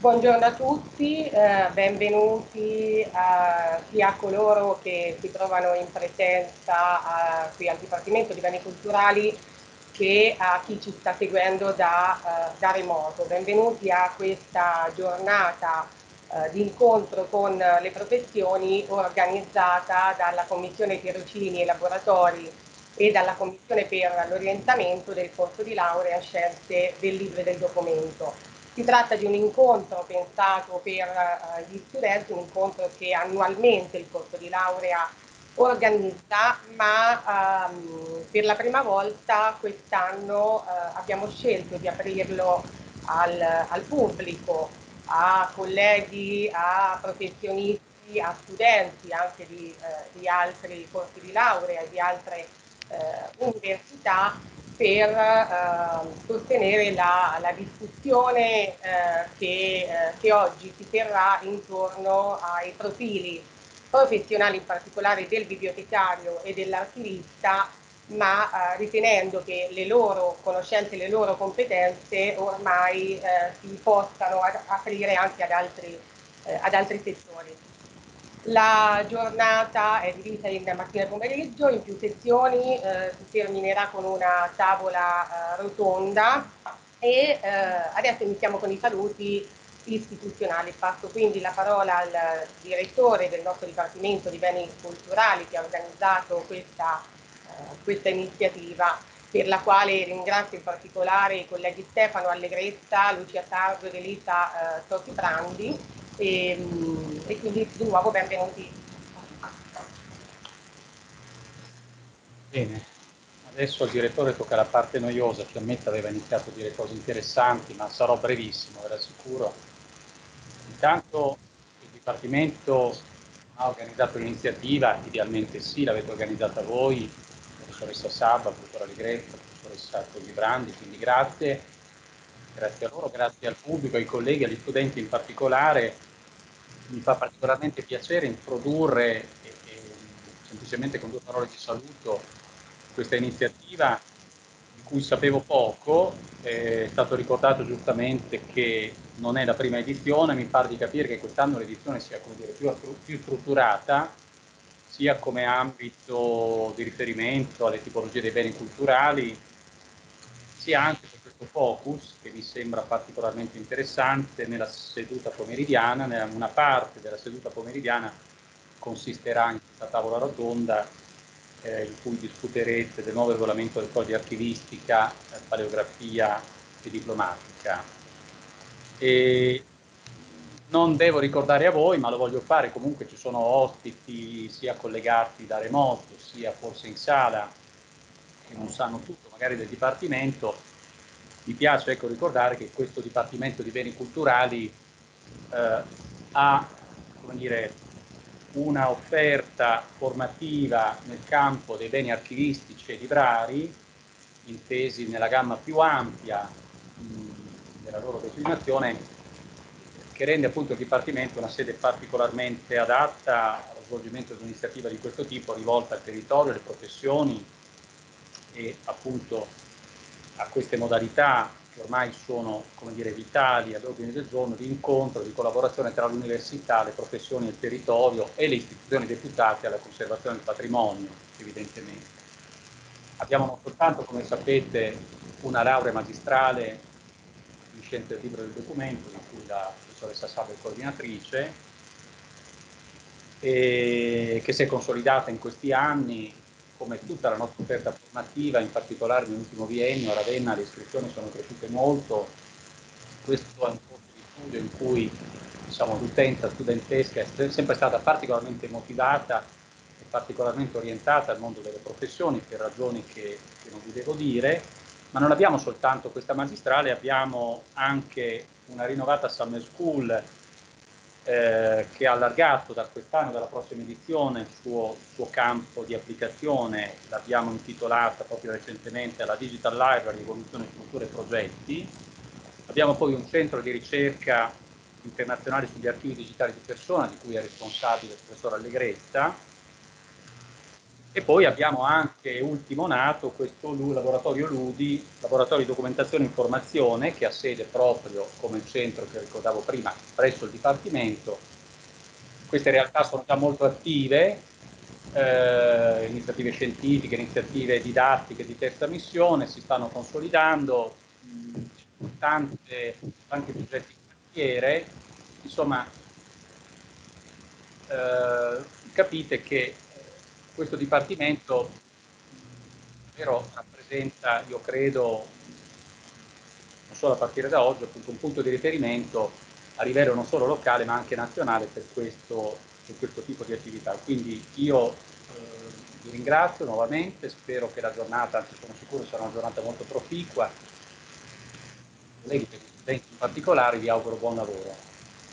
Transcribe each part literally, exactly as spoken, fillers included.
Buongiorno a tutti, eh, benvenuti a, sia a coloro che si trovano in presenza eh, qui al Dipartimento di Beni Culturali che a chi ci sta seguendo da, eh, da remoto. Benvenuti a questa giornata eh, di incontro con le professioni organizzata dalla Commissione Tirocini e Laboratori e dalla Commissione per l'orientamento del corso di laurea Scienze del Libro e del Documento. Si tratta di un incontro pensato per uh, gli studenti, un incontro che annualmente il corso di laurea organizza, ma um, per la prima volta quest'anno uh, abbiamo scelto di aprirlo al, al pubblico, a colleghi, a professionisti, a studenti anche di, uh, di altri corsi di laurea e di altre uh, università, per eh, sostenere la, la discussione eh, che, eh, che oggi si terrà intorno ai profili professionali, in particolare del bibliotecario e dell'archivista, ma eh, ritenendo che le loro conoscenze, le loro competenze ormai eh, si possano aprire anche ad altri, eh, ad altri settori. La giornata è divisa in mattina e pomeriggio, in più sezioni, eh, si terminerà con una tavola eh, rotonda e eh, adesso iniziamo con i saluti istituzionali. Passo quindi la parola al direttore del nostro Dipartimento di Beni Culturali che ha organizzato questa, eh, questa iniziativa, per la quale ringrazio in particolare i colleghi Stefano Allegrezza, Lucia Sardo ed Elisa eh, Sotibrandi. E, e quindi di nuovo benvenuti. Bene, adesso al direttore tocca la parte noiosa, Fiammetta aveva iniziato a dire cose interessanti, ma sarò brevissimo, ve l'assicuro. Intanto il Dipartimento ha organizzato l'iniziativa, idealmente sì, l'avete organizzata voi, la professoressa Sabba, il professor Allegrezza, la professoressa Sotibrandi, quindi grazie, grazie a loro, grazie al pubblico, ai colleghi, agli studenti in particolare. Mi fa particolarmente piacere introdurre, e, e, semplicemente con due parole di saluto, questa iniziativa di cui sapevo poco. È stato ricordato giustamente che non è la prima edizione, mi pare di capire che quest'anno l'edizione sia, come dire, più, più strutturata, sia come ambito di riferimento alle tipologie dei beni culturali, sia anche per questo focus che mi sembra particolarmente interessante nella seduta pomeridiana. Nella, una parte della seduta pomeridiana consisterà in questa tavola rotonda eh, in cui discuterete del nuovo regolamento del codice di archivistica, eh, paleografia e diplomatica. E non devo ricordare a voi, ma lo voglio fare, comunque ci sono ospiti sia collegati da remoto, sia forse in sala, che non sanno tutto magari del Dipartimento. Mi piace, ecco, ricordare che questo Dipartimento di Beni Culturali eh, ha, come dire, una offerta formativa nel campo dei beni archivistici e librari, intesi nella gamma più ampia mh, della loro declinazione, che rende appunto il Dipartimento una sede particolarmente adatta allo svolgimento di un'iniziativa di questo tipo, rivolta al territorio, alle professioni e appunto a queste modalità che ormai sono, come dire, vitali all'ordine del giorno, di incontro, di collaborazione tra l'università, le professioni, il territorio e le istituzioni deputate alla conservazione del patrimonio, evidentemente. Abbiamo non soltanto, come sapete, una laurea magistrale in scienze del libro e del documento, di cui la professoressa Sabba è coordinatrice, e che si è consolidata in questi anni, come tutta la nostra offerta formativa, in particolare nell'ultimo biennio a Ravenna le iscrizioni sono cresciute molto. Questo è un corso di studio in cui, diciamo, l'utenza studentesca è sempre stata particolarmente motivata e particolarmente orientata al mondo delle professioni, per ragioni che, che non vi devo dire, ma non abbiamo soltanto questa magistrale, abbiamo anche una rinnovata Summer School eh, che ha allargato da quest'anno, dalla prossima edizione, il suo, suo campo di applicazione. L'abbiamo intitolata proprio recentemente alla Digital Library, Evoluzione, Strutture e Progetti. Abbiamo poi un centro di ricerca internazionale sugli archivi digitali di persona, di cui è responsabile il professor Allegrezza, E poi abbiamo anche ultimo nato questo laboratorio Ludi, laboratorio di documentazione e informazione, che ha sede proprio come il centro che ricordavo prima presso il Dipartimento. Queste realtà sono già molto attive, eh, iniziative scientifiche, iniziative didattiche di terza missione, si stanno consolidando, mh, tante, tanti progetti di cantiere, insomma, eh, capite che questo Dipartimento davvero rappresenta, io credo, non solo a partire da oggi, appunto un punto di riferimento a livello non solo locale ma anche nazionale per questo, per questo tipo di attività. Quindi io eh, vi ringrazio nuovamente, spero che la giornata, anzi sono sicuro sarà una giornata molto proficua, colleghi e studenti in particolare, vi auguro buon lavoro.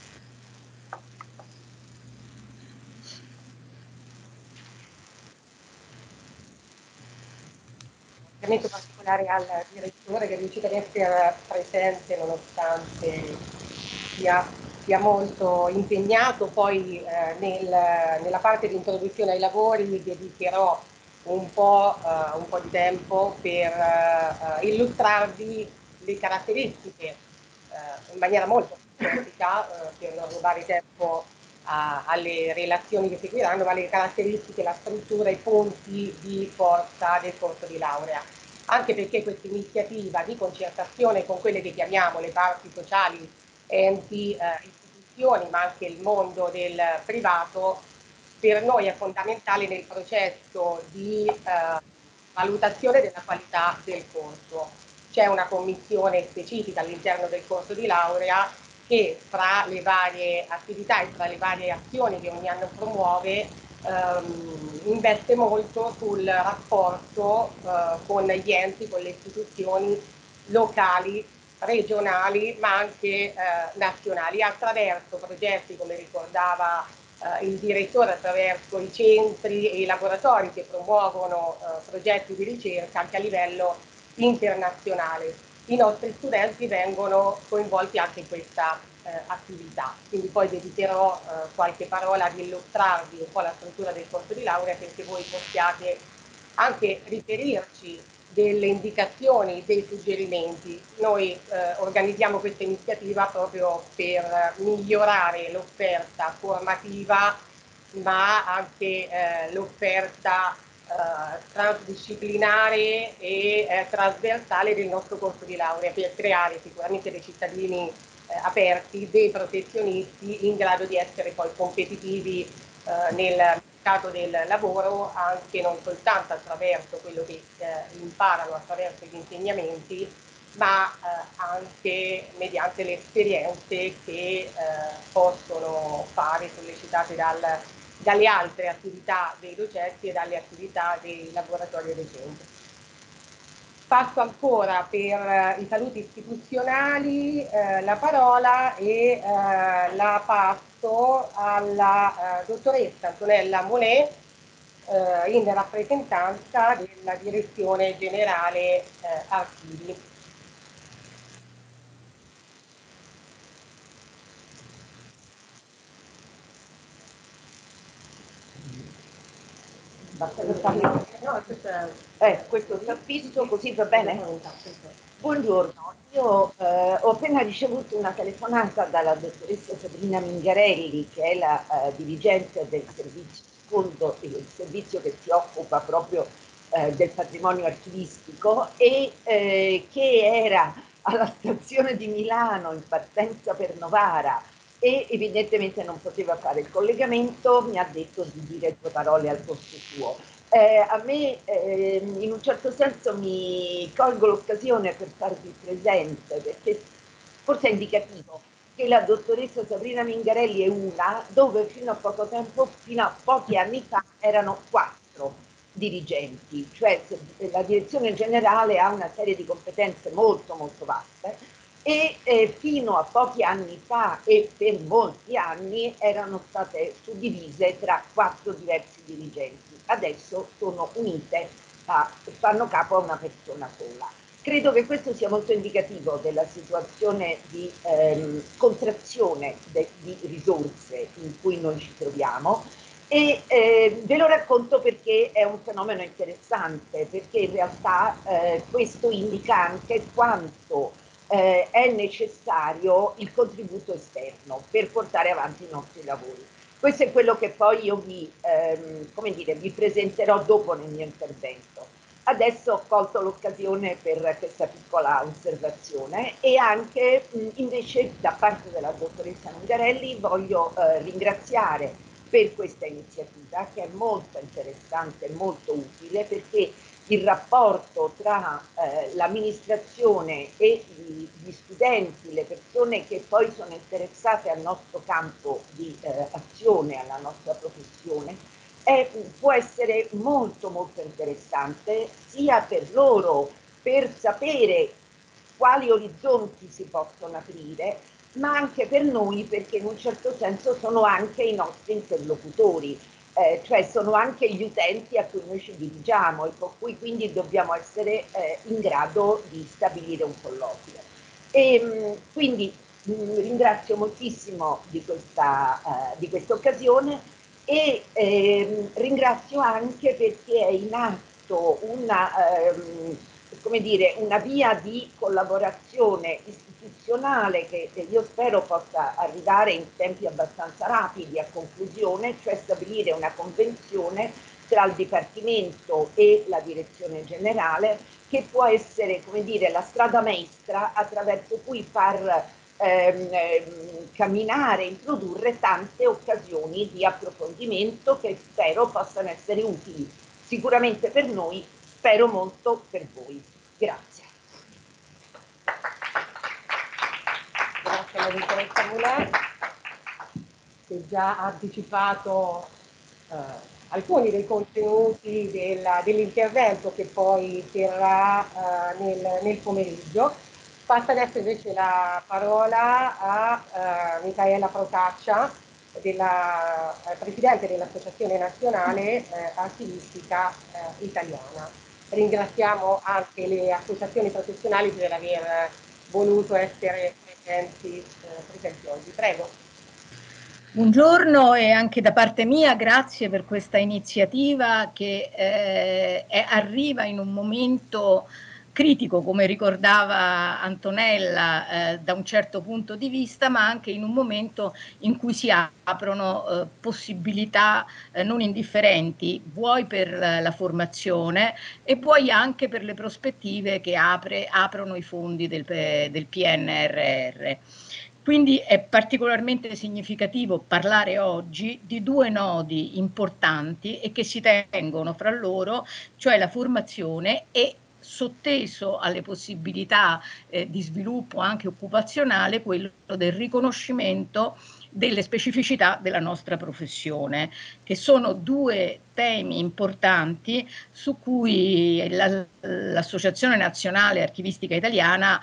Ringraziamento particolare al direttore che è riuscito ad essere presente nonostante sia, sia molto impegnato. Poi eh, nel, nella parte di introduzione ai lavori dedicherò un po', eh, un po' di tempo per eh, illustrarvi le caratteristiche eh, in maniera molto sintetica, eh, per non rubare tempo a, alle relazioni che seguiranno, ma le caratteristiche, la struttura, i punti di forza del corso di laurea. Anche perché questa iniziativa di concertazione con quelle che chiamiamo le parti sociali, enti, eh, istituzioni, ma anche il mondo del privato, per noi è fondamentale nel processo di eh, valutazione della qualità del corso. C'è una commissione specifica all'interno del corso di laurea che fra le varie attività e fra le varie azioni che ogni anno promuove ehm, investe molto sul rapporto eh, con gli enti, con le istituzioni locali, regionali ma anche eh, nazionali, attraverso progetti, come ricordava eh, il direttore, attraverso i centri e i laboratori che promuovono eh, progetti di ricerca anche a livello internazionale. I nostri studenti vengono coinvolti anche in questa eh, attività, quindi poi dedicherò eh, qualche parola ad illustrarvi un po' la struttura del corso di laurea perché voi possiate anche riferirci delle indicazioni, dei suggerimenti. Noi eh, organizziamo questa iniziativa proprio per migliorare l'offerta formativa, ma anche eh, l'offerta eh, transdisciplinare e eh, trasversale del nostro corso di laurea, per creare sicuramente dei cittadini eh, aperti, dei professionisti in grado di essere poi competitivi eh, nel mercato del lavoro, anche non soltanto attraverso quello che eh, imparano attraverso gli insegnamenti, ma eh, anche mediante le esperienze che eh, possono fare, sollecitate dal, dalle altre attività dei docenti e dalle attività dei laboratori e dei centri. Passo ancora per i saluti istituzionali eh, la parola e eh, la passo alla eh, dottoressa Antonella Monet eh, in rappresentanza della Direzione Generale eh, Archivi. Eh, questo sta fisso, così va bene? Buongiorno, io eh, ho appena ricevuto una telefonata dalla dottoressa Sabrina Mingarelli, che è la eh, dirigente del servizio secondo, il servizio che si occupa proprio eh, del patrimonio archivistico e eh, che era alla stazione di Milano in partenza per Novara e evidentemente non poteva fare il collegamento, mi ha detto di dire due parole al posto suo. Eh, a me eh, in un certo senso mi colgo l'occasione per farvi presente, perché forse è indicativo che la dottoressa Sabrina Mingarelli è una dove fino a poco tempo, fino a pochi anni fa, erano quattro dirigenti, cioè la direzione generale ha una serie di competenze molto molto vaste e eh, fino a pochi anni fa e per molti anni erano state suddivise tra quattro diversi dirigenti. Adesso sono unite, a, fanno capo a una persona sola. Credo che questo sia molto indicativo della situazione di ehm, contrazione de, di risorse in cui noi ci troviamo E eh, ve lo racconto perché è un fenomeno interessante, perché in realtà eh, questo indica anche quanto eh, è necessario il contributo esterno per portare avanti i nostri lavori. Questo è quello che poi io vi, ehm, come dire, vi presenterò dopo nel mio intervento. Adesso ho colto l'occasione per questa piccola osservazione e anche mh, invece da parte della dottoressa Mingarelli voglio eh, ringraziare per questa iniziativa che è molto interessante e molto utile, perché il rapporto tra eh, l'amministrazione e gli, gli studenti, le persone che poi sono interessate al nostro campo di eh, azione, alla nostra professione, è, può essere molto molto interessante sia per loro, per sapere quali orizzonti si possono aprire, ma anche per noi, perché in un certo senso sono anche i nostri interlocutori, eh, cioè sono anche gli utenti a cui noi ci dirigiamo e con cui quindi dobbiamo essere eh, in grado di stabilire un colloquio. E mh, quindi mh, ringrazio moltissimo di questa, uh, di questa occasione e ehm, ringrazio anche perché è in atto una, ehm, come dire, una via di collaborazione istituzionale che io spero possa arrivare in tempi abbastanza rapidi a conclusione, cioè stabilire una convenzione tra il Dipartimento e la Direzione Generale che può essere, come dire, la strada maestra attraverso cui far ehm, ehm, camminare, introdurre tante occasioni di approfondimento che spero possano essere utili sicuramente per noi, spero molto per voi. Grazie. Grazie alla dottoressa Muller, che già ha anticipato eh, alcuni dei contenuti dell'intervento che poi terrà eh, nel, nel pomeriggio. Passa adesso invece la parola a eh, Micaela Procaccia, della, eh, Presidente dell'Associazione Nazionale eh, Archivistica eh, Italiana. Ringraziamo anche le associazioni professionali per aver voluto essere presenti, eh, presenti oggi. Prego. Buongiorno e anche da parte mia grazie per questa iniziativa che eh, è, arriva in un momento critico, come ricordava Antonella, eh, da un certo punto di vista, ma anche in un momento in cui si aprono eh, possibilità eh, non indifferenti, vuoi per la formazione e vuoi anche per le prospettive che apre, aprono i fondi del, del P N R R. Quindi è particolarmente significativo parlare oggi di due nodi importanti e che si tengono fra loro, cioè la formazione e sotteso alle possibilità eh, di sviluppo anche occupazionale quello del riconoscimento delle specificità della nostra professione, che sono due temi importanti su cui la, l'Associazione Nazionale Archivistica Italiana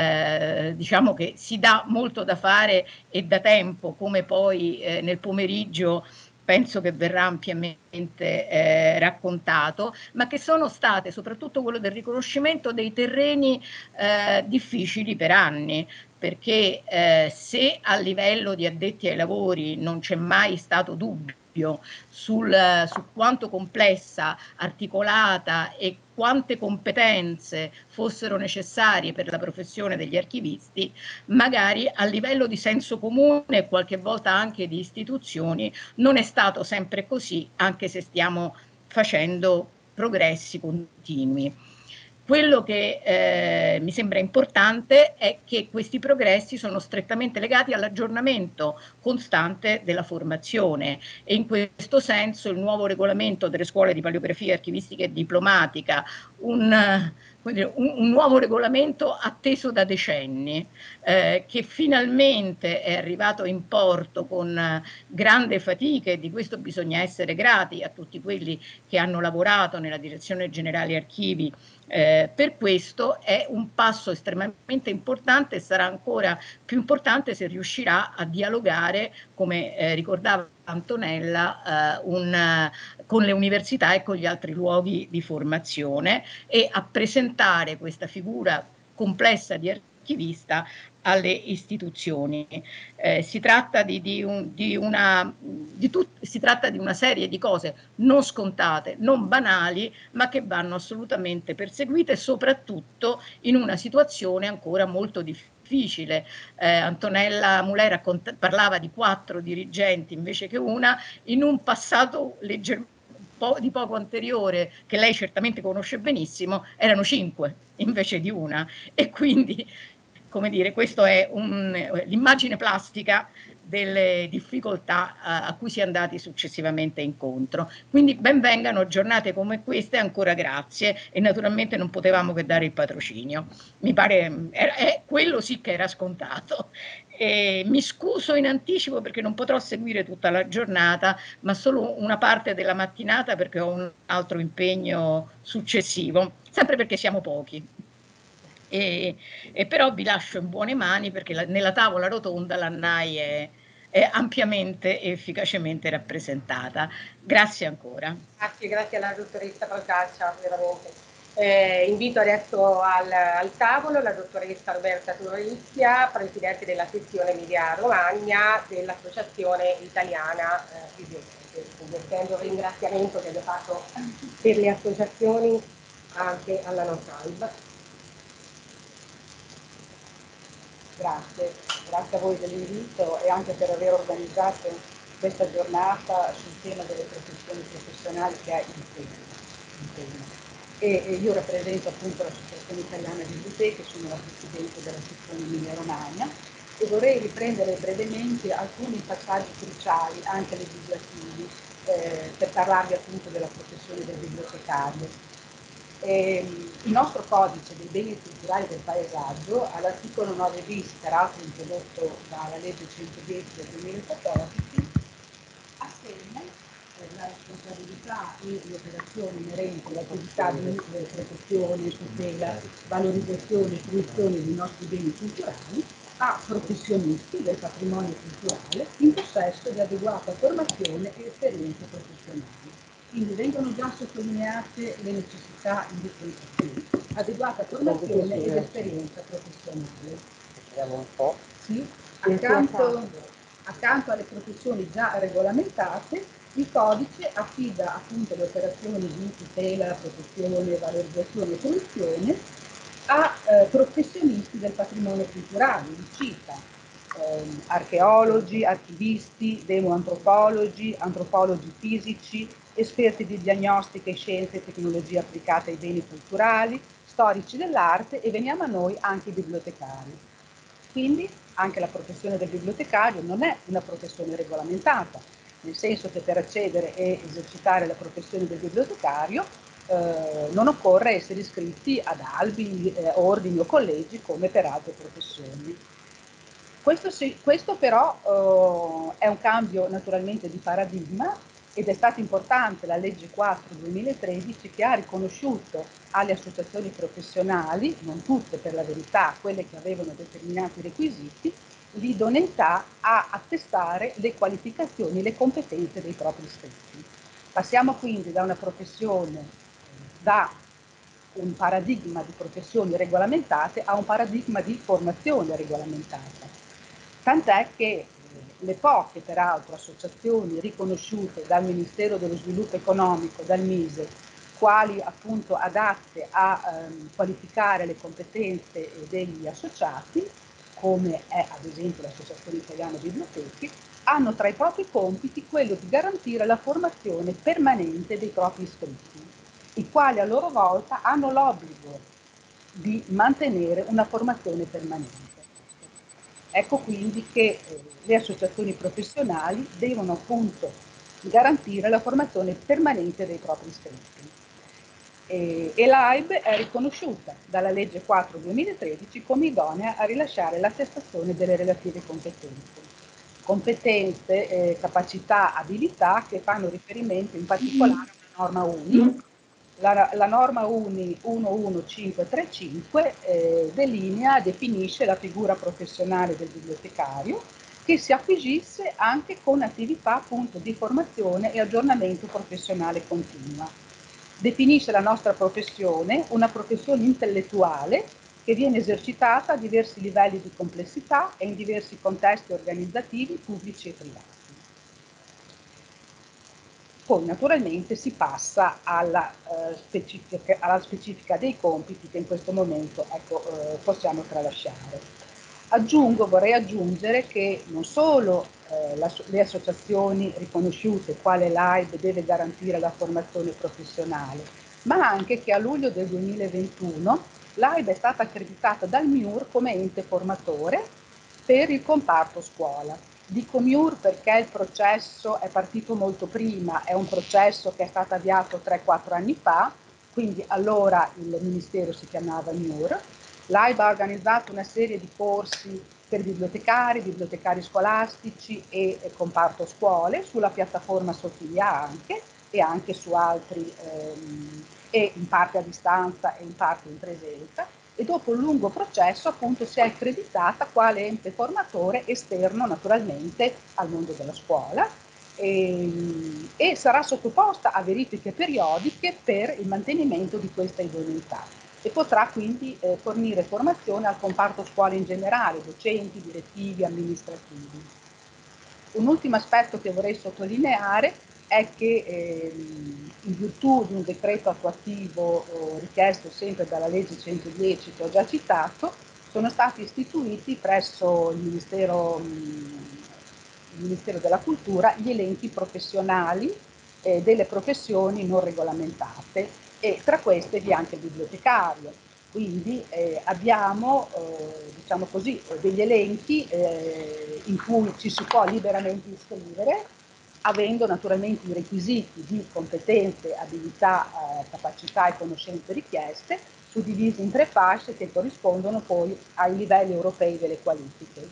eh, diciamo che si dà molto da fare e da tempo, come poi eh, nel pomeriggio penso che verrà ampiamente eh, raccontato, ma che sono state soprattutto quello del riconoscimento dei terreni eh, difficili per anni, perché eh, se a livello di addetti ai lavori non c'è mai stato dubbio sul, su quanto complessa, articolata e quante competenze fossero necessarie per la professione degli archivisti, magari a livello di senso comune e qualche volta anche di istituzioni non è stato sempre così, anche se stiamo facendo progressi continui. Quello che eh, mi sembra importante è che questi progressi sono strettamente legati all'aggiornamento costante della formazione e in questo senso il nuovo regolamento delle scuole di paleografia, archivistica e diplomatica, un, un, un nuovo regolamento atteso da decenni, eh, che finalmente è arrivato in porto con grande fatica, e di questo bisogna essere grati a tutti quelli che hanno lavorato nella Direzione Generale Archivi. Eh, per questo è un passo estremamente importante e sarà ancora più importante se riuscirà a dialogare, come eh, ricordava Antonella, eh, un, con le università e con gli altri luoghi di formazione e a presentare questa figura complessa di archivista alle istituzioni. Eh, si tratta di, di, un, di, una, di, tut, si tratta di una serie di cose non scontate, non banali, ma che vanno assolutamente perseguite, soprattutto in una situazione ancora molto difficile. Eh, Antonella Mulè parlava di quattro dirigenti invece che una, in un passato leggermente di poco anteriore, che lei certamente conosce benissimo, erano cinque invece di una, e quindi, come dire, questo è l'immagine plastica delle difficoltà a, a cui si è andati successivamente incontro. Quindi ben vengano giornate come queste, ancora grazie, e naturalmente non potevamo che dare il patrocinio. Mi pare, è, è, quello sì che era scontato. E mi scuso in anticipo perché non potrò seguire tutta la giornata, ma solo una parte della mattinata perché ho un altro impegno successivo, sempre perché siamo pochi. E, e però vi lascio in buone mani perché la, nella tavola rotonda l'A N A I è, è ampiamente e efficacemente rappresentata. Grazie ancora. Grazie, grazie alla dottoressa Procaccia, veramente. Eh, invito adesso al, al tavolo la dottoressa Roberta Torrizia, presidente della sezione Emilia Romagna dell'Associazione Italiana eh, Fisioterapisti. Quindi estendo il ringraziamento che abbiamo fatto per le associazioni anche alla nostra ALB. Grazie, grazie a voi dell'invito e anche per aver organizzato questa giornata sul tema delle professioni professionali che è il tema. E, e io rappresento appunto l'Associazione Italiana di Biblioteche, sono la presidente della sezione Emilia Romagna e vorrei riprendere brevemente alcuni passaggi cruciali, anche legislativi, eh, per parlarvi appunto della professione del bibliotecario. Eh, il nostro codice dei beni culturali del paesaggio, all'articolo nove bis, peraltro introdotto dalla legge centodieci del duemilaquattordici, assegna eh, la responsabilità e le operazioni inerenti all'attività di eh, protezione, tutela, valorizzazione e fruizione dei nostri beni culturali a professionisti del patrimonio culturale in possesso di adeguata formazione e esperienze professionali. Quindi vengono già sottolineate le necessità indipendenti, adeguata formazione ed esperienza professionale. Sì, accanto, accanto alle professioni già regolamentate, il codice affida appunto le operazioni di tutela, protezione, valorizzazione e fruizione a eh, professionisti del patrimonio culturale, li cita eh, archeologi, archivisti, demoantropologi, antropologi fisici, esperti di diagnostica e scienze e tecnologie applicate ai beni culturali, storici dell'arte e veniamo a noi anche i bibliotecari. Quindi anche la professione del bibliotecario non è una professione regolamentata, nel senso che per accedere e esercitare la professione del bibliotecario eh, non occorre essere iscritti ad albi, eh, ordini o collegi come per altre professioni. Questo, sì, questo però eh, è un cambio naturalmente di paradigma ed è stata importante la legge quattro duemilatredici che ha riconosciuto alle associazioni professionali, non tutte per la verità, quelle che avevano determinati requisiti, l'idoneità a attestare le qualificazioni e le competenze dei propri iscritti. Passiamo quindi da una professione, da un paradigma di professioni regolamentate a un paradigma di formazione regolamentata. Tant'è che le poche, peraltro, associazioni riconosciute dal Ministero dello Sviluppo Economico, dal MISE, quali appunto adatte a ehm, qualificare le competenze degli associati, come è ad esempio l'Associazione Italiana Biblioteche, hanno tra i propri compiti quello di garantire la formazione permanente dei propri iscritti, i quali a loro volta hanno l'obbligo di mantenere una formazione permanente. Ecco quindi che eh, le associazioni professionali devono appunto garantire la formazione permanente dei propri iscritti. E, e l'A I B è riconosciuta dalla legge quattro duemilatredici come idonea a rilasciare l'attestazione delle relative competenze. Competenze, eh, capacità, abilità che fanno riferimento in particolare a una norma U N I. La, la norma U N I uno uno cinque tre cinque eh, delinea, definisce la figura professionale del bibliotecario che si acquisisce anche con attività appunto di formazione e aggiornamento professionale continua. Definisce la nostra professione una professione intellettuale che viene esercitata a diversi livelli di complessità e in diversi contesti organizzativi pubblici e privati. Poi naturalmente si passa alla, eh, specifica, alla specifica dei compiti che in questo momento ecco, eh, possiamo tralasciare. Aggiungo, vorrei aggiungere che non solo eh, la, le associazioni riconosciute quale l'A I B deve garantire la formazione professionale, ma anche che a luglio del duemilaventuno l'A I B è stata accreditata dal M I U R come ente formatore per il comparto scuola. Dico M I U R perché il processo è partito molto prima, è un processo che è stato avviato tre quattro anni fa, quindi allora il Ministero si chiamava M I U R. L'A I B ha organizzato una serie di corsi per bibliotecari, bibliotecari scolastici e, e comparto scuole, sulla piattaforma Sophia anche, e anche su altri, ehm, e in parte a distanza e in parte in presenza, e dopo un lungo processo appunto si è accreditata quale ente formatore esterno naturalmente al mondo della scuola e, e sarà sottoposta a verifiche periodiche per il mantenimento di questa idoneità e potrà quindi eh, fornire formazione al comparto scuola in generale, docenti, direttivi, amministrativi. Un ultimo aspetto che vorrei sottolineare è che eh, in virtù di un decreto attuativo eh, richiesto sempre dalla legge centodieci che ho già citato, sono stati istituiti presso il Ministero, mh, il Ministero della Cultura gli elenchi professionali eh, delle professioni non regolamentate e tra queste vi è anche il bibliotecario. Quindi eh, abbiamo eh, diciamo così, degli elenchi eh, in cui ci si può liberamente iscrivere, avendo naturalmente i requisiti di competenze, abilità, eh, capacità e conoscenze richieste, suddivisi in tre fasce che corrispondono poi ai livelli europei delle qualifiche.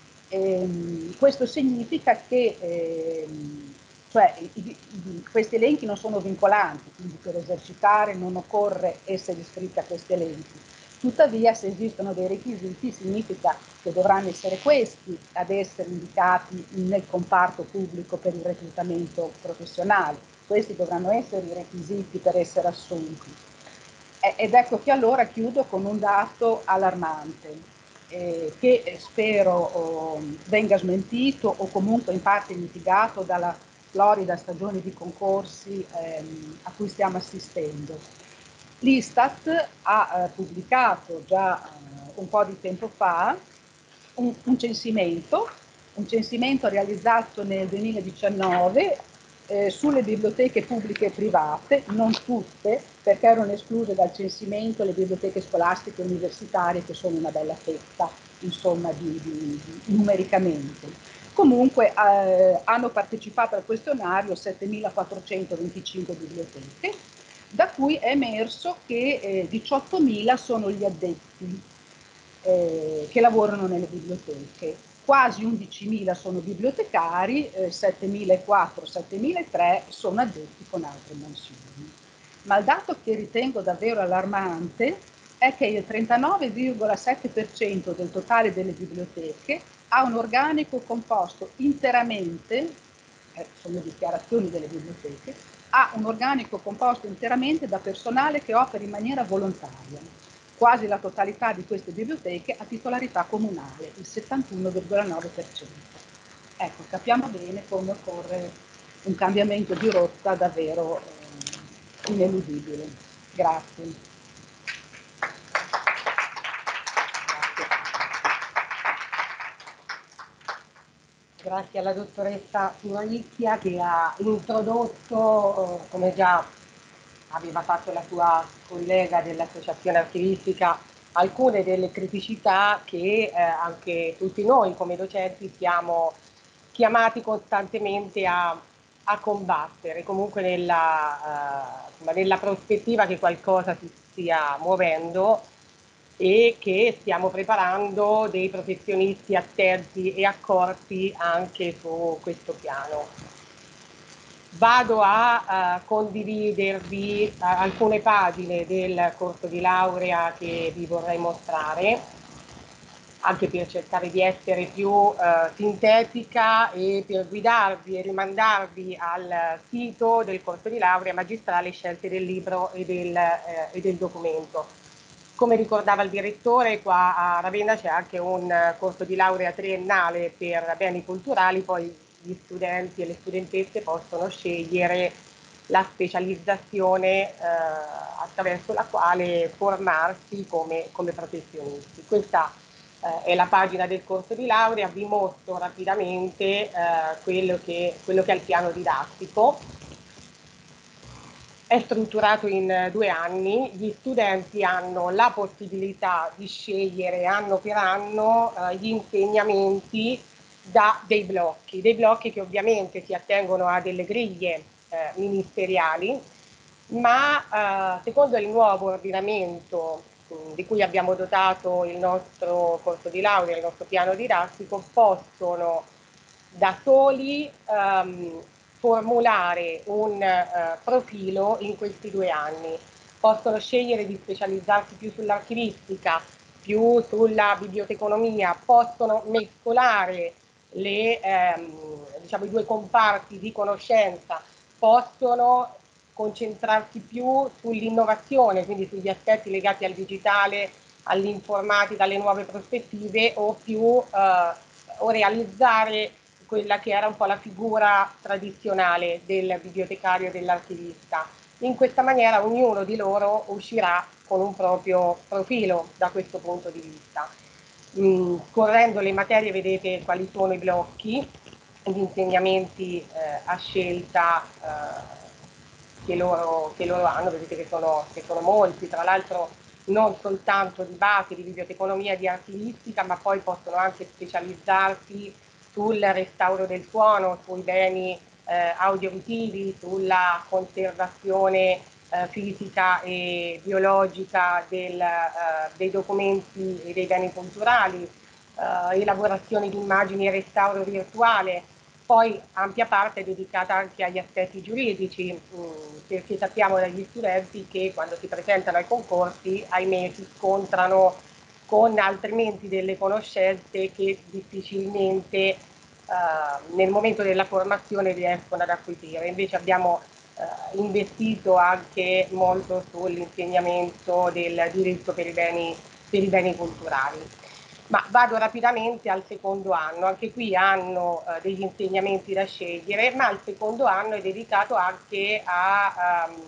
E, questo significa che eh, cioè, i, i, questi elenchi non sono vincolanti, quindi per esercitare non occorre essere iscritti a questi elenchi. Tuttavia, se esistono dei requisiti, significa che dovranno essere questi ad essere indicati nel comparto pubblico per il reclutamento professionale. Questi dovranno essere i requisiti per essere assunti. Ed ecco che allora chiudo con un dato allarmante. Eh, che spero oh, venga smentito o comunque in parte mitigato dalla florida stagione di concorsi ehm, a cui stiamo assistendo. L'Istat ha eh, pubblicato già eh, un po' di tempo fa un, un censimento, un censimento realizzato nel duemiladiciannove eh, sulle biblioteche pubbliche e private, non tutte, perché erano escluse dal censimento le biblioteche scolastiche e universitarie, che sono una bella fetta, insomma, di, di, di, numericamente. Comunque eh, hanno partecipato al questionario settemilaquattrocentoventicinque biblioteche, da cui è emerso che eh, diciottomila sono gli addetti eh, che lavorano nelle biblioteche. Quasi undicimila sono bibliotecari, eh, settemilaquattrocento settemilatrecento sono addetti con altre mansioni. Ma il dato che ritengo davvero allarmante è che il trentanove virgola sette per cento del totale delle biblioteche ha un organico composto interamente, eh, sono dichiarazioni delle biblioteche, ha un organico composto interamente da personale che opera in maniera volontaria. Quasi la totalità di queste biblioteche ha titolarità comunale, il settantuno virgola nove per cento. Ecco, capiamo bene come occorre un cambiamento di rotta davvero eh, ineludibile. Grazie. Grazie alla dottoressa Malizia che ha introdotto, come già aveva fatto la sua collega dell'associazione archivistica, alcune delle criticità che eh, anche tutti noi come docenti siamo chiamati costantemente a, a combattere, comunque nella, uh, nella prospettiva che qualcosa si stia muovendo e che stiamo preparando dei professionisti attenti e accorti anche su questo piano. Vado a uh, condividervi uh, alcune pagine del corso di laurea che vi vorrei mostrare, anche per cercare di essere più uh, sintetica e per guidarvi e rimandarvi al sito del corso di laurea magistrale scelte del libro e del, eh, e del documento. Come ricordava il direttore, qua a Ravenna c'è anche un corso di laurea triennale per beni culturali, poi gli studenti e le studentesse possono scegliere la specializzazione eh, attraverso la quale formarsi come, come professionisti. Questa eh, è la pagina del corso di laurea, vi mostro rapidamente eh, quello, che, quello che è il piano didattico. È strutturato in due anni, gli studenti hanno la possibilità di scegliere anno per anno eh, gli insegnamenti da dei blocchi, dei blocchi che ovviamente si attengono a delle griglie eh, ministeriali, ma eh, secondo il nuovo ordinamento mh, di cui abbiamo dotato il nostro corso di laurea, il nostro piano didattico, possono da soli ehm, formulare un eh, profilo in questi due anni. Possono scegliere di specializzarsi più sull'archivistica, più sulla biblioteconomia, possono mescolare le, ehm, diciamo, i due comparti di conoscenza, possono concentrarsi più sull'innovazione, quindi sugli aspetti legati al digitale, all'informatica, alle nuove prospettive, o più eh, o realizzare quella che era un po' la figura tradizionale del bibliotecario e dell'archivista. In questa maniera ognuno di loro uscirà con un proprio profilo da questo punto di vista. Mm, scorrendo le materie vedete quali sono i blocchi, gli insegnamenti eh, a scelta eh, che, loro, che loro hanno, vedete che sono, che sono molti, tra l'altro non soltanto di base, di biblioteconomia e di archivistica, ma poi possono anche specializzarsi sul restauro del suono, sui beni eh, audiovisivi, sulla conservazione eh, fisica e biologica del, eh, dei documenti e dei beni culturali, eh, elaborazione di immagini e restauro virtuale. Poi ampia parte è dedicata anche agli aspetti giuridici, mh, perché sappiamo dagli studenti che quando si presentano ai concorsi, ahimè, si scontrano con altrimenti delle conoscenze che difficilmente eh, nel momento della formazione riescono ad acquisire. Invece abbiamo eh, investito anche molto sull'insegnamento del diritto per i beni, per i beni culturali. Ma vado rapidamente al secondo anno, anche qui hanno eh, degli insegnamenti da scegliere, ma il secondo anno è dedicato anche a, um,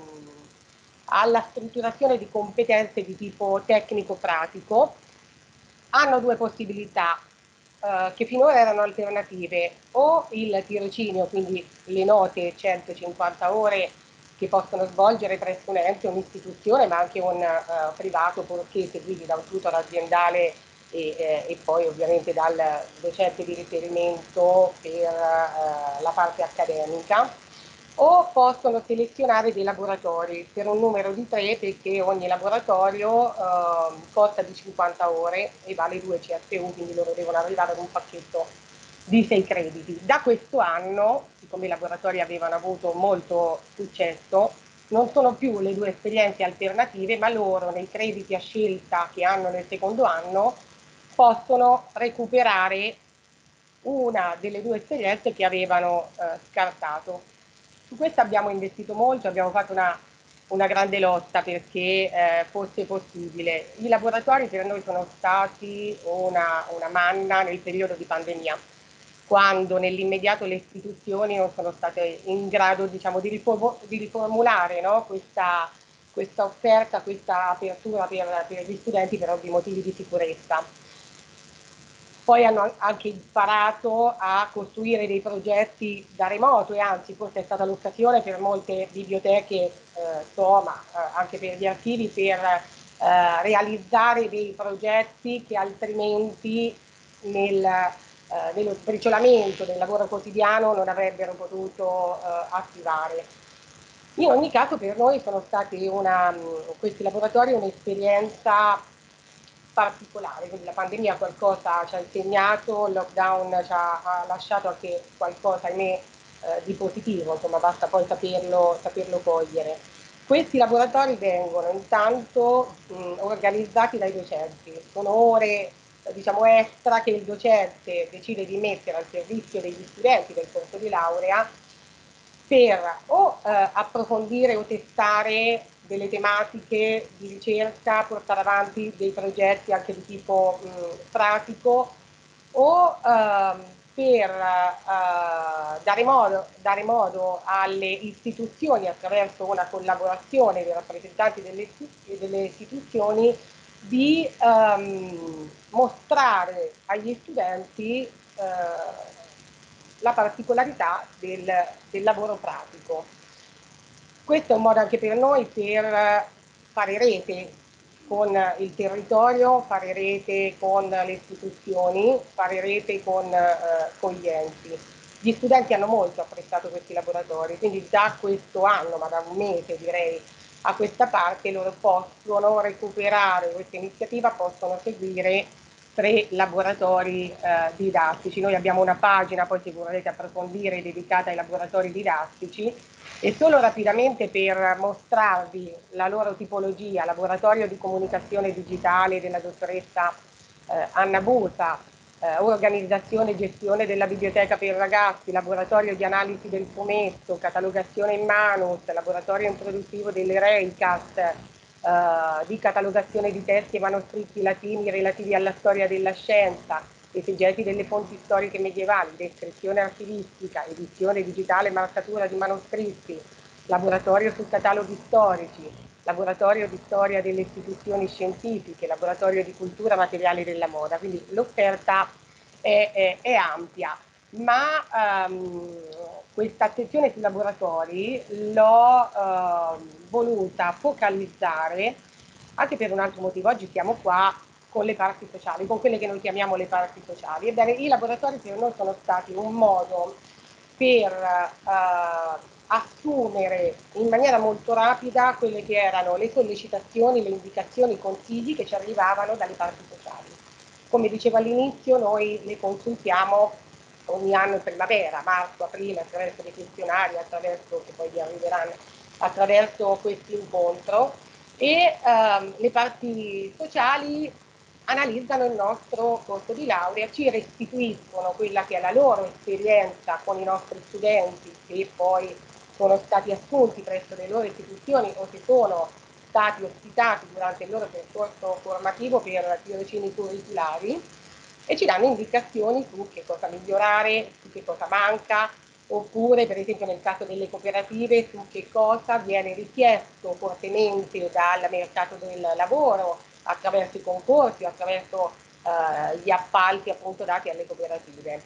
alla strutturazione di competenze di tipo tecnico-pratico. Hanno due possibilità eh, che finora erano alternative, o il tirocinio, quindi le note centocinquanta ore che possono svolgere presso un ente, un'istituzione, ma anche un uh, privato, purché seguiti da un tutor aziendale e, eh, e poi ovviamente dal docente di riferimento per uh, la parte accademica, o possono selezionare dei laboratori per un numero di tre, perché ogni laboratorio uh, costa di cinquanta ore e vale due C F U, quindi loro devono arrivare ad un pacchetto di sei crediti. Da questo anno, siccome i laboratori avevano avuto molto successo, non sono più le due esperienze alternative, ma loro nei crediti a scelta che hanno nel secondo anno possono recuperare una delle due esperienze che avevano eh, scartato. Su questo abbiamo investito molto, abbiamo fatto una, una grande lotta perché eh, fosse possibile. I laboratori per noi sono stati una, una manna nel periodo di pandemia, quando nell'immediato le istituzioni non sono state in grado, diciamo, di, riform di riformulare, no? questa, questa offerta, questa apertura per, per gli studenti per ovvi motivi di sicurezza. Poi hanno anche imparato a costruire dei progetti da remoto, e anzi forse è stata l'occasione per molte biblioteche, eh, insomma, eh, anche per gli archivi, per eh, realizzare dei progetti che altrimenti nel, eh, nello sbriciolamento del lavoro quotidiano non avrebbero potuto eh, attivare. In ogni caso per noi sono stati una, questi laboratori un'esperienza particolare, quindi la pandemia qualcosa ci ha insegnato, il lockdown ci ha, ha lasciato anche qualcosa, ahimè, eh, di positivo, insomma basta poi saperlo, saperlo cogliere. Questi laboratori vengono intanto mh, organizzati dai docenti, sono ore diciamo extra che il docente decide di mettere al servizio degli studenti del corso di laurea per o eh, approfondire o testare delle tematiche di ricerca, portare avanti dei progetti anche di tipo mh, pratico o ehm, per eh, dare, modo, dare modo alle istituzioni, attraverso una collaborazione dei rappresentanti delle, delle istituzioni, di ehm, mostrare agli studenti eh, la particolarità del, del lavoro pratico. Questo è un modo anche per noi per fare rete con il territorio, fare rete con le istituzioni, fare rete con, eh, con gli enti. Gli studenti hanno molto apprezzato questi laboratori, quindi da questo anno, ma da un mese direi, a questa parte loro possono recuperare questa iniziativa, possono seguire tre laboratori eh, didattici. Noi abbiamo una pagina, poi se vorrete approfondire, dedicata ai laboratori didattici, e solo rapidamente per mostrarvi la loro tipologia: laboratorio di comunicazione digitale della dottoressa eh, Anna Busa, eh, organizzazione e gestione della biblioteca per ragazzi, laboratorio di analisi del fumetto, catalogazione in manus, laboratorio introduttivo delle Reicast, eh, di catalogazione di testi e manoscritti latini relativi alla storia della scienza, esegeti delle fonti storiche medievali, descrizione archivistica, edizione digitale e marcatura di manoscritti, laboratorio su cataloghi storici, laboratorio di storia delle istituzioni scientifiche, laboratorio di cultura materiale della moda. Quindi l'offerta è, è, è ampia, ma um, questa attenzione sui laboratori l'ho uh, voluta focalizzare anche per un altro motivo. Oggi siamo qua con le parti sociali, con quelle che noi chiamiamo le parti sociali. Ebbene, i laboratori per noi sono stati un modo per uh, assumere in maniera molto rapida quelle che erano le sollecitazioni, le indicazioni, i consigli che ci arrivavano dalle parti sociali. Come dicevo all'inizio, noi le consultiamo ogni anno in primavera, marzo, aprile, attraverso dei questionari, attraverso, che poi vi arriveranno, attraverso questo incontro, e ehm, le parti sociali analizzano il nostro corso di laurea, ci restituiscono quella che è la loro esperienza con i nostri studenti che poi sono stati assunti presso le loro istituzioni o che sono stati ospitati durante il loro percorso formativo per tirocini curriculari, e ci danno indicazioni su che cosa migliorare, su che cosa manca, oppure per esempio nel caso delle cooperative su che cosa viene richiesto fortemente dal mercato del lavoro attraverso i concorsi, attraverso eh, gli appalti appunto dati alle cooperative.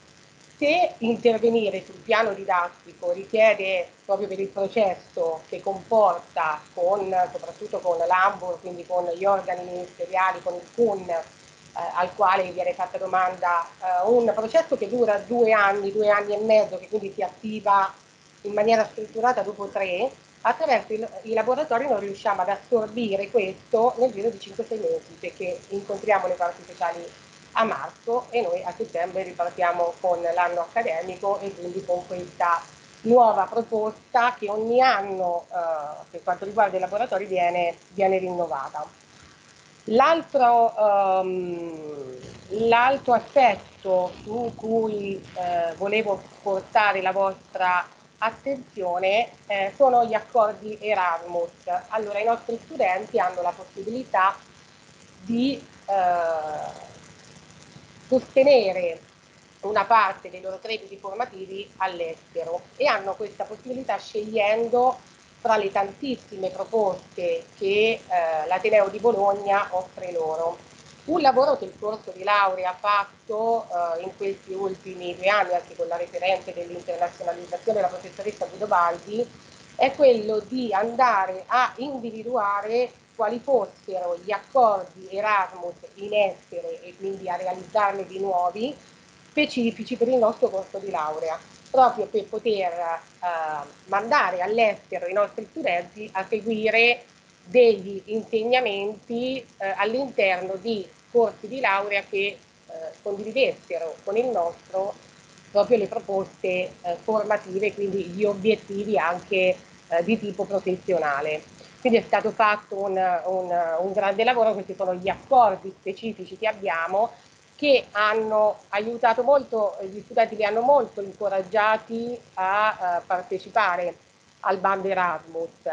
Se intervenire sul piano didattico richiede, proprio per il processo che comporta, con, soprattutto con l'Ambur, quindi con gli organi ministeriali, con il C U N, eh, al quale viene fatta domanda, eh, un processo che dura due anni, due anni e mezzo, che quindi si attiva in maniera strutturata dopo tre, attraverso il, i laboratori non riusciamo ad assorbire questo nel giro di cinque sei mesi, perché incontriamo le parti sociali a marzo e noi a settembre ripartiamo con l'anno accademico, e quindi con questa nuova proposta che ogni anno eh, per quanto riguarda i laboratori viene, viene rinnovata. L'altro um, l'altro aspetto su cui eh, volevo portare la vostra attenzione eh, sono gli accordi Erasmus. Allora, i nostri studenti hanno la possibilità di eh, sostenere una parte dei loro crediti formativi all'estero, e hanno questa possibilità scegliendo fra le tantissime proposte che eh, l'Ateneo di Bologna offre loro. Un lavoro che il corso di laurea ha fatto eh, in questi ultimi due anni, anche con la referente dell'internazionalizzazione, la professoressa Guidobaldi, è quello di andare a individuare quali fossero gli accordi Erasmus in essere e quindi a realizzarne di nuovi specifici per il nostro corso di laurea, proprio per poter eh, mandare all'estero i nostri studenti a seguire degli insegnamenti eh, all'interno di corsi di laurea che eh, condividessero con il nostro proprio le proposte eh, formative, quindi gli obiettivi anche eh, di tipo professionale. Quindi è stato fatto un, un, un grande lavoro. Questi sono gli accordi specifici che abbiamo, che hanno aiutato molto, gli studenti li hanno molto incoraggiati a uh, partecipare al bando Erasmus.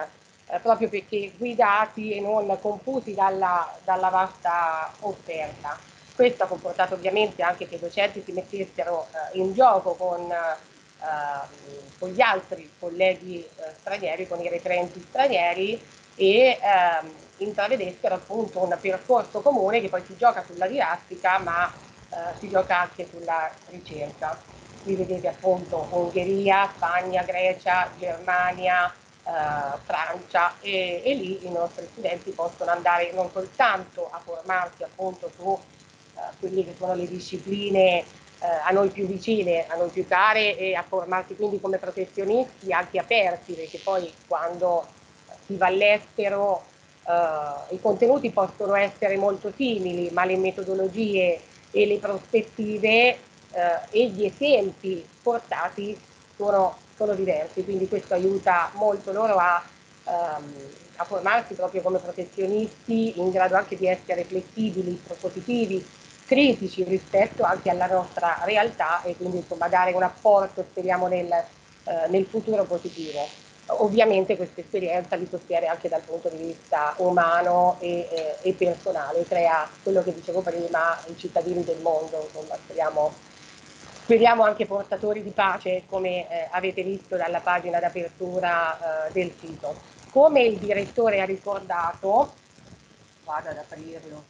eh, proprio perché guidati e non confusi dalla, dalla vasta offerta. Questo ha comportato ovviamente anche che i docenti si mettessero eh, in gioco con, eh, con gli altri colleghi eh, stranieri, con i referenti stranieri, e ehm, intravedessero appunto un percorso comune che poi si gioca sulla didattica, ma eh, si gioca anche sulla ricerca. Qui vedete appunto Ungheria, Spagna, Grecia, Germania, eh, Francia, e, e lì i nostri studenti possono andare non soltanto a formarsi appunto su eh, quelle che sono le discipline eh, a noi più vicine, a noi più care, e a formarsi quindi come professionisti anche aperti, perché poi quando si va all'estero eh, i contenuti possono essere molto simili, ma le metodologie e le prospettive eh, e gli esempi portati sono, sono diversi, quindi questo aiuta molto loro a, ehm, a formarsi proprio come professionisti in grado anche di essere flessibili, propositivi, critici rispetto anche alla nostra realtà, e quindi insomma dare un apporto, speriamo, nel, eh, nel futuro positivo. Ovviamente questa esperienza li sostiene anche dal punto di vista umano e, eh, e personale, crea quello che dicevo prima, i cittadini del mondo, insomma, speriamo, speriamo anche portatori di pace, come eh, avete visto dalla pagina d'apertura eh, del sito. Come il direttore ha ricordato, vado ad aprirlo,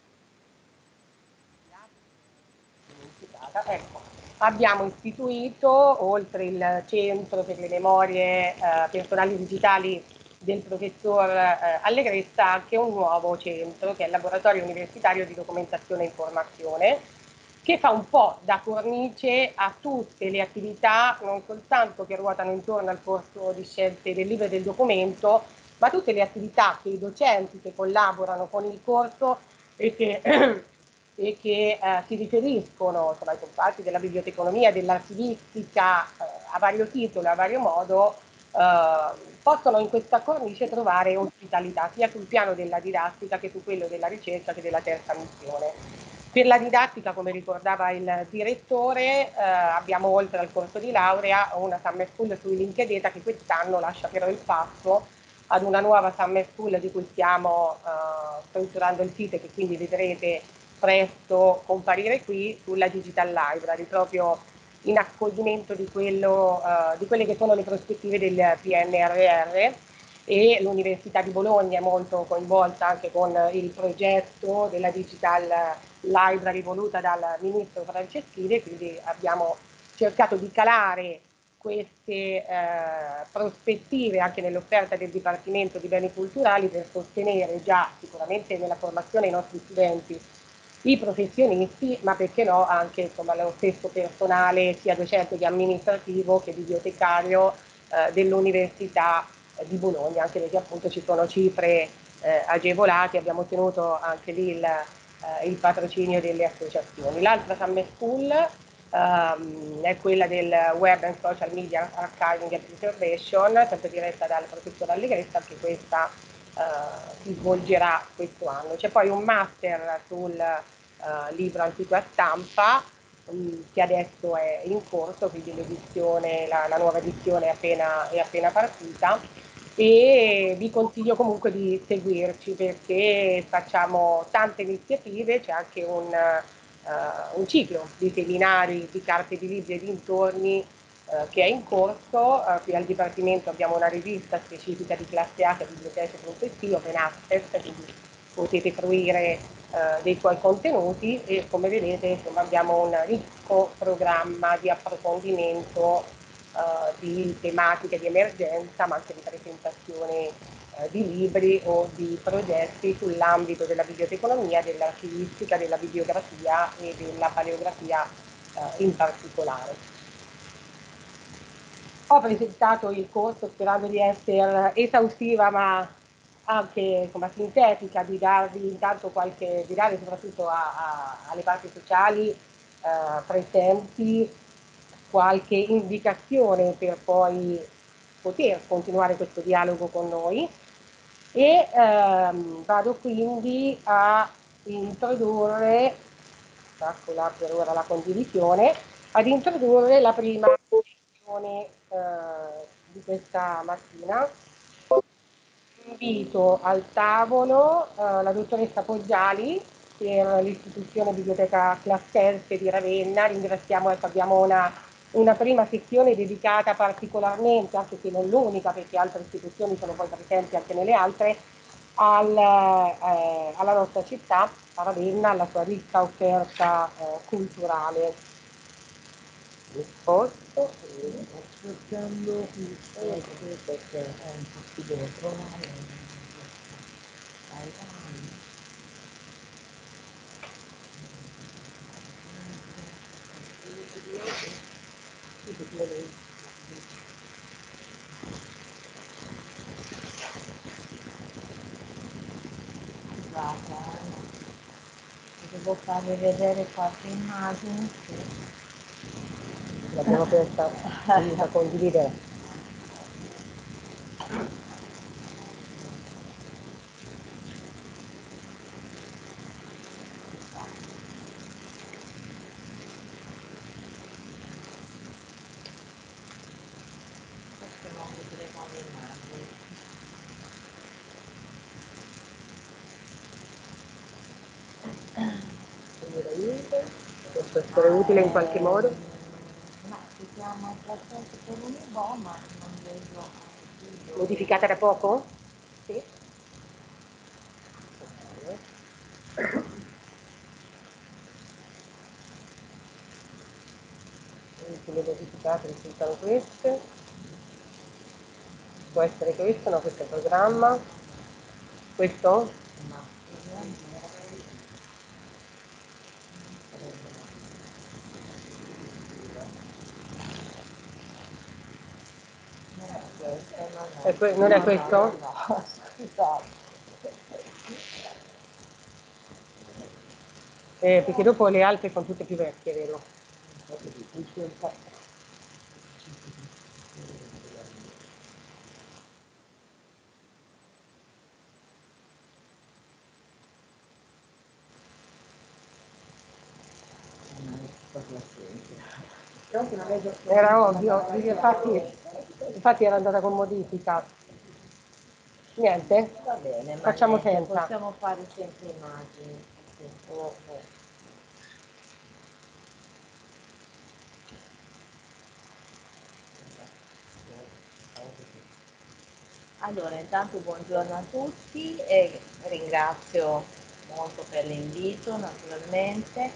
ecco, abbiamo istituito, oltre il Centro per le Memorie eh, Personali Digitali del professor eh, Allegresta, anche un nuovo centro, che è il Laboratorio Universitario di Documentazione e Informazione, che fa un po' da cornice a tutte le attività, non soltanto che ruotano intorno al corso di scienze del libro e del documento, ma tutte le attività che i docenti che collaborano con il corso e che e che eh, si riferiscono, insomma, ai comparti della biblioteconomia, dell'archivistica, eh, a vario titolo, a vario modo, eh, possono in questa cornice trovare ospitalità sia sul piano della didattica che su quello della ricerca che della terza missione. Per la didattica, come ricordava il direttore, eh, abbiamo, oltre al corso di laurea, una Summer School sui LinkedIn che quest'anno lascia però il passo ad una nuova Summer School di cui stiamo eh, strutturando il sito e che quindi vedrete presto comparire qui, sulla Digital Library, proprio in accoglimento di, quello, uh, di quelle che sono le prospettive del P N R R, e l'Università di Bologna è molto coinvolta anche con il progetto della Digital Library voluta dal ministro Franceschini, quindi abbiamo cercato di calare queste eh, prospettive anche nell'offerta del Dipartimento di Beni Culturali per sostenere già sicuramente nella formazione i nostri studenti, i professionisti, ma perché no anche insomma, lo stesso personale sia docente che amministrativo che bibliotecario eh, dell'Università di Bologna, anche perché appunto ci sono cifre eh, agevolate, abbiamo ottenuto anche lì il, eh, il patrocinio delle associazioni. L'altra Summer School ehm, è quella del Web and Social Media Archiving and Preservation, sempre diretta dal professor Allegresta, anche questa eh, si svolgerà questo anno. C'è poi un master sul Uh, libro antico a stampa um, che adesso è in corso, quindi l'edizione, la, la nuova edizione è appena, è appena partita, e vi consiglio comunque di seguirci perché facciamo tante iniziative, c'è anche un, uh, un ciclo di seminari di carte di libri e dintorni uh, che è in corso. Uh, qui al Dipartimento abbiamo una rivista specifica di classe A che è biblioteche punto it, open access, quindi potete fruire eh, dei suoi contenuti, e come vedete insomma, abbiamo un ricco programma di approfondimento eh, di tematiche di emergenza, ma anche di presentazione eh, di libri o di progetti sull'ambito della biblioteconomia, dell'archivistica, della bibliografia e della paleografia eh, in particolare. Ho presentato il corso sperando di essere esaustiva, ma anche insomma, sintetica, di darvi intanto qualche, di dare soprattutto a, a, alle parti sociali eh, presenti qualche indicazione per poi poter continuare questo dialogo con noi, e ehm, vado quindi a introdurre, eccola per ora la condivisione, ad introdurre la prima lezione eh, di questa mattina. invito al tavolo uh, la dottoressa Poggiali per l'istituzione Biblioteca Classense di Ravenna. Ringraziamo, ecco, abbiamo una, una prima sezione dedicata particolarmente, anche se non l'unica perché altre istituzioni sono poi presenti anche nelle altre, al, eh, alla nostra città, a Ravenna, alla sua ricca offerta eh, culturale. Risposto, aspettando il perché è un possibile trovare. Guarda, devo farvi vedere qualche immagine che l'abbiamo presa da condividere. Questo non vedremo le immagini. Può essere utile in qualche modo? No, si chiama Classense per un bo, ma non vedo. Modificata da poco? Sì. Le ultime modificate risultano queste. Può essere questo, no? Questo è il programma. Questo? No. È que- non è questo? No, no, scusate. Eh, perché dopo le altre sono tutte più vecchie, vero? Era ovvio, infatti, infatti era andata con modifica. Niente? Va bene, facciamo niente, senza. Possiamo fare sempre immagini. Sì. Oh, oh. Allora, intanto buongiorno a tutti e ringrazio molto per l'invito, naturalmente.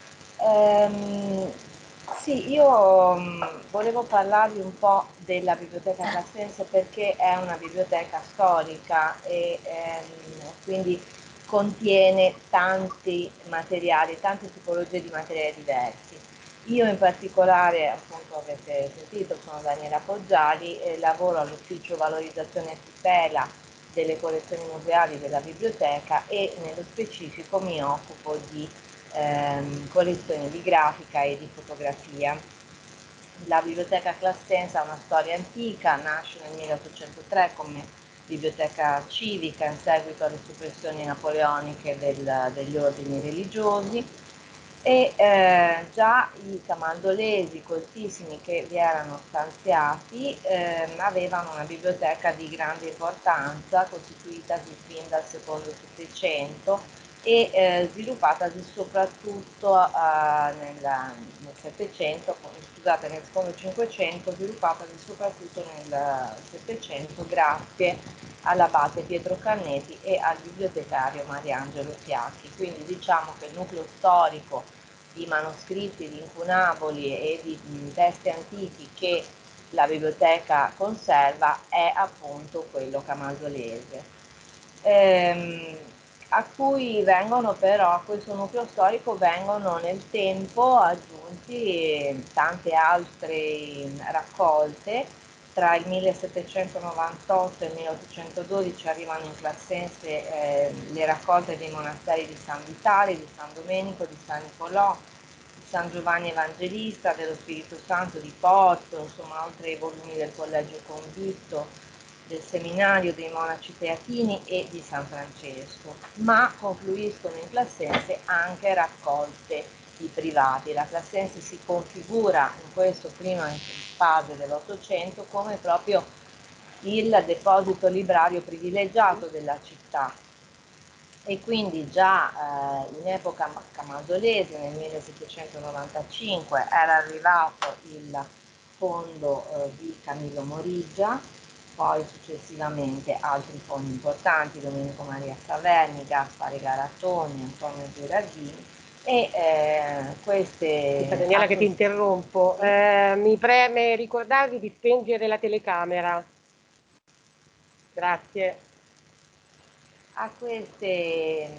Ehm, sì, io mh, volevo parlarvi un po' della Biblioteca Classense perché è una biblioteca storica e ehm, quindi contiene tanti materiali, tante tipologie di materiali diversi. Io in particolare, appunto avete sentito, sono Daniela Poggiali e lavoro all'ufficio valorizzazione e tutela delle collezioni museali della biblioteca e nello specifico mi occupo di ehm, collezioni di grafica e di fotografia. La biblioteca Classense ha una storia antica, nasce nel milleottocentotre come biblioteca civica in seguito alle soppressioni napoleoniche del, degli ordini religiosi e eh, già i camaldolesi coltissimi che vi erano stanziati eh, avevano una biblioteca di grande importanza costituitasi fin dal secondo Settecento e eh, sviluppatasi soprattutto eh, nel, nel Settecento, scusate, nel secondo Cinquecento, sviluppatasi soprattutto nel Settecento grazie all'abate Pietro Canneti e al bibliotecario Mariangelo Fiacchi. Quindi diciamo che il nucleo storico di manoscritti, di incunaboli e di, di testi antichi che la biblioteca conserva è appunto quello camaldolese. Ehm, a cui vengono però, a questo nucleo storico vengono nel tempo aggiunti tante altre raccolte. Tra il millesettecentonovantotto e il milleottocentododici arrivano in Classense eh, le raccolte dei monasteri di San Vitale, di San Domenico, di San Nicolò, di San Giovanni Evangelista, dello Spirito Santo di Porto, insomma oltre ai volumi del Collegio Convitto, del Seminario dei Monaci Teatini e di San Francesco, ma confluiscono in Classense anche raccolte di privati. La Classense si configura in questo prima fase dell'Ottocento come proprio il deposito librario privilegiato della città, e quindi già eh, in epoca camaldolese, nel millesettecentonovantacinque, era arrivato il fondo eh, di Camillo Morigia, poi successivamente altri fondi importanti, Domenico Maria Saverni, Gaspare Garatoni, Antonio Gerardini, e eh, queste... Daniela, che ti interrompo, eh, mi preme ricordarvi di spengere la telecamera. Grazie. A queste, eh,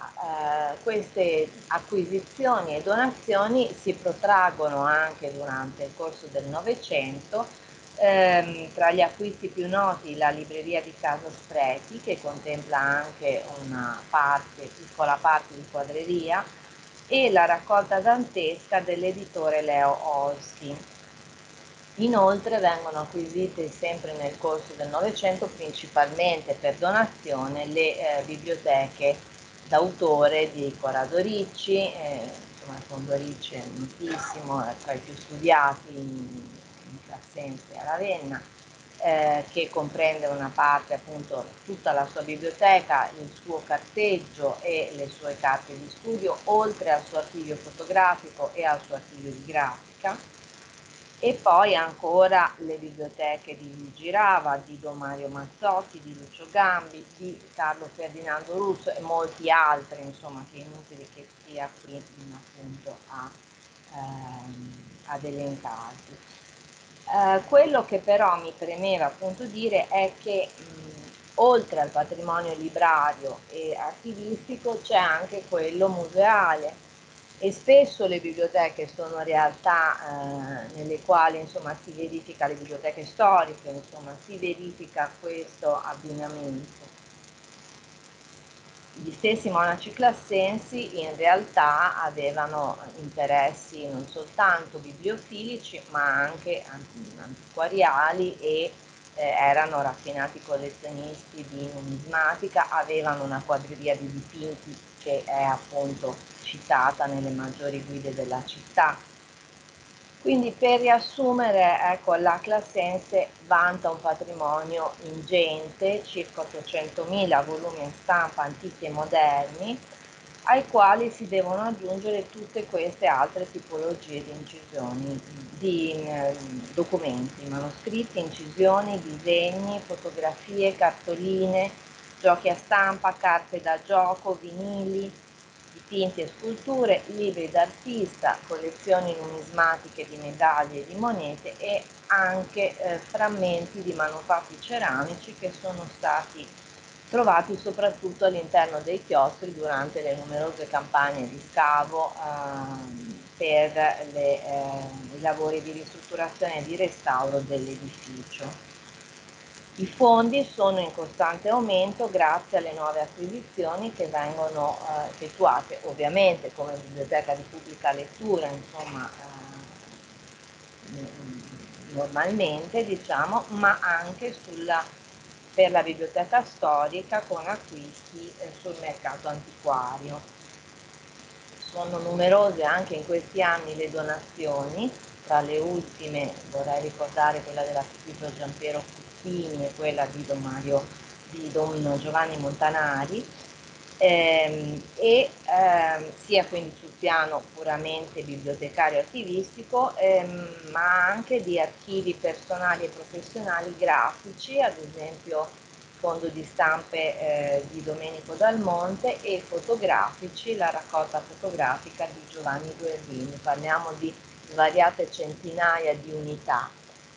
queste acquisizioni e donazioni si protraggono anche durante il corso del Novecento. Ehm, tra gli acquisti più noti la libreria di Casa Spreti, che contempla anche una parte, piccola parte di quadreria, e la raccolta dantesca dell'editore Leo Olsi. Inoltre vengono acquisite sempre nel corso del Novecento, principalmente per donazione, le eh, biblioteche d'autore di Corrado Ricci. Eh, insomma, il fondo Ricci è notissimo, è tra i più studiati in, in Classense a Ravenna, eh, che comprende una parte, appunto, tutta la sua biblioteca, il suo carteggio e le sue carte di studio, oltre al suo archivio fotografico e al suo archivio di grafica. E poi ancora le biblioteche di Luigi Rava, di Don Mario Mazzotti, di Lucio Gambi, di Carlo Ferdinando Russo e molti altri, insomma, che è inutile che sia qui appunto a, ehm, ad elencarli. Eh, quello che però mi premeva appunto dire è che mh, oltre al patrimonio librario e archivistico c'è anche quello museale, e spesso le biblioteche sono realtà eh, nelle quali, insomma, si verifica, le biblioteche storiche, insomma, si verifica questo abbinamento. Gli stessi monaci classensi in realtà avevano interessi non soltanto bibliofilici ma anche antiquariali, e eh, erano raffinati collezionisti di numismatica, avevano una quadreria di dipinti che è appunto citata nelle maggiori guide della città. Quindi, per riassumere, ecco, la Classense vanta un patrimonio ingente, circa ottocentomila volumi in stampa antichi e moderni, ai quali si devono aggiungere tutte queste altre tipologie di incisioni, di eh, documenti, manoscritti, incisioni, disegni, fotografie, cartoline, giochi a stampa, carte da gioco, vinili, dipinti e sculture, libri d'artista, collezioni numismatiche di medaglie e di monete, e anche eh, frammenti di manufatti ceramici che sono stati trovati soprattutto all'interno dei chiostri durante le numerose campagne di scavo eh, per le, eh, i lavori di ristrutturazione e di restauro dell'edificio. I fondi sono in costante aumento grazie alle nuove acquisizioni che vengono eh, effettuate, ovviamente come biblioteca di pubblica lettura, insomma, eh, normalmente, diciamo, ma anche sulla, per la biblioteca storica, con acquisti eh, sul mercato antiquario. Sono numerose anche in questi anni le donazioni, tra le ultime vorrei ricordare quella dell'Archivio Giampiero Fuffini e quella di Don Mario, di Don Giovanni Montanari, ehm, e ehm, sia quindi sul piano puramente bibliotecario archivistico, ehm, ma anche di archivi personali e professionali grafici, ad esempio fondo di stampe eh, di Domenico Dal Monte, e fotografici, la raccolta fotografica di Giovanni Guerrini. Parliamo di svariate centinaia di unità.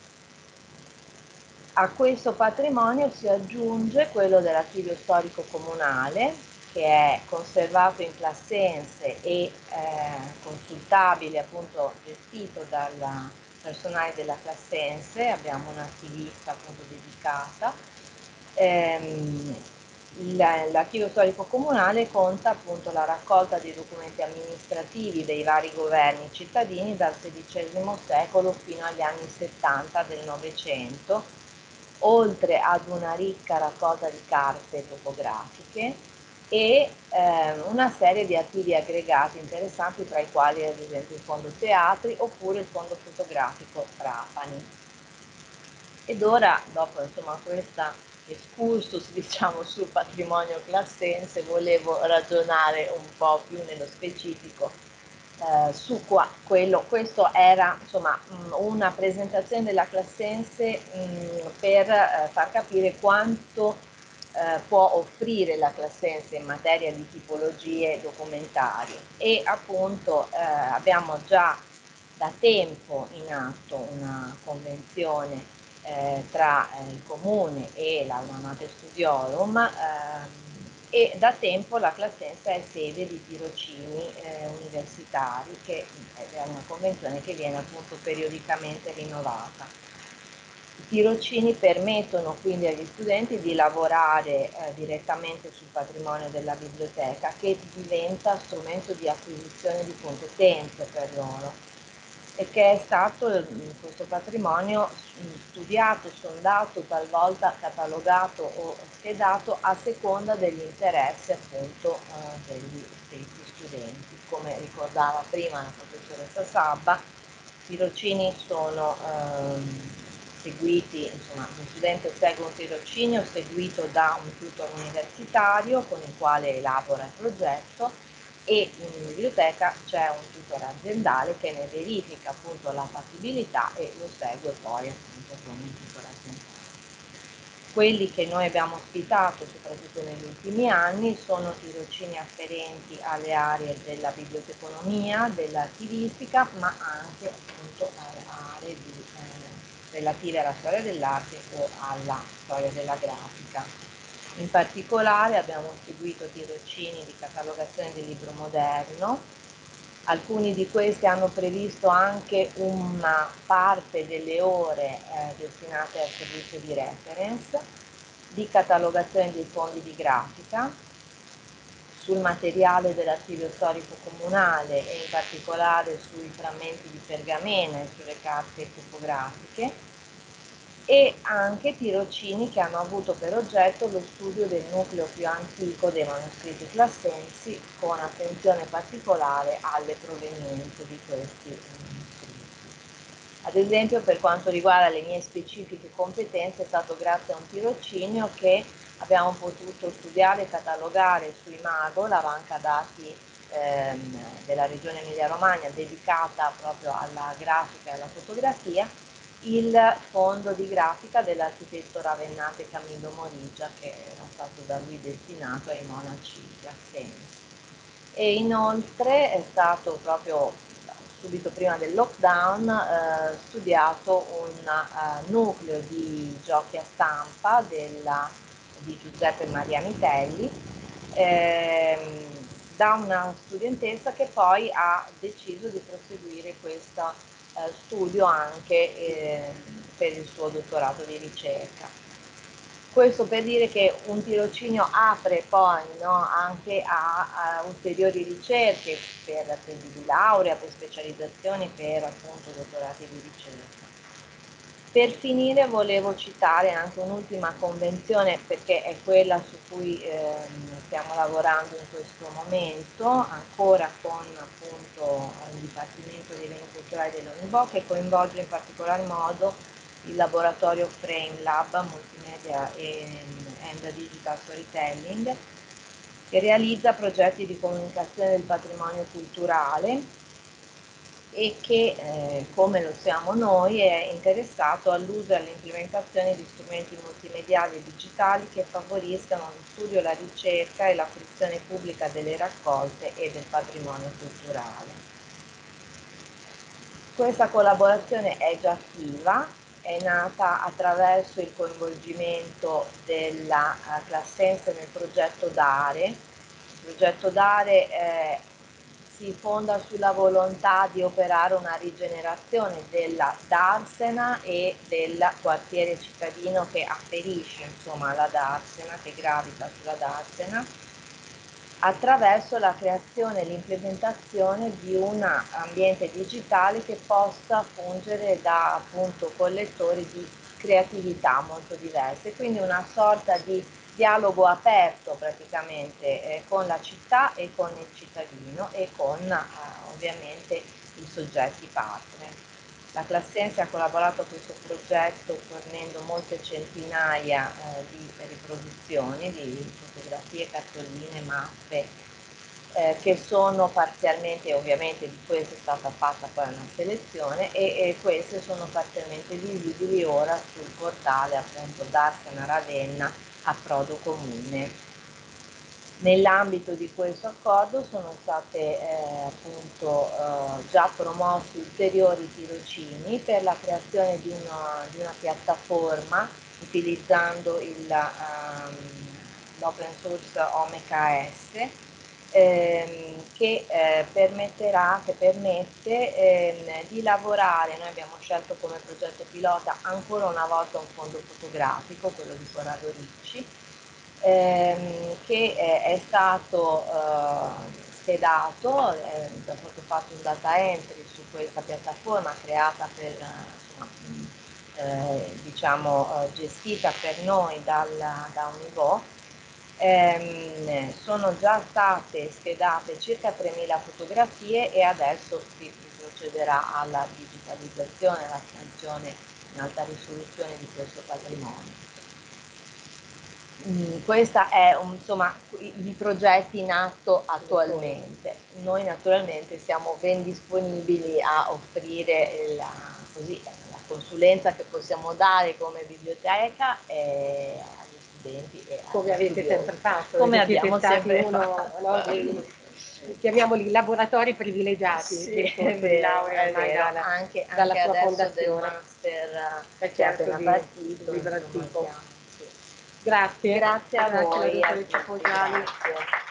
A questo patrimonio si aggiunge quello dell'Archivio Storico Comunale, che è conservato in Classense e eh, consultabile, appunto gestito dal personale della Classense. Abbiamo un'archivista appunto dedicata. Ehm, L'Archivio Storico Comunale conta appunto la raccolta dei documenti amministrativi dei vari governi cittadini dal sedicesimo secolo fino agli anni settanta del Novecento, oltre ad una ricca raccolta di carte topografiche e eh, una serie di archivi aggregati interessanti, tra i quali ad esempio il fondo teatri oppure il fondo fotografico Trapani. Ed ora, dopo insomma questa excursus diciamo sul patrimonio classense, volevo ragionare un po' più nello specifico eh, su qua, quello. Questo era insomma mh, una presentazione della classense mh, per eh, far capire quanto eh, può offrire la classense in materia di tipologie documentarie, e appunto eh, abbiamo già da tempo in atto una convenzione eh, tra eh, il Comune e la Launate Studiorum ehm, e da tempo la Classense è sede di tirocini eh, universitari, che è una convenzione che viene appunto periodicamente rinnovata. I tirocini permettono quindi agli studenti di lavorare eh, direttamente sul patrimonio della biblioteca, che diventa strumento di acquisizione di competenze per loro, e che è stato questo patrimonio studiato, sondato, talvolta catalogato o schedato a seconda degli interessi appunto eh, degli stessi studenti. Come ricordava prima la professoressa Sabba, i tirocini sono ehm, seguiti, insomma, lo studente segue un tirocinio seguito da un tutor universitario con il quale elabora il progetto, e in biblioteca c'è un tutor aziendale che ne verifica appunto la fattibilità e lo segue poi appunto con un tutor aziendale. Quelli che noi abbiamo ospitato soprattutto negli ultimi anni sono tirocini afferenti alle aree della biblioteconomia, dell'archivistica, ma anche appunto alle aree di, eh, relative alla storia dell'arte o alla storia della grafica. In particolare abbiamo seguito tirocini di catalogazione del libro moderno. Alcuni di questi hanno previsto anche una parte delle ore eh, destinate al servizio di reference, di catalogazione dei fondi di grafica, sul materiale dell'archivio storico comunale e in particolare sui frammenti di pergamena e sulle carte topografiche, e anche tirocini che hanno avuto per oggetto lo studio del nucleo più antico dei manoscritti classensi, con attenzione particolare alle provenienze di questi manoscritti. Ad esempio, per quanto riguarda le mie specifiche competenze, è stato grazie a un tirocinio che abbiamo potuto studiare e catalogare su Imago, la banca dati ehm, della regione Emilia-Romagna dedicata proprio alla grafica e alla fotografia, il fondo di grafica dell'architetto ravennate Camillo Morigia, che era stato da lui destinato ai monaci classensi. E inoltre è stato proprio subito prima del lockdown eh, studiato un uh, nucleo di giochi a stampa della, di Giuseppe Maria Mitelli, ehm, da una studentessa che poi ha deciso di proseguire questo eh, studio anche eh, per il suo dottorato di ricerca. Questo per dire che un tirocinio apre poi no, anche a, a ulteriori ricerche per tesi di laurea, per specializzazioni, per appunto dottorati di ricerca. Per finire volevo citare anche un'ultima convenzione, perché è quella su cui eh, stiamo lavorando in questo momento, ancora con appunto il Dipartimento dei Beni Culturali dell'Unibo, che coinvolge in particolar modo il laboratorio Frame Lab Multimedia and Digital Storytelling, che realizza progetti di comunicazione del patrimonio culturale e che, eh, come lo siamo noi, è interessato all'uso e all'implementazione di strumenti multimediali e digitali che favoriscano lo studio, la ricerca e la fruizione pubblica delle raccolte e del patrimonio culturale. Questa collaborazione è già attiva, è nata attraverso il coinvolgimento della uh, Classense nel progetto Dare. Il progetto Dare eh, si fonda sulla volontà di operare una rigenerazione della Darsena e del quartiere cittadino che afferisce insomma alla Darsena, che gravita sulla Darsena, attraverso la creazione e l'implementazione di un ambiente digitale che possa fungere da appunto collettore di creatività molto diverse, quindi una sorta di dialogo aperto praticamente eh, con la città e con il cittadino e con eh, ovviamente i soggetti partner. La Classense ha collaborato a questo progetto fornendo molte centinaia eh, di riproduzioni, di fotografie, cartoline, mappe, eh, che sono parzialmente, ovviamente di queste è stata fatta poi una selezione, e, e queste sono parzialmente visibili ora sul portale appunto Darsena Ravenna Approdo Comune. Nell'ambito di questo accordo sono state eh, appunto eh, già promossi ulteriori tirocini per la creazione di una, di una piattaforma utilizzando il, um, l'open source Omeka S ehm, che eh, permetterà, che permette ehm, di lavorare. Noi abbiamo scelto come progetto pilota ancora una volta un fondo fotografico, quello di Corrado Ricci, Ehm, che è, è stato eh, schedato, è stato fatto un data entry su questa piattaforma creata per, insomma, eh, diciamo, eh, gestita per noi dal, da Univo. Ehm, sono già state schedate circa tremila fotografie e adesso si, si procederà alla digitalizzazione, alla scansione in alta risoluzione di questo patrimonio. Mm, questa è un, insomma i progetti in atto attualmente. Noi naturalmente siamo ben disponibili a offrire la, così, la consulenza che possiamo dare come biblioteca e agli studenti e come avete studiosi. sempre fatto, come siete abbiamo stati sempre uno, fatto. no, dei, chiamiamoli laboratori privilegiati Sì, del corso è di vero, laurea è ormai vero. dalla, anche, dalla anche sua adesso del fondazione. master È che è certo, appena di, partito, di insomma, Brantico. siamo- sì. Grazie. Grazie a Grazie alla voi, a dottoressa tutti, Poggiani. grazie.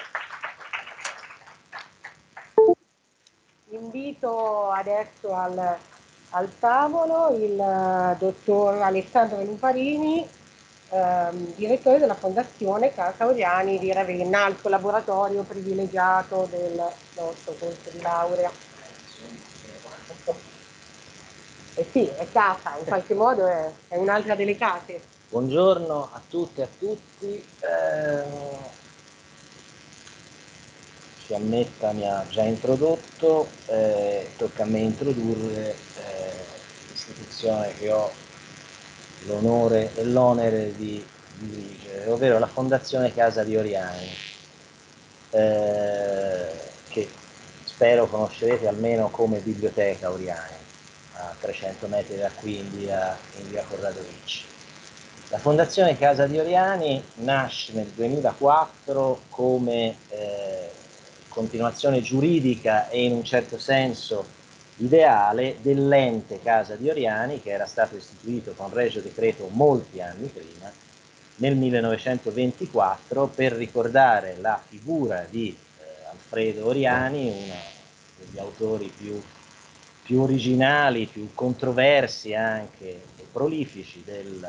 Invito adesso al, al tavolo il eh, dottor Alessandro Luparini, ehm, direttore della Fondazione Casa Oriani di Ravenna, il collaboratorio privilegiato del nostro corso di laurea. Eh sì, è casa, in qualche modo è, è un'altra delle case. Buongiorno a tutte e a tutti. Eh, Fiammetta mi ha già introdotto, eh, tocca a me introdurre eh, l'istituzione che ho l'onore e l'onere di dirigere, ovvero la Fondazione Casa di Oriani, eh, che spero conoscerete almeno come Biblioteca Oriani, a trecento metri da qui in via, in via Corrado Ricci. La Fondazione Casa di Oriani nasce nel duemilaquattro come eh, continuazione giuridica e in un certo senso ideale dell'ente Casa di Oriani, che era stato istituito con regio decreto molti anni prima, nel millenovecentoventiquattro, per ricordare la figura di eh, Alfredo Oriani, uno degli autori più, più originali, più controversi anche e prolifici del, eh,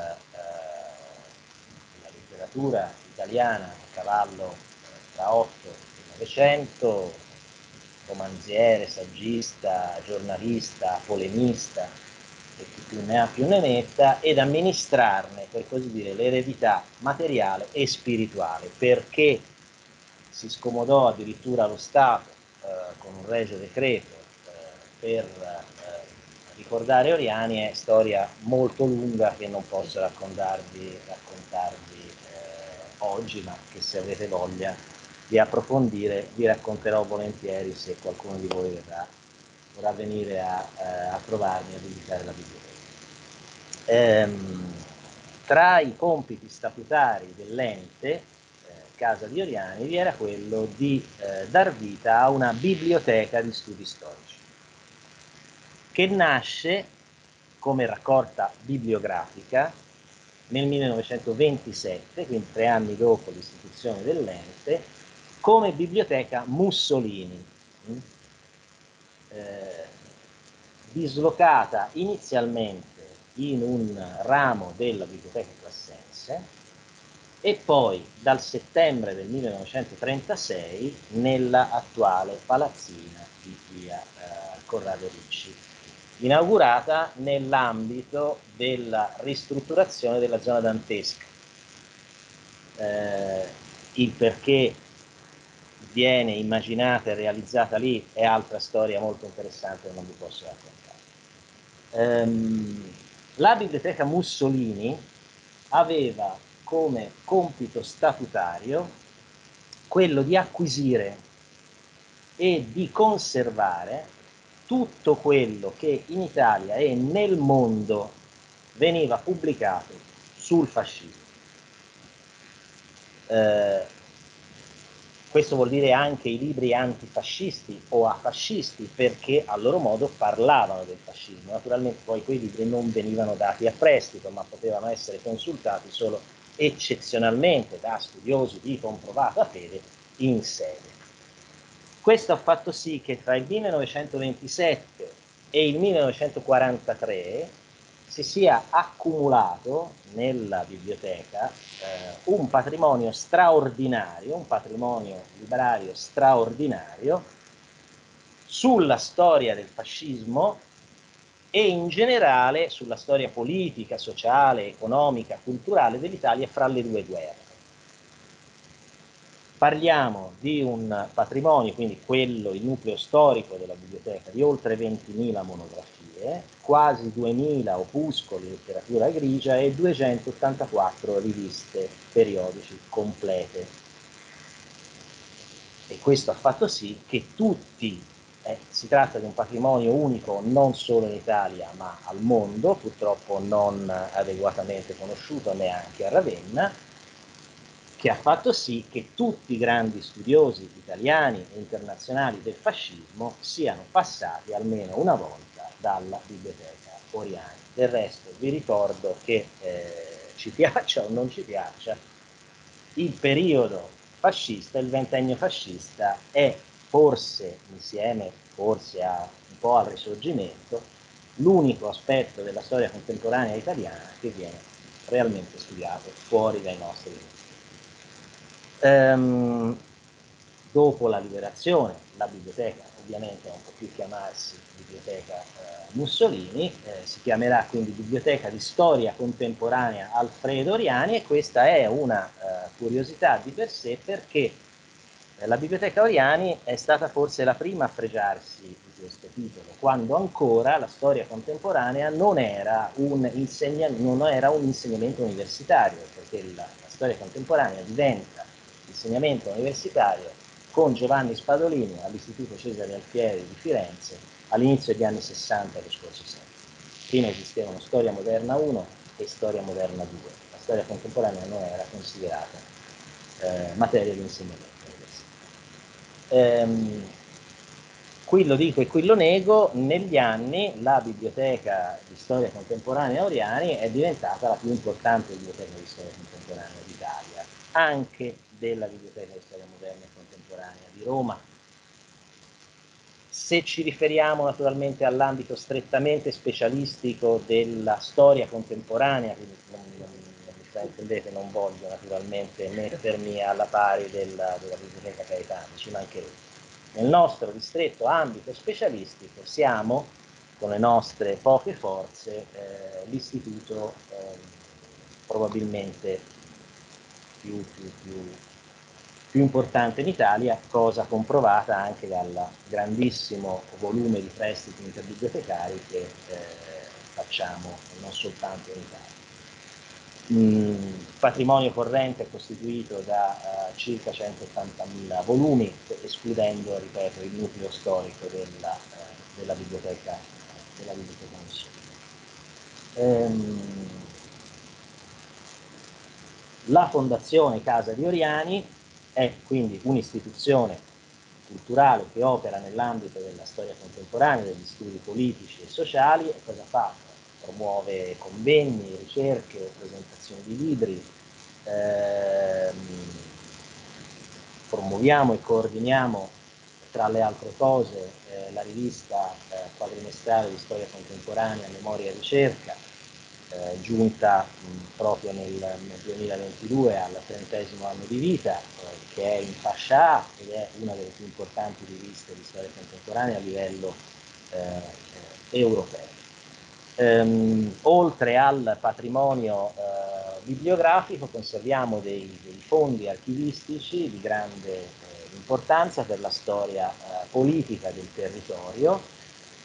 della letteratura italiana a cavallo tra otto e novecento, romanziere, saggista, giornalista, polemista e chi più ne ha più ne metta, ed amministrarne, per così dire, l'eredità materiale e spirituale, perché si scomodò addirittura lo Stato eh, con un regio decreto eh, per eh, ricordare Oriani. È storia molto lunga che non posso raccontarvi, raccontarvi eh, oggi, ma che se avete voglia di approfondire vi racconterò volentieri se qualcuno di voi verrà, vorrà venire a, eh, a trovarmi a visitare la biblioteca. Ehm, tra i compiti statutari dell'ente eh, Casa di Oriani vi era quello di eh, dar vita a una biblioteca di studi storici, che nasce come raccolta bibliografica nel millenovecentoventisette, quindi tre anni dopo l'istituzione dell'ente, come biblioteca Mussolini, eh, dislocata inizialmente in un ramo della biblioteca classense e poi dal settembre del millenovecentotrentasei nella attuale palazzina di via eh, Corrado Ricci, inaugurata nell'ambito della ristrutturazione della zona dantesca. Eh, il perché viene immaginata e realizzata lì è altra storia molto interessante che non vi posso raccontare. Ehm, la Biblioteca Mussolini aveva come compito statutario quello di acquisire e di conservare tutto quello che in Italia e nel mondo veniva pubblicato sul fascismo. Eh, questo vuol dire anche i libri antifascisti o afascisti, perché a loro modo parlavano del fascismo. Naturalmente poi quei libri non venivano dati a prestito, ma potevano essere consultati solo eccezionalmente da studiosi di comprovata fede in sede. Questo ha fatto sì che tra il millenovecentoventisette e il millenovecentoquarantatré si sia accumulato nella biblioteca eh, un patrimonio straordinario, un patrimonio librario straordinario sulla storia del fascismo e in generale sulla storia politica, sociale, economica, culturale dell'Italia fra le due guerre. Parliamo di un patrimonio, quindi quello, il nucleo storico della biblioteca, di oltre ventimila monografie, quasi duemila opuscoli, letteratura grigia e duecentottantaquattro riviste periodici complete. E questo ha fatto sì che tutti, eh, si tratta di un patrimonio unico non solo in Italia ma al mondo, purtroppo non adeguatamente conosciuto neanche a Ravenna, che ha fatto sì che tutti i grandi studiosi italiani e internazionali del fascismo siano passati almeno una volta dalla Biblioteca Oriani. Del resto vi ricordo che, eh, ci piaccia o non ci piaccia, il periodo fascista, il ventennio fascista, è forse, insieme forse a, un po' al Risorgimento, l'unico aspetto della storia contemporanea italiana che viene realmente studiato fuori dai nostri limiti. Ehm, dopo la liberazione, la biblioteca ovviamente non può più chiamarsi Biblioteca eh, Mussolini, eh, si chiamerà quindi Biblioteca di Storia Contemporanea Alfredo Oriani, e questa è una eh, curiosità di per sé, perché eh, la Biblioteca Oriani è stata forse la prima a fregiarsi di questo titolo, quando ancora la storia contemporanea non era un, insegna- non era un insegnamento universitario, perché la, la storia contemporanea diventa insegnamento universitario con Giovanni Spadolini all'Istituto Cesare Alfieri di Firenze all'inizio degli anni sessanta dello scorso secolo. Prima esistevano Storia Moderna uno e Storia Moderna due. La storia contemporanea non era considerata eh, materia di insegnamento universitario. Ehm, qui lo dico e qui lo nego, negli anni la biblioteca di storia contemporanea Oriani è diventata la più importante biblioteca di storia contemporanea d'Italia, anche della Biblioteca di Storia Moderna e Contemporanea di Roma. Se ci riferiamo naturalmente all'ambito strettamente specialistico della storia contemporanea, quindi non, non, non mi fraintendete, non voglio naturalmente mettermi alla pari della, della Biblioteca Caetana, ci mancherebbe. Nel nostro ristretto ambito specialistico siamo, con le nostre poche forze, eh, l'istituto eh, probabilmente più, più, più, più importante in Italia, cosa comprovata anche dal grandissimo volume di prestiti interbibliotecari che eh, facciamo non soltanto in Italia. Il patrimonio corrente è costituito da uh, circa centottantamila volumi, escludendo, ripeto, il nucleo storico della, uh, della biblioteca, della biblioteca Mussolini. Ehm, La Fondazione Casa di Oriani è quindi un'istituzione culturale che opera nell'ambito della storia contemporanea, degli studi politici e sociali. E cosa fa? Promuove convegni, ricerche, presentazioni di libri, ehm, promuoviamo e coordiniamo, tra le altre cose, eh, la rivista eh, quadrimestrale di storia contemporanea, Memoria e Ricerca, eh, giunta mh, proprio nel, nel duemilaventidue al trentesimo anno di vita, eh, che è in fascia A ed è una delle più importanti riviste di storia contemporanea a livello eh, europeo. Ehm, oltre al patrimonio eh, bibliografico conserviamo dei, dei fondi archivistici di grande eh, importanza per la storia eh, politica del territorio,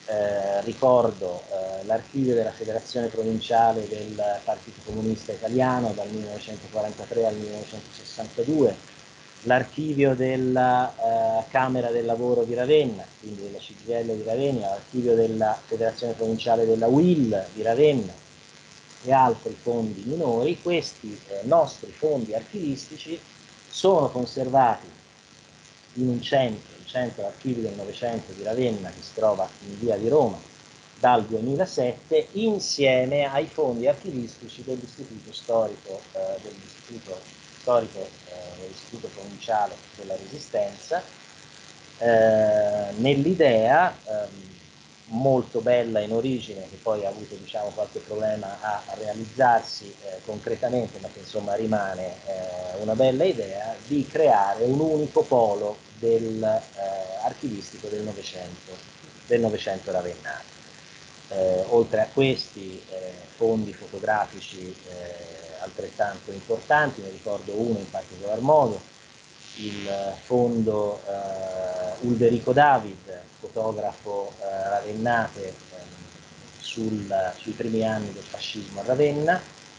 Eh, ricordo eh, l'archivio della Federazione Provinciale del Partito Comunista Italiano dal millenovecentoquarantatré al millenovecentosessantadue, l'archivio della eh, Camera del Lavoro di Ravenna, quindi della C G I L di Ravenna, l'archivio della Federazione Provinciale della U I L di Ravenna e altri fondi minori. Questi eh, nostri fondi archivistici sono conservati in un centro, il centro archivi del Novecento di Ravenna, che si trova in via di Roma dal duemilasette, insieme ai fondi archivistici dell'Istituto Storico, eh, dell'Istituto Storico, eh, dell'Istituto Provinciale della Resistenza, eh, nell'idea ehm, molto bella in origine, che poi ha avuto, diciamo, qualche problema a, a realizzarsi eh, concretamente, ma che insomma rimane eh, una bella idea, di creare un unico polo del eh, archivistico del Novecento, del Novecento ravennate. Eh, oltre a questi eh, fondi fotografici eh, altrettanto importanti, ne ricordo uno in particolar modo, il fondo eh, Ulderico David, fotografo eh, ravennate eh, sul, sui primi anni del fascismo a Ravenna,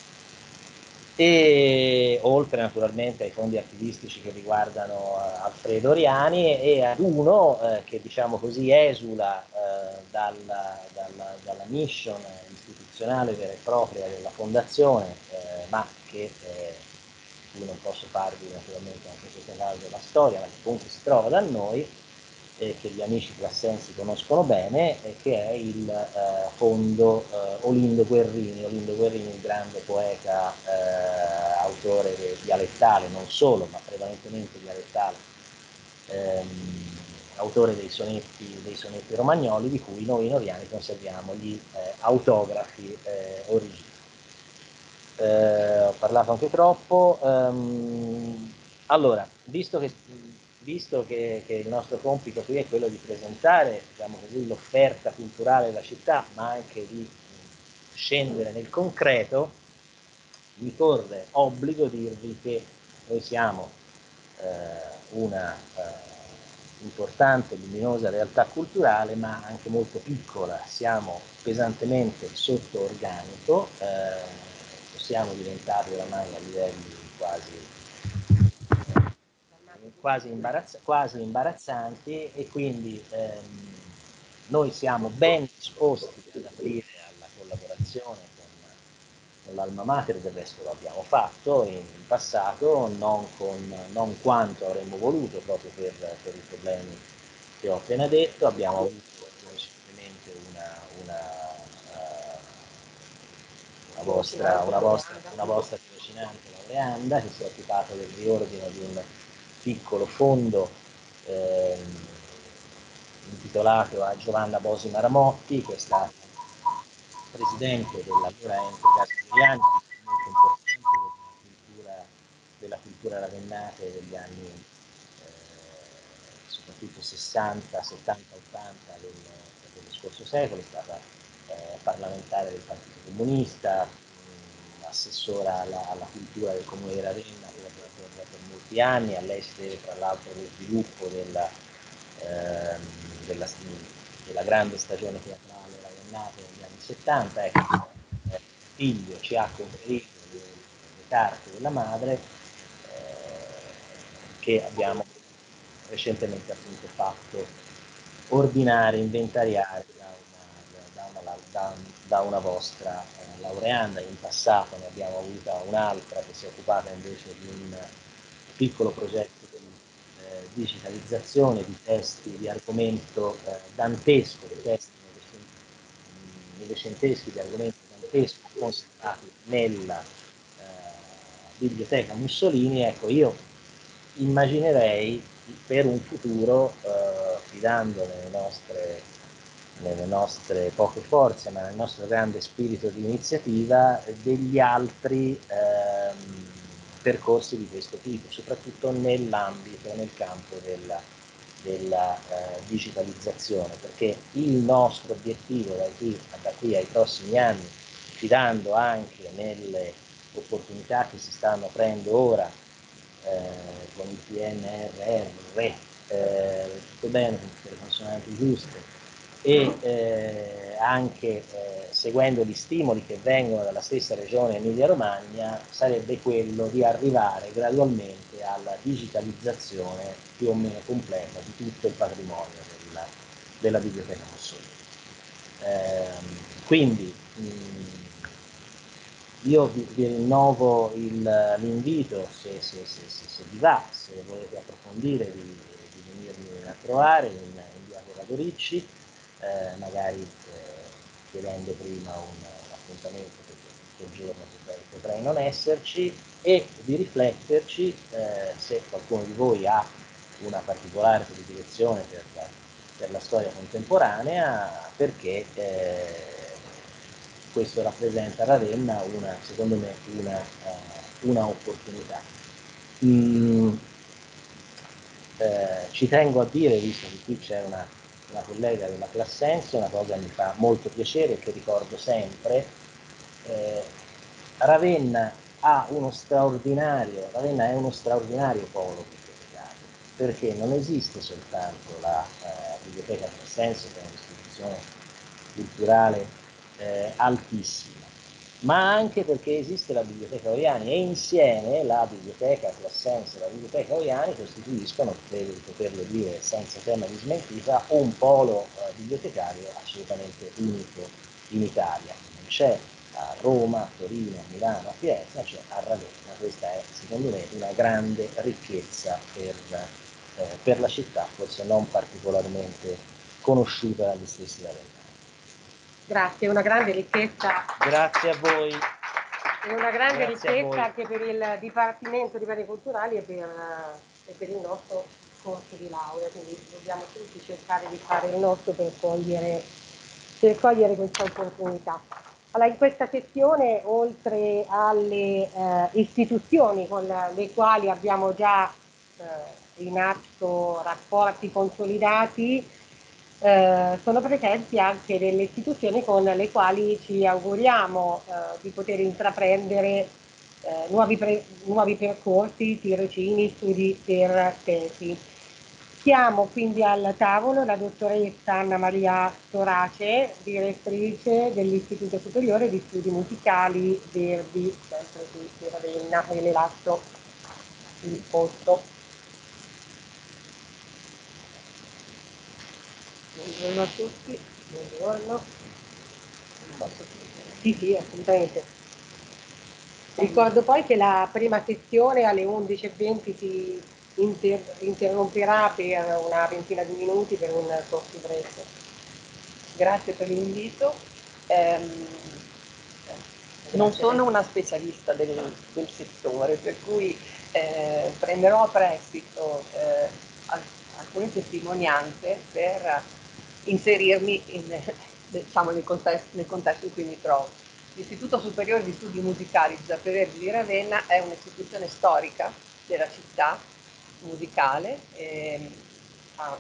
e oltre naturalmente ai fondi archivistici che riguardano uh, Alfredo Oriani, e ad uno eh, che, diciamo così, esula eh, dalla, dalla, dalla mission istituzionale vera e propria della fondazione, eh, ma che eh, di cui non posso farvi naturalmente anche questo caso della storia, ma che comunque si trova da noi e che gli amici classensi conoscono bene, e che è il eh, fondo eh, Olindo Guerrini. Olindo Guerrini, il grande poeta, eh, autore dialettale, non solo, ma prevalentemente dialettale, ehm, autore dei sonetti, dei sonetti romagnoli, di cui noi noriani conserviamo gli eh, autografi eh, originali. Eh, ho parlato anche troppo. Um, allora, visto che visto che, che il nostro compito qui è quello di presentare, diciamo così, l'offerta culturale della città, ma anche di scendere nel concreto, mi corre obbligo dirvi che noi siamo eh, una eh, importante, luminosa realtà culturale, ma anche molto piccola. Siamo pesantemente sotto organico, eh, possiamo diventare oramai a livelli quasi Quasi, imbarazz- quasi imbarazzanti, e quindi ehm, noi siamo ben disposti ad aprire alla collaborazione con, con l'Alma Mater. Del resto lo abbiamo fatto in, in passato, non, con, non quanto avremmo voluto, proprio per, per i problemi che ho appena detto. Abbiamo avuto recentemente una, una, uh, una vostra, una vostra, una vostra tirocinante laureanda che si è occupata del riordino di un piccolo fondo ehm, intitolato a Giovanna Bosi Maramotti, che è stata presidente dell'allora ente Case Giuliani, molto importante della cultura, della cultura ravennate degli anni eh, soprattutto sessanta, settanta, ottanta del, dello scorso secolo. È stata eh, parlamentare del Partito Comunista, mh, assessora alla, alla cultura del Comune di Ravenna per, per, per molti anni. A lei si deve tra l'altro lo sviluppo della, ehm, della, della grande stagione teatrale ravennate negli anni settanta. Ecco, eh, figlio ci ha conferito le, le carte della madre, eh, che abbiamo recentemente appunto fatto ordinare, inventariare da una, da una, da, da una vostra eh, laureanda. In passato ne abbiamo avuta un'altra che si è occupata invece di un piccolo progetto di eh, digitalizzazione di testi di argomento eh, dantesco, di testi novecenteschi di argomento dantesco conservati nella eh, biblioteca Mussolini. Ecco, io immaginerei per un futuro, eh, fidando nelle nostre, nelle nostre poche forze, ma nel nostro grande spirito di iniziativa, degli altri ehm, percorsi di questo tipo, soprattutto nell'ambito, nel campo della, della eh, digitalizzazione, perché il nostro obiettivo da qui, da qui ai prossimi anni, fidando anche nelle opportunità che si stanno aprendo ora eh, con il P N R R, eh, tutto bene con tutte le consonanti giuste, e eh, anche eh, seguendo gli stimoli che vengono dalla stessa regione Emilia-Romagna, sarebbe quello di arrivare gradualmente alla digitalizzazione più o meno completa di tutto il patrimonio della, della Biblioteca Mussolini. Eh, quindi mh, io vi, vi rinnovo l'invito, se, se, se, se, se vi va, se volete approfondire, di, di venirmi a trovare in, in via Corrado Ricci, eh, magari eh, chiedendo prima un, un appuntamento, perché quel giorno potrei, potrei non esserci, e di rifletterci eh, se qualcuno di voi ha una particolare predilezione per la, per la storia contemporanea, perché eh, questo rappresenta a Ravenna una, secondo me, una, uh, una opportunità. Mm, eh, ci tengo a dire, visto che qui c'è una, una collega della Classense, una cosa che mi fa molto piacere e che ricordo sempre. eh, Ravenna ha uno straordinario, Ravenna è uno straordinario polo bibliotecario, perché non esiste soltanto la eh, Biblioteca Classense, che è un'istituzione culturale eh, altissima, ma anche perché esiste la Biblioteca Oriani, e insieme la Biblioteca Classense e la Biblioteca Oriani costituiscono, credo di poterlo dire senza tema di smentita, un polo eh, bibliotecario assolutamente unico in Italia. Non c'è a Roma, a Torino, a Milano, a Firenze, c'è a Ravenna. Questa è secondo me una grande ricchezza per, eh, per la città, forse non particolarmente conosciuta dagli stessi ravennani. Grazie, una grande ricchezza. Grazie a voi. E una grande Grazie ricchezza anche per il Dipartimento di Beni Culturali e per, e per il nostro corso di laurea, quindi dobbiamo tutti cercare di fare il nostro per cogliere, per cogliere questa opportunità. Allora, in questa sezione, oltre alle eh, istituzioni con le quali abbiamo già eh, in atto rapporti consolidati, Eh, sono presenti anche delle istituzioni con le quali ci auguriamo eh, di poter intraprendere eh, nuovi, pre- nuovi percorsi, tirocini, studi per tesi. Siamo quindi al tavolo la dottoressa Anna Maria Torace, direttrice dell'Istituto Superiore di Studi Musicali Verdi, sempre qui di Ravenna, e le lascio il posto. Buongiorno a tutti, buongiorno. Sì, sì, assolutamente. Ricordo poi che la prima sessione alle undici e venti si inter interromperà per una ventina di minuti per un coffee break. Grazie per l'invito. Ehm, non sono una specialista del, del settore, per cui eh, prenderò a prestito eh, alcune testimonianze per inserirmi in, diciamo, nel, contesto, nel contesto in cui mi trovo. L'Istituto Superiore di Studi Musicali Giuseppe Verdi di Ravenna è un'istituzione storica della città musicale, e ha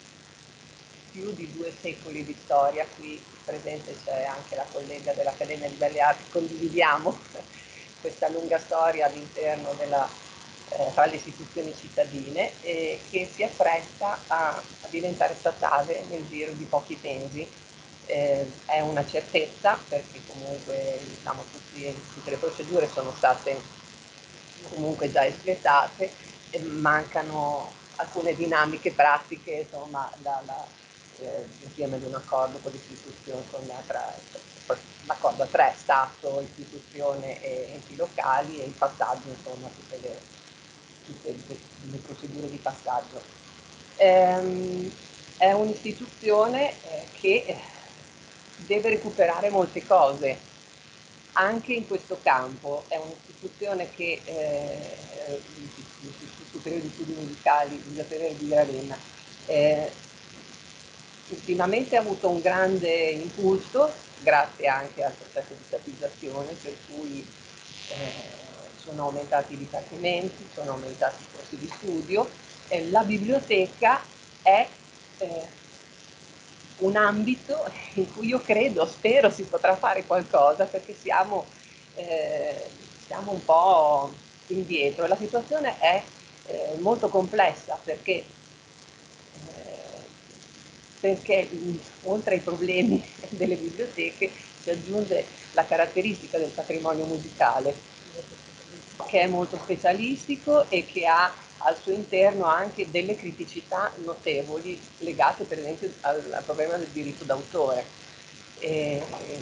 più di due secoli di storia. Qui presente c'è anche la collega dell'Accademia di Belle Arti, condividiamo questa lunga storia all'interno della Eh, tra le istituzioni cittadine, e che si appresta a, a diventare statale nel giro di pochi mesi. Eh, è una certezza, perché comunque diciamo, tutti, tutte le procedure sono state comunque già espletate, e mancano alcune dinamiche pratiche, insomma, insieme ad un accordo con l'istituzione, con l'accordo a tre, Stato, istituzione e enti locali, e il passaggio, insomma, tutte le tutte le, le procedure di passaggio. Ehm, è un'istituzione eh, che deve recuperare molte cose, anche in questo campo. È un'istituzione che eh, l'Istituto Superiore di Studi Musicali di Ravenna eh, ultimamente ha avuto un grande impulso, grazie anche al processo di statizzazione, per cui eh, sono aumentati i dipartimenti, sono aumentati i corsi di studio, e la biblioteca è eh, un ambito in cui io credo, spero si potrà fare qualcosa, perché siamo, eh, siamo un po' indietro. La situazione è eh, molto complessa, perché eh, perché oltre ai problemi delle biblioteche si aggiunge la caratteristica del patrimonio musicale, che è molto specialistico e che ha al suo interno anche delle criticità notevoli legate per esempio al, al problema del diritto d'autore. E,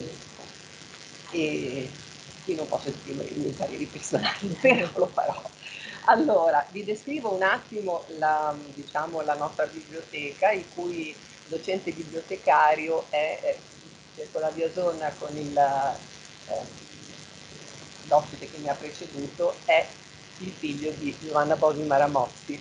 e qui non posso esprimere i miei pareri personali, però lo farò. Allora, vi descrivo un attimo la, diciamo, la nostra biblioteca, il cui docente bibliotecario è, è cerco la via zona con il, eh, l'ospite che mi ha preceduto, è il figlio di Giovanna Bosi Maramozzi,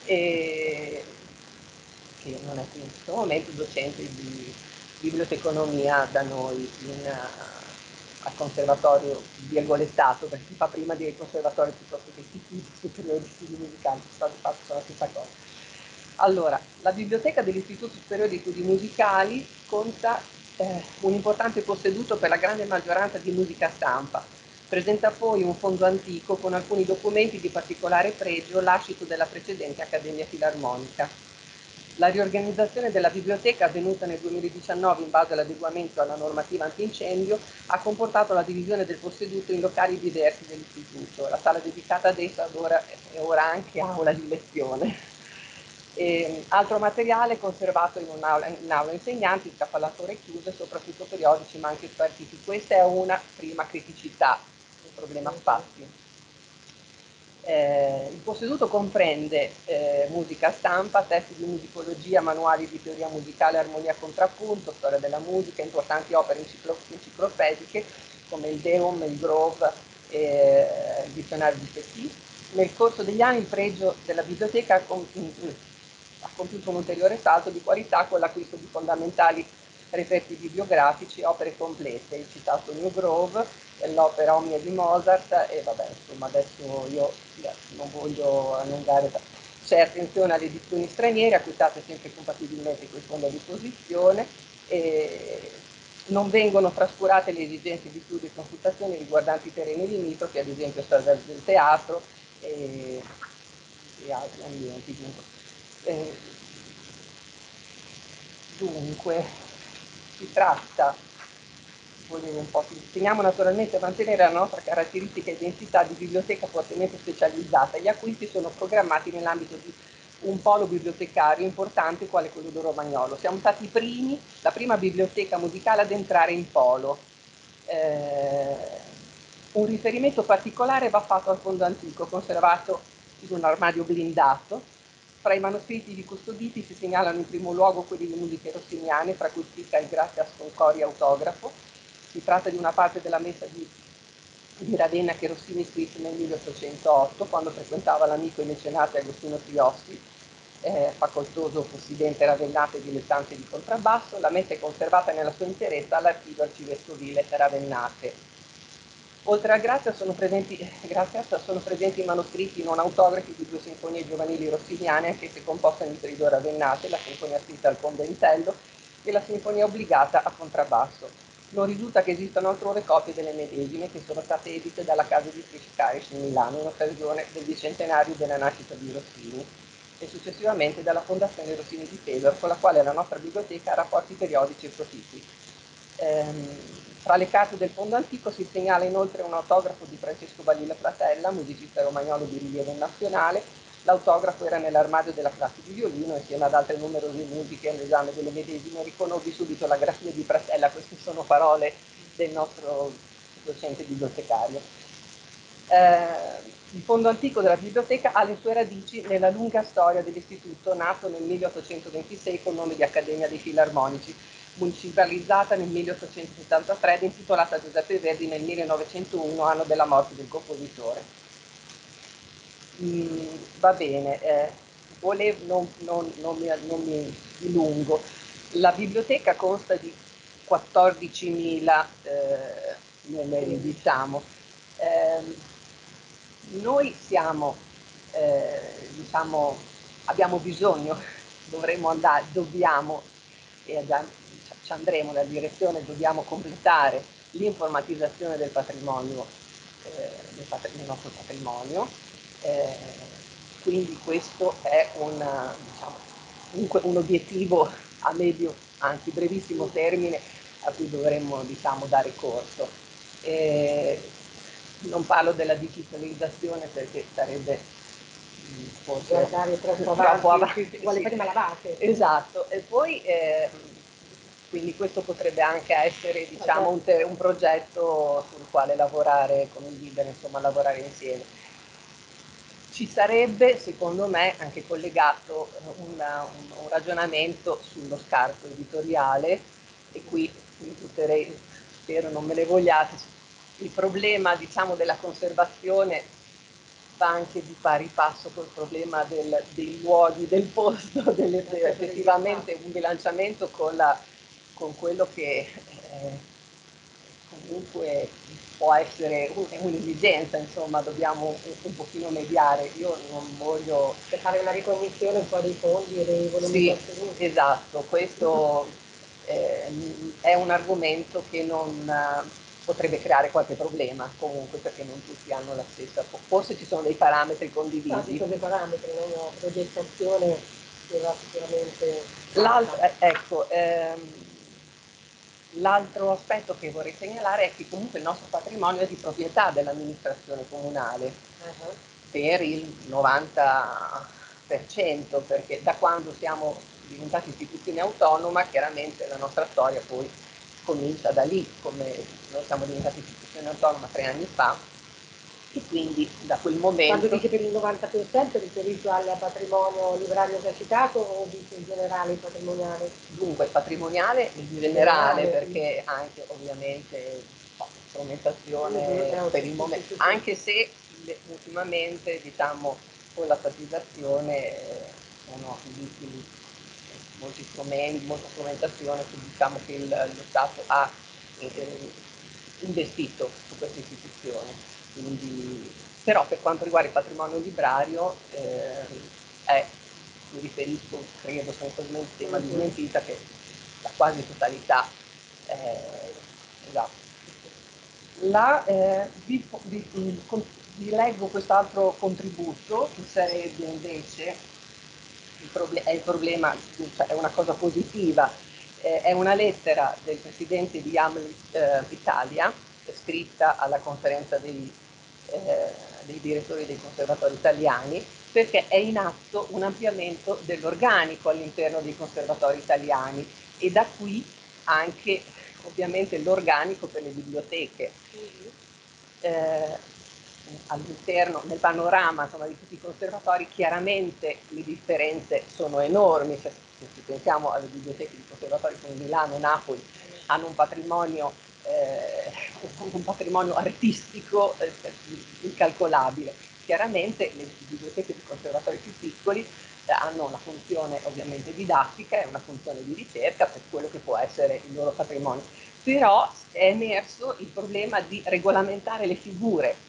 e, che non è in questo momento docente di biblioteconomia da noi in, uh, al conservatorio virgolettato, perché si fa prima del conservatorio piuttosto che istituti superiori di studi musicali, sono la stessa cosa. Allora, la biblioteca dell'Istituto Superiore di Studi Musicali conta eh, un importante posseduto per la grande maggioranza di musica stampa. Presenta poi un fondo antico con alcuni documenti di particolare pregio, lascito della precedente Accademia Filarmonica. La riorganizzazione della biblioteca, avvenuta nel duemiladiciannove in base all'adeguamento alla normativa antincendio, ha comportato la divisione del posseduto in locali diversi dell'istituto. La sala dedicata ad essa è ora anche aula di lezione. E altro materiale conservato in un'aula, in aula insegnanti, scaffalature chiuse, soprattutto periodici ma anche spartiti. Questa è una prima criticità, il problema spazio. Eh, il posseduto comprende eh, musica stampa, testi di musicologia, manuali di teoria musicale, armonia contrappunto, storia della musica, importanti opere enciclo enciclopediche come il Deum, il Grove, eh, il dizionario di Petit. Nel corso degli anni il pregio della biblioteca ha, com ha compiuto un ulteriore salto di qualità con l'acquisto di fondamentali reperti bibliografici, opere complete, il citato New Grove, l'opera Omnia di Mozart, e vabbè, insomma, adesso io non voglio allungare. C'è attenzione alle edizioni straniere, acquistate sempre compatibilmente con il fondo a disposizione, e non vengono trascurate le esigenze di studio e consultazioni riguardanti i terreni limitrofi, ad esempio storia del teatro e, e altri ambienti. Dunque, eh, dunque si tratta, volevo un po', teniamo naturalmente a mantenere la nostra caratteristica e identità di biblioteca fortemente specializzata. Gli acquisti sono programmati nell'ambito di un polo bibliotecario importante quale quello di Romagnolo. Siamo stati i primi, la prima biblioteca musicale ad entrare in polo. Eh, un riferimento particolare va fatto al fondo antico, conservato in un armadio blindato. Fra i manoscritti di custoditi si segnalano in primo luogo quelli di musiche rossiniane, fra cui spicca il Gratias Concori autografo. Si tratta di una parte della messa di, di Ravenna che Rossini scrisse nel milleottocentotto, quando frequentava l'amico e mecenate Agostino Triossi, eh, facoltoso presidente ravennate e dilettante di contrabbasso. La messa è conservata nella sua interezza all'archivio arcivescovile Ravennate. Oltre al Grazia sono presenti, Grazia sono presenti manoscritti non autografi di due sinfonie giovanili rossiniane, anch'esse composte nel periodo Ravennate, la sinfonia scritta al conventello e la sinfonia obbligata a contrabbasso. Non risulta che esistano altrove copie delle medesime, che sono state edite dalla casa editrice Carisch in Milano in occasione del bicentenario della nascita di Rossini e successivamente dalla Fondazione Rossini di Fedor, con la quale la nostra biblioteca ha rapporti periodici e proficui. Ehm, Tra le carte del fondo antico si segnala inoltre un autografo di Francesco Balilla Fratella, musicista romagnolo di rilievo nazionale. L'autografo era nell'armadio della classe di violino, insieme ad altre numerose musiche all'esame delle medesime. Riconobbi subito la grafia di Fratella, queste sono parole del nostro docente bibliotecario. Eh, il fondo antico della biblioteca ha le sue radici nella lunga storia dell'istituto, nato nel milleottocentoventisei con nome di Accademia dei Filarmonici, municipalizzata nel milleottocentosettantatré ed intitolata a Giuseppe Verdi nel millenovecentouno, anno della morte del compositore. Mm, va bene, eh, volevo, non, non, non, mi, non mi dilungo. La biblioteca consta di quattordicimila eh, numeri, diciamo. Eh, noi siamo, eh, diciamo, abbiamo bisogno, dovremmo andare, dobbiamo, e ci andremo nella direzione, dobbiamo completare l'informatizzazione del patrimonio, eh, del, patri del nostro patrimonio, eh, quindi questo è un, diciamo, un, un obiettivo a medio, anzi brevissimo termine a cui dovremmo, diciamo, dare corso. E non parlo della digitalizzazione perché sarebbe mh, forse guardare troppo troppo avanti, avanti, vuole sì. prima la base. Esatto, e poi eh, quindi questo potrebbe anche essere, diciamo, un, te- un progetto sul quale lavorare, condividere, insomma, lavorare insieme. Ci sarebbe, secondo me, anche collegato una, un, un ragionamento sullo scarto editoriale, e qui mi butterei, spero non me ne vogliate, il problema, diciamo, della conservazione va anche di pari passo col problema del, dei luoghi, del posto, delle, effettivamente un bilanciamento con, la, con quello che eh, comunque può essere un, un'esigenza, insomma, dobbiamo un, un pochino mediare. Io non voglio... Per fare una ricognizione un po' dei fondi e dei volumi Sì, contenuti. esatto, questo eh, è un argomento che non eh, potrebbe creare qualche problema comunque, perché non tutti hanno la stessa, forse ci sono dei parametri condivisi. No, ci sono dei parametri, una progettazione che va sicuramente... L'altro, eh, ecco, ehm, l'altro aspetto che vorrei segnalare è che comunque il nostro patrimonio è di proprietà dell'amministrazione comunale uh-huh. per il novanta per cento, perché da quando siamo diventati istituzione autonoma, chiaramente la nostra storia poi comincia da lì, come noi siamo diventati istituzione autonoma tre anni fa, e quindi da quel momento... Quando dice per il novanta per cento riferito al patrimonio librario già citato o dice in generale il patrimoniale? Dunque, il patrimoniale in generale, perché anche ovviamente no, strumentazione mm-hmm. per il momento, sì, sì, sì. Anche se ultimamente, diciamo, con la statizzazione eh, sono utili molti strumenti, molta strumentazione, diciamo che il, lo Stato ha eh, investito su questa istituzione. Quindi, però per quanto riguarda il patrimonio librario eh, è, mi riferisco, credo sensibilmente tema di smentita, che la quasi totalità eh, esatto. La, eh, vi, vi, vi leggo quest'altro contributo che sarebbe invece il proble- è il problema, cioè è una cosa positiva, eh, è una lettera del presidente di Amnesty eh, Italia scritta alla conferenza dei, eh, dei direttori dei conservatori italiani, perché è in atto un ampliamento dell'organico all'interno dei conservatori italiani, e da qui anche ovviamente l'organico per le biblioteche. Eh, all'interno, nel panorama, insomma, di tutti i conservatori, chiaramente le differenze sono enormi. Se, se pensiamo alle biblioteche di conservatori come Milano, Napoli, hanno un patrimonio, eh, un patrimonio artistico eh, incalcolabile. Chiaramente le biblioteche di conservatori più piccoli eh, hanno una funzione ovviamente didattica e una funzione di ricerca per quello che può essere il loro patrimonio. Però è emerso il problema di regolamentare le figure.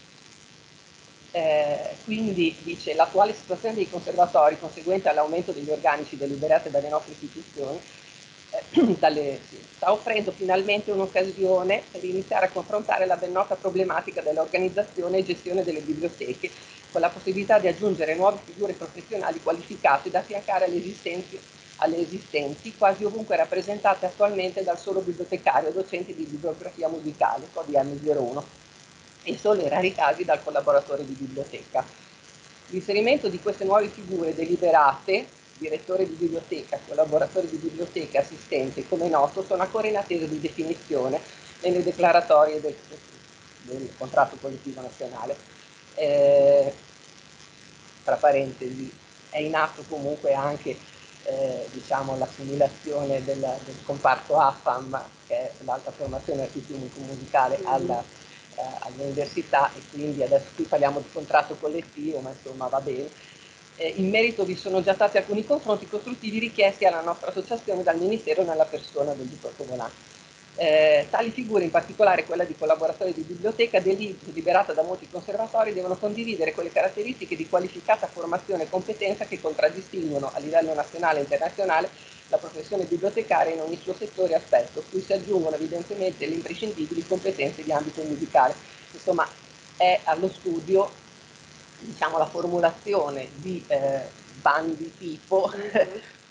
Eh, quindi dice l'attuale situazione dei conservatori, conseguente all'aumento degli organici deliberati dalle nostre istituzioni, eh, dalle, sì, sta offrendo finalmente un'occasione per iniziare a confrontare la ben nota problematica dell'organizzazione e gestione delle biblioteche, con la possibilità di aggiungere nuove figure professionali qualificate da affiancare alle esistenti, alle esistenti quasi ovunque rappresentate attualmente dal solo bibliotecario docente di bibliografia musicale, O D M zero uno. E solo in rari casi dal collaboratore di biblioteca. L'inserimento di queste nuove figure deliberate, direttore di biblioteca, collaboratore di biblioteca, assistente, come noto, sono ancora in attesa di definizione nelle declaratorie del, del contratto collettivo nazionale. Eh, tra parentesi, è in atto comunque anche eh, diciamo, l'assimilazione del, del comparto A F A M, che è l'alta formazione artistico-musicale, mm-hmm. alla Eh, all'università, e quindi adesso qui parliamo di contratto collettivo, ma insomma va bene. Eh, in merito vi sono già stati alcuni confronti costruttivi richiesti alla nostra associazione dal Ministero nella persona del dottor Covolano. Eh, tali figure, in particolare quella di collaboratore di biblioteca, deliberata da molti conservatori, devono condividere quelle caratteristiche di qualificata formazione e competenza che contraddistinguono a livello nazionale e internazionale la professione bibliotecaria in ogni suo settore e aspetto, cui si aggiungono evidentemente le imprescindibili competenze di ambito musicale. Insomma, è allo studio, diciamo, la formulazione di eh, bandi tipo mm-hmm.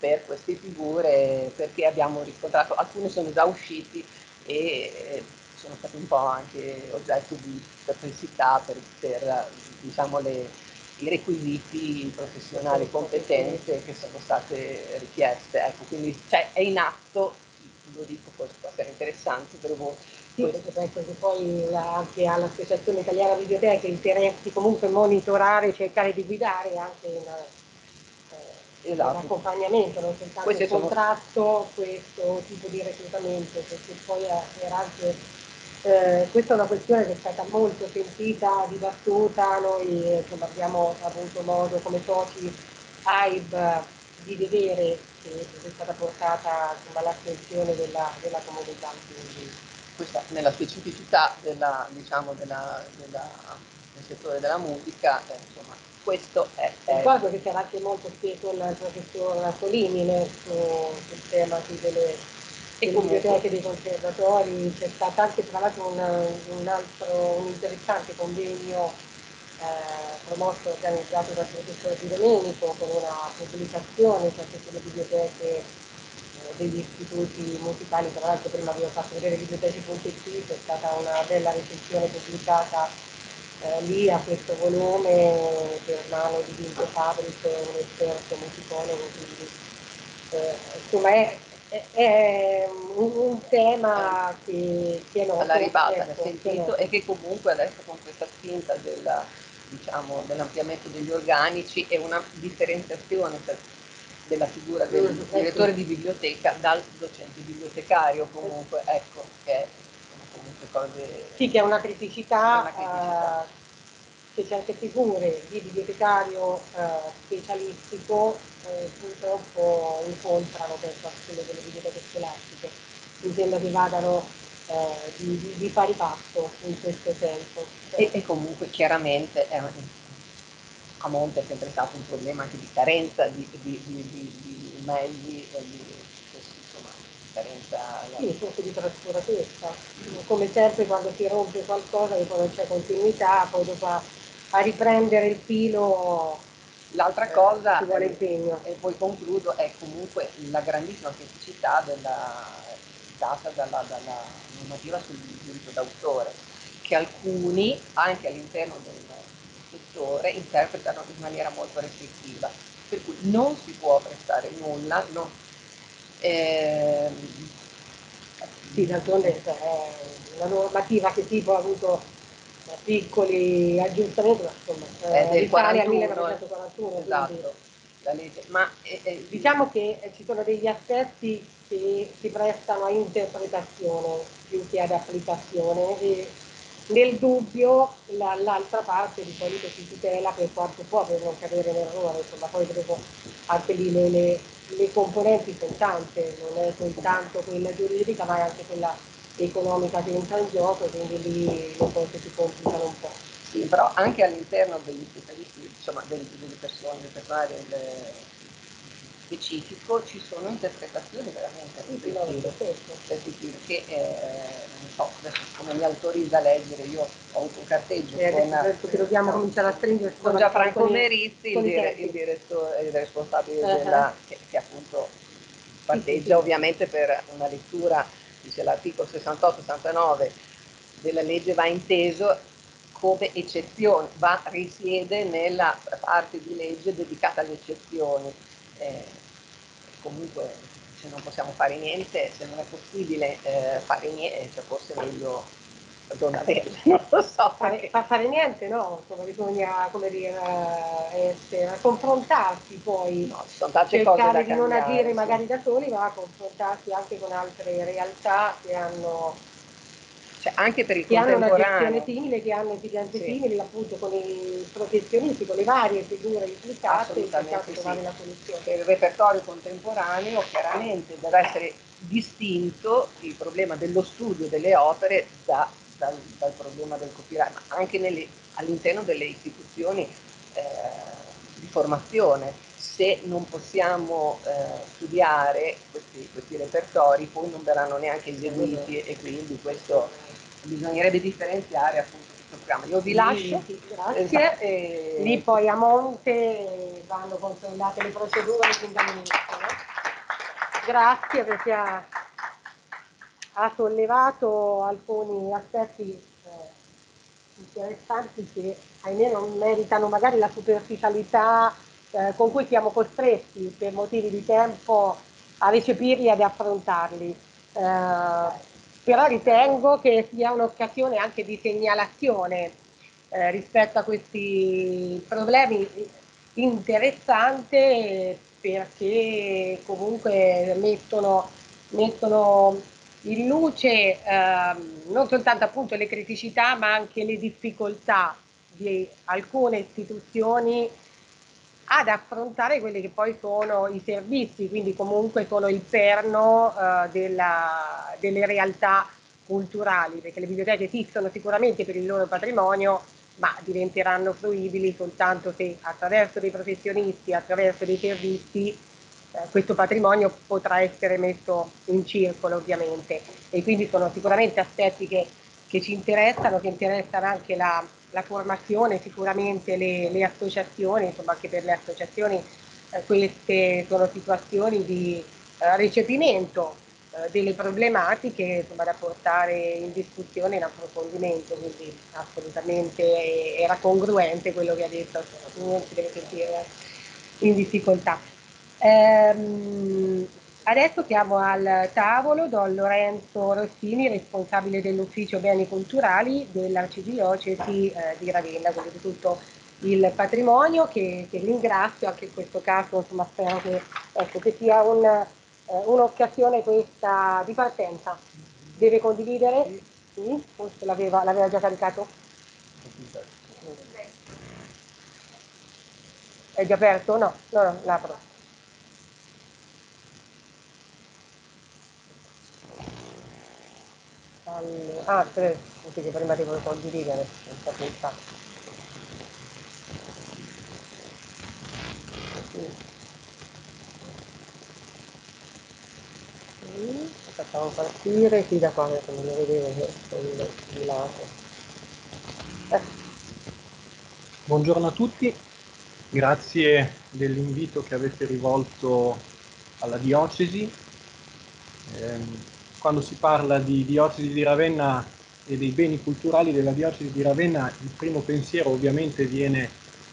per queste figure, perché abbiamo riscontrato, alcuni sono già usciti e sono stati un po' anche oggetto di perplessità per, per diciamo, le, i requisiti professionali, competenze che sono state richieste. Ecco, quindi cioè, è in atto, lo dico, forse può essere interessante per voi. Sì, perché penso che poi la, anche all'Associazione Italiana Biblioteche interessi comunque monitorare, cercare di guidare anche in, eh, esatto. l'accompagnamento, non soltanto Queste il sono... contrasto, questo tipo di reclutamento, perché poi era anche, eh, questa è una questione che è stata molto sentita, dibattuta, noi insomma, abbiamo avuto modo come soci A I B di vedere che è stata portata all'attenzione della, della comunità. Quindi, questa nella specificità della, diciamo, della, della, del settore della musica, eh, insomma, questo è... è... Ricordo che c'era anche molto speso il professor Solini sul tema delle, delle biblioteche, dei conservatori, c'è stato anche tra l'altro un, un altro, un interessante convegno eh, promosso e organizzato dal professor Di Domenico con una pubblicazione sempre sulle biblioteche degli istituti musicali. Tra l'altro prima vi ho fatto vedere biblioteche punto it, c'è stata una bella recensione pubblicata eh, lì a questo volume per mano di Vince Fabris, un esperto musicologo, quindi eh, insomma è, è, è un, un tema che, che è noto, alla ribalta, ecco, sentito, e che comunque adesso con questa spinta della, diciamo, dell'ampliamento degli organici e una differenziazione per, della figura del mm, direttore ecco. di biblioteca dal docente bibliotecario comunque, ecco, che sono comunque cose... Sì, che è una criticità, una criticità. Eh, che certe figure di bibliotecario eh, specialistico eh, purtroppo incontrano per quelle delle biblioteche scolastiche. Mi sembra che vadano eh, di, di, di pari passo in questo senso. E, e comunque chiaramente è, a monte è sempre stato un problema anche di carenza di, di, di, di, di mezzi e di insomma, carenza... Sì, forse di trascuratezza. Come sempre quando si rompe qualcosa e poi non c'è continuità, poi dopo a, a riprendere il filo. L'altra cosa, ci vuole impegno. E poi concludo, è comunque la grandissima criticità della, data dalla, dalla normativa sul diritto d'autore, che alcuni, anche all'interno del settore, interpretano in maniera molto restrittiva, per cui non si può prestare nulla, no. Ehm, sì, d'altronde è una normativa che tipo ha avuto piccoli aggiustamenti, ma insomma, è del risale al quarantuno, millenovecentoquarantuno. esatto, Quindi, la legge. Ma eh, eh, diciamo che ci sono degli aspetti che si prestano a interpretazione più che ad applicazione e nel dubbio la, l'altra parte di solito si tutela per quanto può per non cadere in errore, insomma poi dopo anche lì le, le, le componenti sono tante, non è soltanto quella giuridica ma è anche quella economica che entra in gioco, quindi lì le cose si complicano un po'. Sì, però anche all'interno degli specialisti, insomma delle, delle persone, del personale del specifico, ci sono interpretazioni veramente restrittive, che eh, non so, adesso come mi autorizza a leggere, io ho avuto un carteggio eh, con, adesso che dobbiamo no, cominciare a stringere con Gianfranco Merizzi, il, con dire, il direttore, il responsabile uh-huh. della, che, che appunto parteggia sì, sì, sì. ovviamente per una lettura, dice l'articolo sessantotto sessantanove della legge va inteso come eccezione, va, risiede nella parte di legge dedicata alle eccezioni. Eh, comunque se non possiamo fare niente, se non è possibile eh, fare niente, cioè forse è meglio non averla, non lo so. Fare, fare niente no, insomma bisogna come dire, essere, confrontarsi poi, no, ci sono tante cercare cose da di cambiare, non agire sì. magari da soli, ma confrontarsi anche con altre realtà che hanno, cioè, anche per il che hanno una contemporaneo. gestione simile, che hanno esigenze sì. simili, appunto con i professionisti, con le varie figure implicate, e cercare di trovare sì. una soluzione. Per il repertorio contemporaneo chiaramente deve essere distinto il problema dello studio delle opere da, dal, dal problema del copyright, ma anche nelle, all'interno delle istituzioni eh, di formazione. Se non possiamo eh, studiare questi, questi repertori, poi non verranno neanche eseguiti e quindi questo bisognerebbe differenziare appunto questo programma. Io vi sì, lascio. Sì, grazie. Esatto, e... Lì poi a monte vanno controllate le procedure fin dall'inizio, no? grazie perché ha, ha sollevato alcuni aspetti eh, interessanti che ahimè non meritano magari la superficialità eh, con cui siamo costretti per motivi di tempo a recepirli e ad affrontarli. Eh, però ritengo che sia un'occasione anche di segnalazione eh, rispetto a questi problemi interessante perché comunque mettono, mettono in luce ehm, non soltanto appunto le criticità ma anche le difficoltà di alcune istituzioni ad affrontare quelli che poi sono i servizi, quindi comunque sono il perno eh, della, delle realtà culturali, perché le biblioteche esistono sicuramente per il loro patrimonio, ma diventeranno fruibili soltanto se attraverso dei professionisti, attraverso dei servizi, eh, questo patrimonio potrà essere messo in circolo ovviamente. E quindi sono sicuramente aspetti che, che ci interessano, che interessano anche la, la formazione, sicuramente le, le associazioni, insomma anche per le associazioni eh, queste sono situazioni di eh, recepimento eh, delle problematiche insomma, da portare in discussione, in approfondimento, quindi assolutamente era congruente quello che ha detto, non si deve sentire in difficoltà. Ehm, adesso chiamo al tavolo Don Lorenzo Rossini, responsabile dell'ufficio beni culturali dell'arcidiocesi eh, di Ravenna, quindi di tutto il patrimonio, che, che ringrazio anche in questo caso, insomma spero che, ecco, che sia un, eh, un'occasione questa di partenza. Deve condividere? Sì? Forse l'aveva, l'aveva già caricato? È già aperto? No, no, no, l'apro. Allora, ah, tre, che prima devo condividere, non so pensare. Sì. Sì, facciamo partire, sì da qua adesso non lo vedevo che sono di lato. Eh. Buongiorno a tutti, grazie dell'invito che avete rivolto alla diocesi. Eh, quando si parla di diocesi di Ravenna e dei beni culturali della diocesi di Ravenna, il primo pensiero ovviamente viene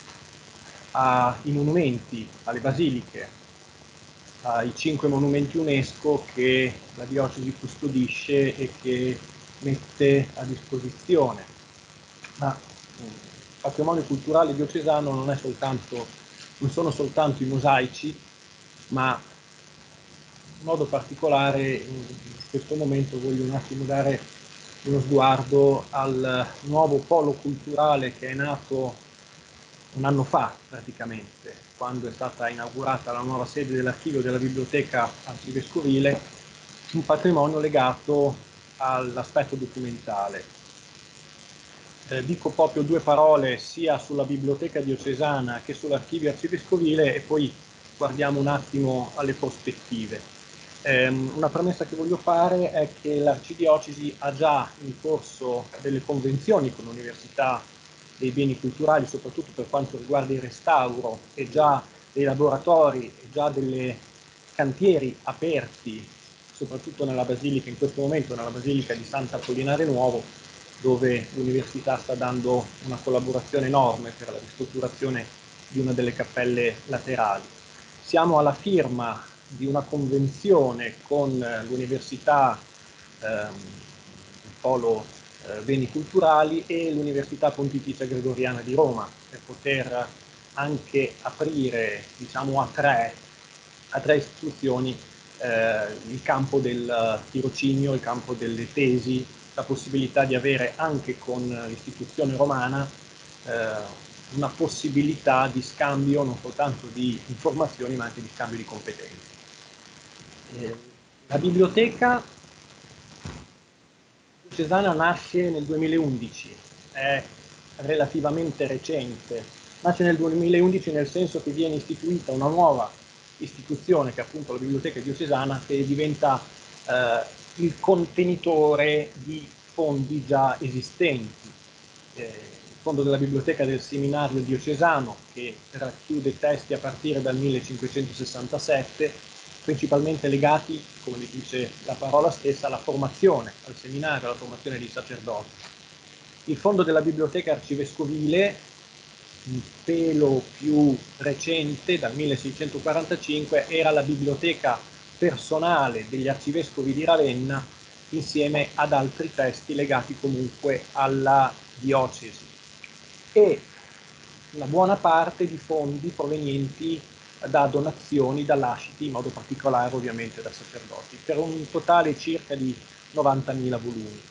ai monumenti, alle basiliche, ai cinque monumenti UNESCO che la diocesi custodisce e che mette a disposizione. Ma il patrimonio culturale diocesano non è soltanto, non sono soltanto i mosaici, ma in modo particolare in questo momento voglio un attimo dare uno sguardo al nuovo polo culturale che è nato un anno fa praticamente, quando è stata inaugurata la nuova sede dell'archivio della biblioteca arcivescovile, un patrimonio legato all'aspetto documentale. Eh, dico proprio due parole sia sulla biblioteca diocesana che sull'archivio arcivescovile e poi guardiamo un attimo alle prospettive. Eh, una premessa che voglio fare è che l'arcidiocesi ha già in corso delle convenzioni con l'Università dei beni culturali, soprattutto per quanto riguarda il restauro, e già dei laboratori, e già delle cantieri aperti, soprattutto nella basilica, in questo momento nella basilica di Sant'Apollinare Nuovo, dove l'università sta dando una collaborazione enorme per la ristrutturazione di una delle cappelle laterali. Siamo alla firma di una convenzione con l'università, ehm, il Polo eh, Beni Culturali e l'Università Pontificia Gregoriana di Roma, per poter anche aprire, diciamo, a tre, a tre istituzioni eh, il campo del tirocinio, il campo delle tesi, la possibilità di avere anche con l'istituzione romana eh, una possibilità di scambio non soltanto di informazioni ma anche di scambio di competenze. Eh, la biblioteca diocesana nasce nel duemilaundici, è relativamente recente, nasce nel duemilaundici nel senso che viene istituita una nuova istituzione che è appunto la biblioteca diocesana, che diventa eh, il contenitore di fondi già esistenti. Eh, il fondo della biblioteca del seminario diocesano, che racchiude testi a partire dal millecinquecentosessantasette, principalmente legati, come dice la parola stessa, alla formazione, al seminario, alla formazione dei sacerdoti. Il fondo della biblioteca arcivescovile, un pelo più recente, dal milleseicentoquarantacinque, era la biblioteca personale degli arcivescovi di Ravenna, insieme ad altri testi legati comunque alla diocesi, e una buona parte di fondi provenienti da donazioni, da lasciti, in modo particolare ovviamente da sacerdoti, per un totale circa di novantamila volumi.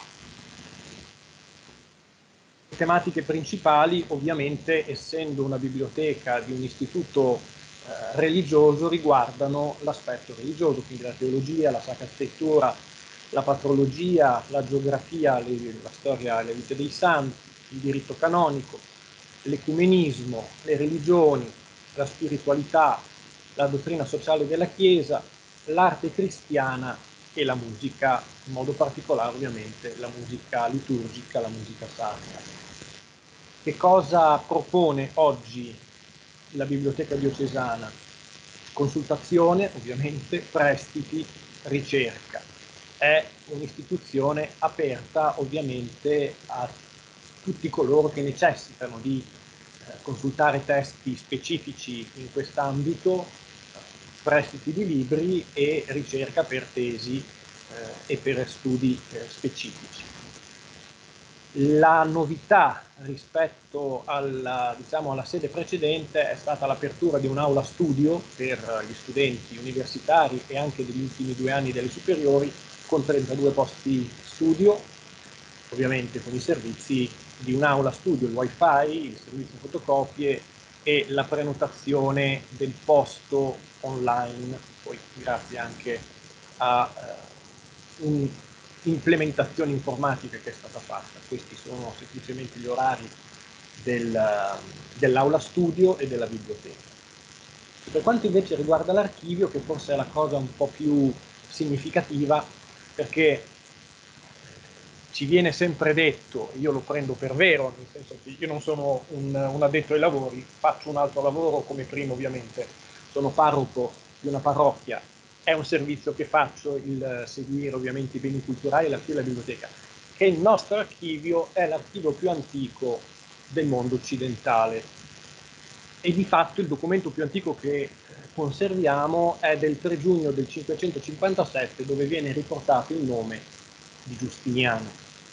Le tematiche principali, ovviamente, essendo una biblioteca di un istituto eh, religioso, riguardano l'aspetto religioso, quindi la teologia, la sacra scrittura, la patrologia, la geografia, le, la storia, le vite dei santi, il diritto canonico, l'ecumenismo, le religioni, la spiritualità, la dottrina sociale della Chiesa, l'arte cristiana e la musica, in modo particolare ovviamente la musica liturgica, la musica sacra. Che cosa propone oggi la Biblioteca Diocesana? Consultazione, ovviamente, prestiti, ricerca. È un'istituzione aperta ovviamente a tutti coloro che necessitano di eh, consultare testi specifici in quest'ambito, prestiti di libri e ricerca per tesi eh, e per studi eh, specifici. La novità rispetto alla, diciamo, alla sede precedente è stata l'apertura di un'aula studio per gli studenti universitari e anche degli ultimi due anni delle superiori, con trentadue posti studio, ovviamente con i servizi di un'aula studio, il wifi, il servizio fotocopie e la prenotazione del posto online, poi grazie anche a uh, un'implementazione informatica che è stata fatta. Questi sono semplicemente gli orari del, dell'aula studio e della biblioteca. Per quanto invece riguarda l'archivio, che forse è la cosa un po' più significativa, perché ci viene sempre detto, io lo prendo per vero, nel senso che io non sono un, un addetto ai lavori, faccio un altro lavoro come primo ovviamente, sono parroco di una parrocchia, è un servizio che faccio, il seguire ovviamente i beni culturali e l'archivio della biblioteca, che il nostro archivio è l'archivio più antico del mondo occidentale e di fatto il documento più antico che conserviamo è del tre giugno del cinquecentocinquantasette, dove viene riportato il nome di Giustiniano.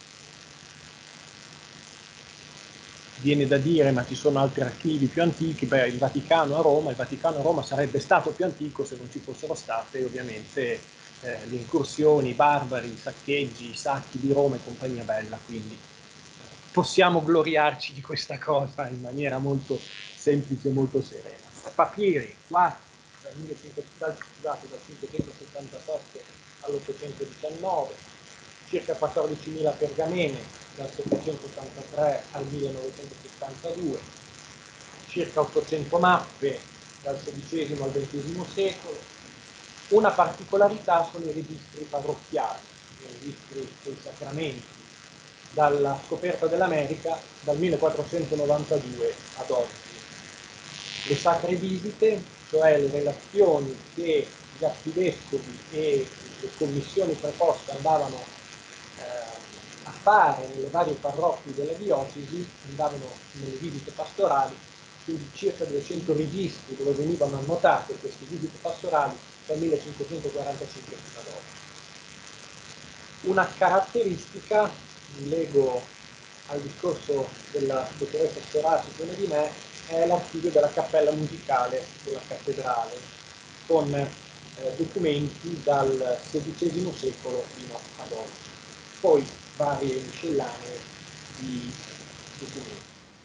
Viene da dire, ma ci sono altri archivi più antichi, beh, il Vaticano a Roma, il Vaticano a Roma sarebbe stato più antico se non ci fossero state ovviamente eh, le incursioni, i barbari, i saccheggi, i sacchi di Roma e compagnia bella, quindi possiamo gloriarci di questa cosa in maniera molto semplice e molto serena. Papiri, quattro, dal cinquecentosettantasette all'ottocentodiciannove, circa quattordicimila pergamene dal settecentottantatré al millenovecentosettantadue, circa ottocento mappe dal sedicesimo al ventesimo secolo. Una particolarità sono i registri parrocchiali, i registri dei sacramenti, dalla scoperta dell'America dal millequattrocentonovantadue ad oggi. Le sacre visite, cioè le relazioni che gli arcivescovi e le commissioni preposte andavano eh, a fare nelle varie parrocchie della diocesi, andavano nelle visite pastorali, quindi circa duecento registri dove venivano annotate queste visite pastorali dal millecinquecentoquarantacinque fino ad oggi. Una caratteristica, mi lego al discorso della dottoressa Storaci come di me, è l'archivio della cappella musicale della cattedrale, con eh, documenti dal sedicesimo secolo fino ad oggi. Poi varie miscellanee di documenti.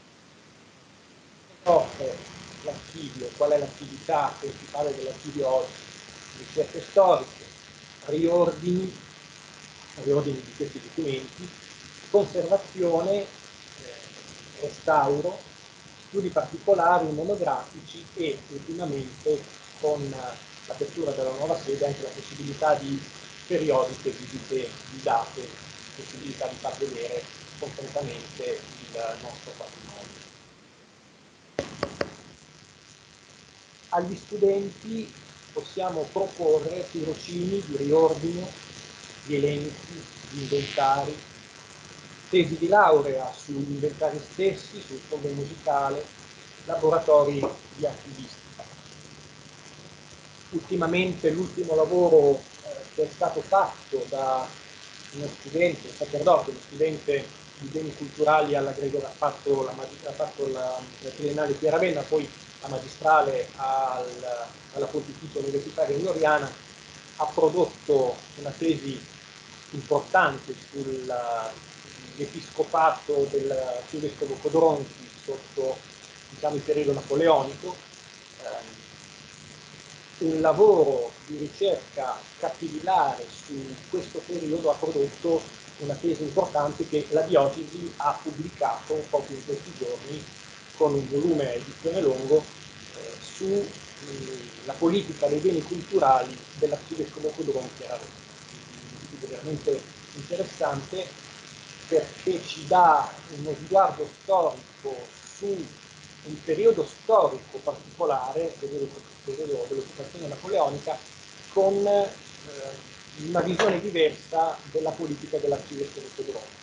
Offre l'archivio, qual è l'attività principale dell'archivio oggi? Ricerche storiche, riordini, riordini di questi documenti, conservazione, eh, restauro, studi particolari, monografici e ultimamente con l'apertura della nuova sede anche la possibilità di periodiche visite guidate, possibilità di far vedere concretamente il nostro patrimonio. Agli studenti possiamo proporre tirocini di riordino, di elenchi, di inventari, tesi di laurea sugli inventari stessi, sul fondo musicale, laboratori di archivistica. Ultimamente l'ultimo lavoro eh, che è stato fatto da uno studente, un sacerdote, uno studente di beni culturali alla Gregor, ha fatto la, ha fatto la, la triennale di Ravenna, poi la magistrale al, alla Pontificia Universitaria di Oriana, ha prodotto una tesi importante sull'episcopato dell'arcivescovo Codronchi sotto, diciamo, il periodo napoleonico, eh, un lavoro di ricerca capillare su questo periodo ha prodotto una tesi importante che la diocesi ha pubblicato proprio in questi giorni con un volume a edizione lungo eh, sulla politica dei beni culturali dell'arcivescovo Codronchi a Ravenna. Un studio veramente interessante perché ci dà uno sguardo storico su un periodo storico particolare, il periodo dell'occupazione napoleonica, con eh, una visione diversa della politica dell'arcivescovo Codronchi.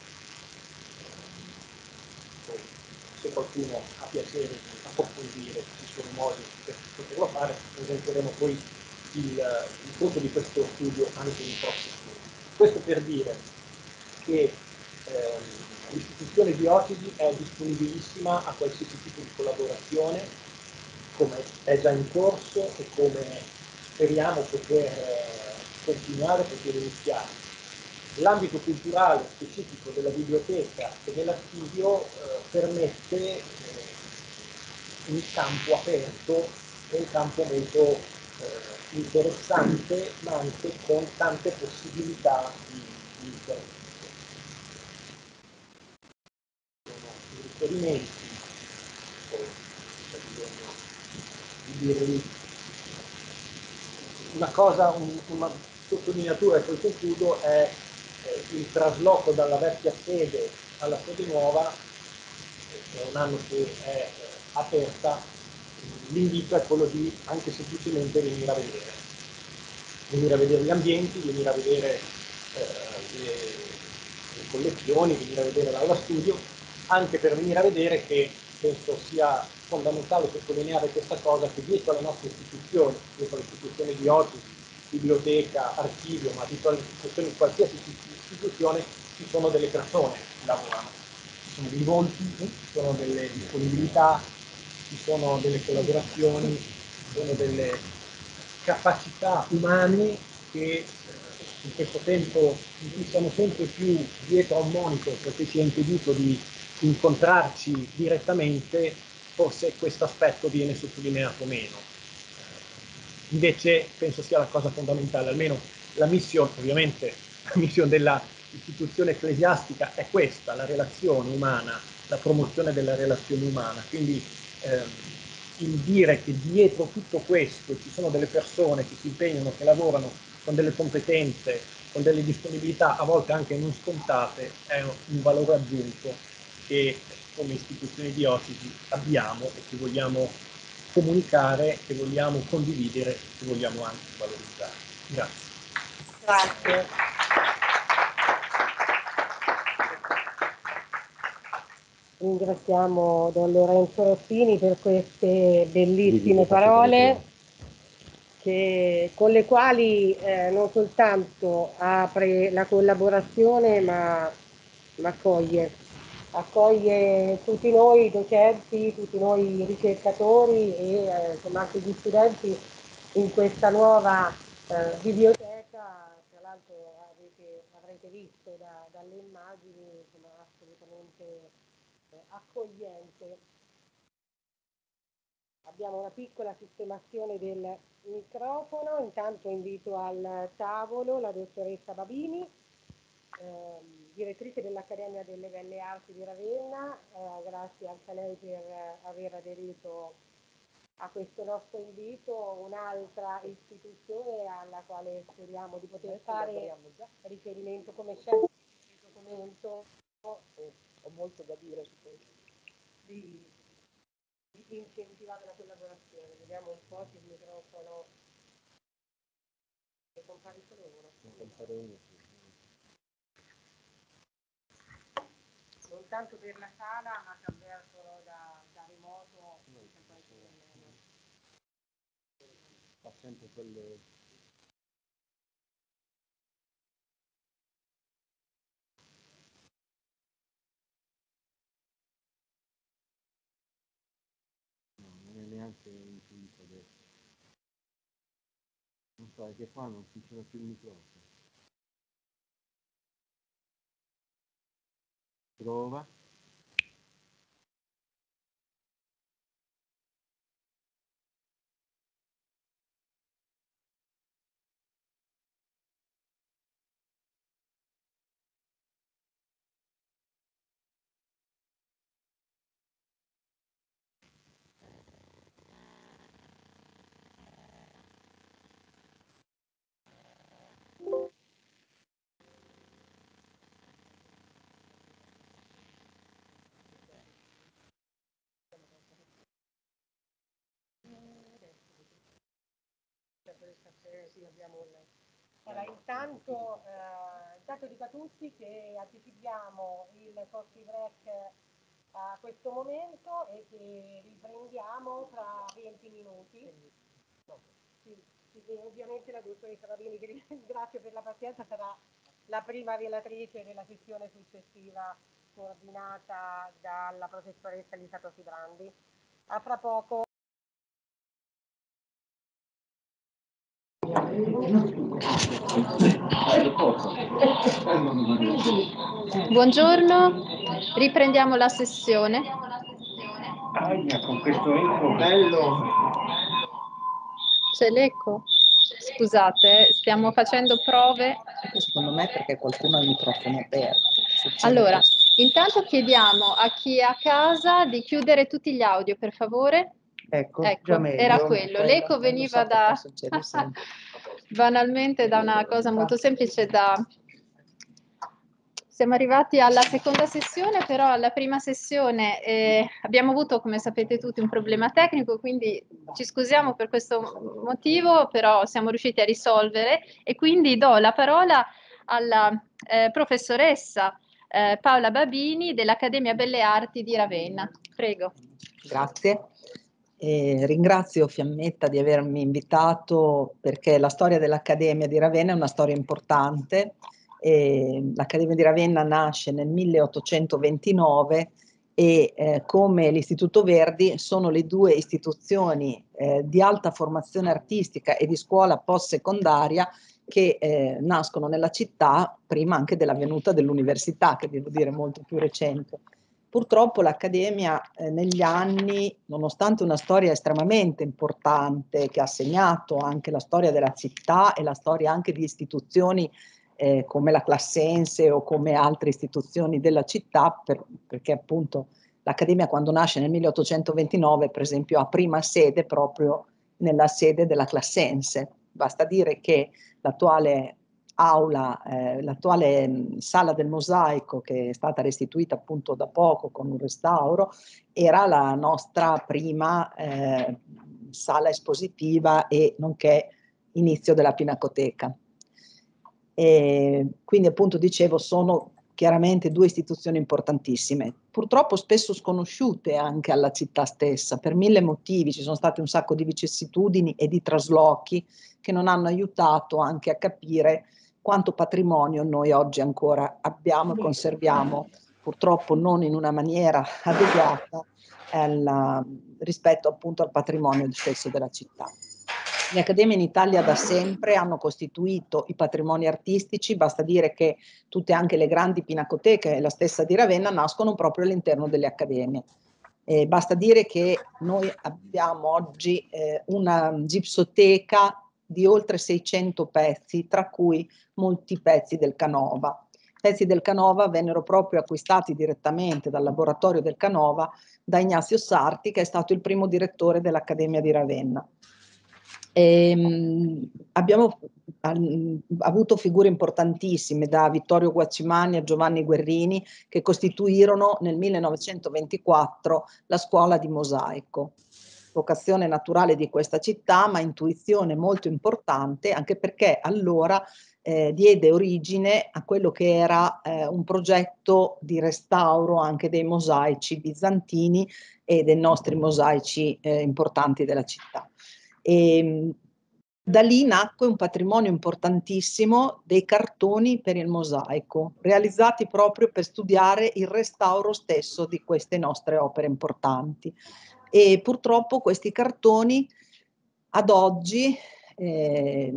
Poi, se qualcuno ha piacere di approfondire, ci sono modi per poterlo fare, presenteremo poi il, il frutto di questo studio anche in prossimo studio. Questo per dire che ehm, l'istituzione diocesi è disponibilissima a qualsiasi tipo di collaborazione, come è già in corso e come speriamo poter eh, continuare, poter iniziare. L'ambito culturale specifico della biblioteca e dell'archivio eh, permette eh, un campo aperto e un campo molto eh, interessante, ma anche con tante possibilità di, di intervento. I riferimenti, poi c'è bisogno di dirvi una cosa, un, una sottolineatura e poi concludo, è eh, il trasloco dalla vecchia sede alla sede nuova, che è un anno che è eh, aperta. L'invito è quello di anche semplicemente venire a vedere, venire a vedere gli ambienti, venire a vedere eh, le, le collezioni, venire a vedere l'aula studio, anche per venire a vedere che penso sia fondamentale sottolineare questa cosa, che dietro alle nostre istituzioni, dietro alle istituzioni di oggi, biblioteca, archivio, ma dietro alle istituzioni di qualsiasi istituzione, ci sono delle persone che lavorano, ci sono dei volti, ci sono delle disponibilità, ci sono delle collaborazioni, ci sono delle capacità umane che in questo tempo in cui siamo sempre più dietro a un monitor perché ci è impedito di incontrarci direttamente, forse questo aspetto viene sottolineato meno. Invece penso sia la cosa fondamentale, almeno la missione, ovviamente la missione della istituzione ecclesiastica è questa, la relazione umana, la promozione della relazione umana. Quindi ehm, il dire che dietro tutto questo ci sono delle persone che si impegnano, che lavorano con delle competenze, con delle disponibilità a volte anche non scontate, è un valore aggiunto che come istituzione diocesi abbiamo e che vogliamo comunicare, che vogliamo condividere, che vogliamo anche valorizzare. Grazie. Grazie. Ringraziamo Don Lorenzo Rossini per queste bellissime parole che, con le quali eh, non soltanto apre la collaborazione ma, ma accoglie, accoglie tutti noi docenti, tutti noi ricercatori e eh, insomma anche gli studenti in questa nuova eh, biblioteca. Tra l'altro avete, avrete visto da, dalle immagini, insomma, assolutamente accogliente. Abbiamo una piccola sistemazione del microfono, intanto invito al tavolo la dottoressa Babini, ehm, direttrice dell'Accademia delle Belle Arti di Ravenna, eh, grazie anche a lei per aver aderito a questo nostro invito, un'altra istituzione alla quale speriamo di poter fare riferimento come scelta di documento. Ho molto da dire su questo. Di, di incentivare la collaborazione. Vediamo un po' se il microfono Compare solo uno. Compare uno. Non tanto per la sala, ma che avvertono da, da remoto. Fa sempre quelle... No, non è neanche intuito adesso. Non so, è che qua non funziona più il microfono. Prova. Allora, intanto, eh, intanto dico a tutti che anticipiamo il coffee break a questo momento e che riprendiamo tra venti minuti. Sì, sì, ovviamente la dottoressa Babini, che ringrazio per la pazienza, sarà la prima relatrice della sessione successiva coordinata dalla professoressa Elisa Tosibrandi. A fra poco. Buongiorno, riprendiamo la sessione. Aia, con questo eco bello. C'è l'eco? Scusate, stiamo facendo prove. Secondo me perché qualcuno ha il microfono aperto. Allora, intanto chiediamo a chi è a casa di chiudere tutti gli audio, per favore. Ecco, Ecco, già meglio. era quello. L'eco Quello, veniva so da succede sempre. banalmente da una cosa molto semplice da... Siamo arrivati alla seconda sessione, però alla prima sessione eh, abbiamo avuto, come sapete tutti, un problema tecnico, quindi ci scusiamo per questo motivo, però siamo riusciti a risolvere e quindi do la parola alla eh, professoressa eh, Paola Babini dell'Accademia Belle Arti di Ravenna. Prego. Grazie. E ringrazio Fiammetta di avermi invitato perché la storia dell'Accademia di Ravenna è una storia importante. L'Accademia di Ravenna nasce nel milleottocentoventinove e eh, come l'Istituto Verdi sono le due istituzioni eh, di alta formazione artistica e di scuola post-secondaria che eh, nascono nella città prima anche della venuta dell'università, che devo dire molto più recente. Purtroppo l'Accademia eh, negli anni, nonostante una storia estremamente importante che ha segnato anche la storia della città e la storia anche di istituzioni eh, come la Classense o come altre istituzioni della città, per, perché appunto l'Accademia quando nasce nel milleottocentoventinove per esempio ha prima sede proprio nella sede della Classense. Basta dire che l'attuale aula, eh, l'attuale sala del Mosaico che è stata restituita appunto da poco con un restauro, era la nostra prima eh, sala espositiva e nonché inizio della Pinacoteca. E quindi appunto dicevo sono chiaramente due istituzioni importantissime, purtroppo spesso sconosciute anche alla città stessa per mille motivi, ci sono state un sacco di vicissitudini e di traslochi che non hanno aiutato anche a capire quanto patrimonio noi oggi ancora abbiamo e conserviamo, purtroppo non in una maniera adeguata alla, rispetto appunto al patrimonio stesso della città. Le accademie in Italia da sempre hanno costituito i patrimoni artistici, basta dire che tutte anche le grandi pinacoteche e la stessa di Ravenna nascono proprio all'interno delle accademie. Eh, basta dire che noi abbiamo oggi eh, una gipsoteca di oltre seicento pezzi, tra cui molti pezzi del Canova. I pezzi del Canova vennero proprio acquistati direttamente dal laboratorio del Canova da Ignazio Sarti, che è stato il primo direttore dell'Accademia di Ravenna. E, mh, abbiamo mh, avuto figure importantissime da Vittorio Guaccimani a Giovanni Guerrini che costituirono nel millenovecentoventiquattro la scuola di mosaico. vocazione naturale di questa città, ma intuizione molto importante, anche perché allora eh, diede origine a quello che era eh, un progetto di restauro anche dei mosaici bizantini e dei nostri mosaici eh, importanti della città. E, da lì nacque un patrimonio importantissimo dei cartoni per il mosaico, realizzati proprio per studiare il restauro stesso di queste nostre opere importanti. E purtroppo questi cartoni ad oggi eh,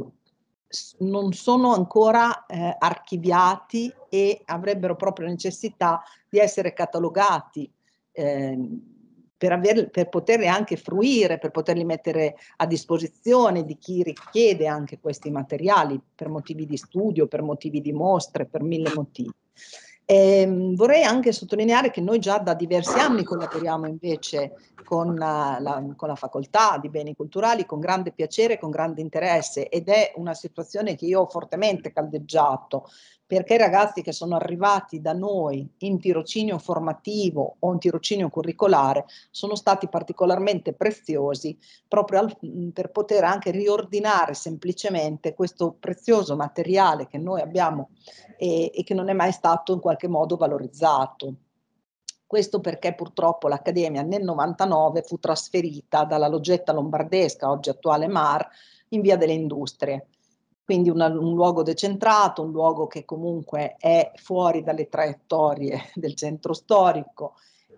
non sono ancora eh, archiviati e avrebbero proprio necessità di essere catalogati eh, per, aver, per poterli anche fruire, per poterli mettere a disposizione di chi richiede anche questi materiali per motivi di studio, per motivi di mostre, per mille motivi. Eh, vorrei anche sottolineare che noi già da diversi anni collaboriamo invece con la, con la facoltà di beni culturali con grande piacere, con grande interesse, ed è una situazione che io ho fortemente caldeggiato, perché i ragazzi che sono arrivati da noi in tirocinio formativo o in tirocinio curricolare sono stati particolarmente preziosi proprio al, per poter anche riordinare semplicemente questo prezioso materiale che noi abbiamo e, e che non è mai stato in qualche modo valorizzato. Questo perché purtroppo l'Accademia nel novantanove fu trasferita dalla Loggetta Lombardesca, oggi attuale Mar, in Via delle Industrie. Quindi una, un luogo decentrato, un luogo che comunque è fuori dalle traiettorie del centro storico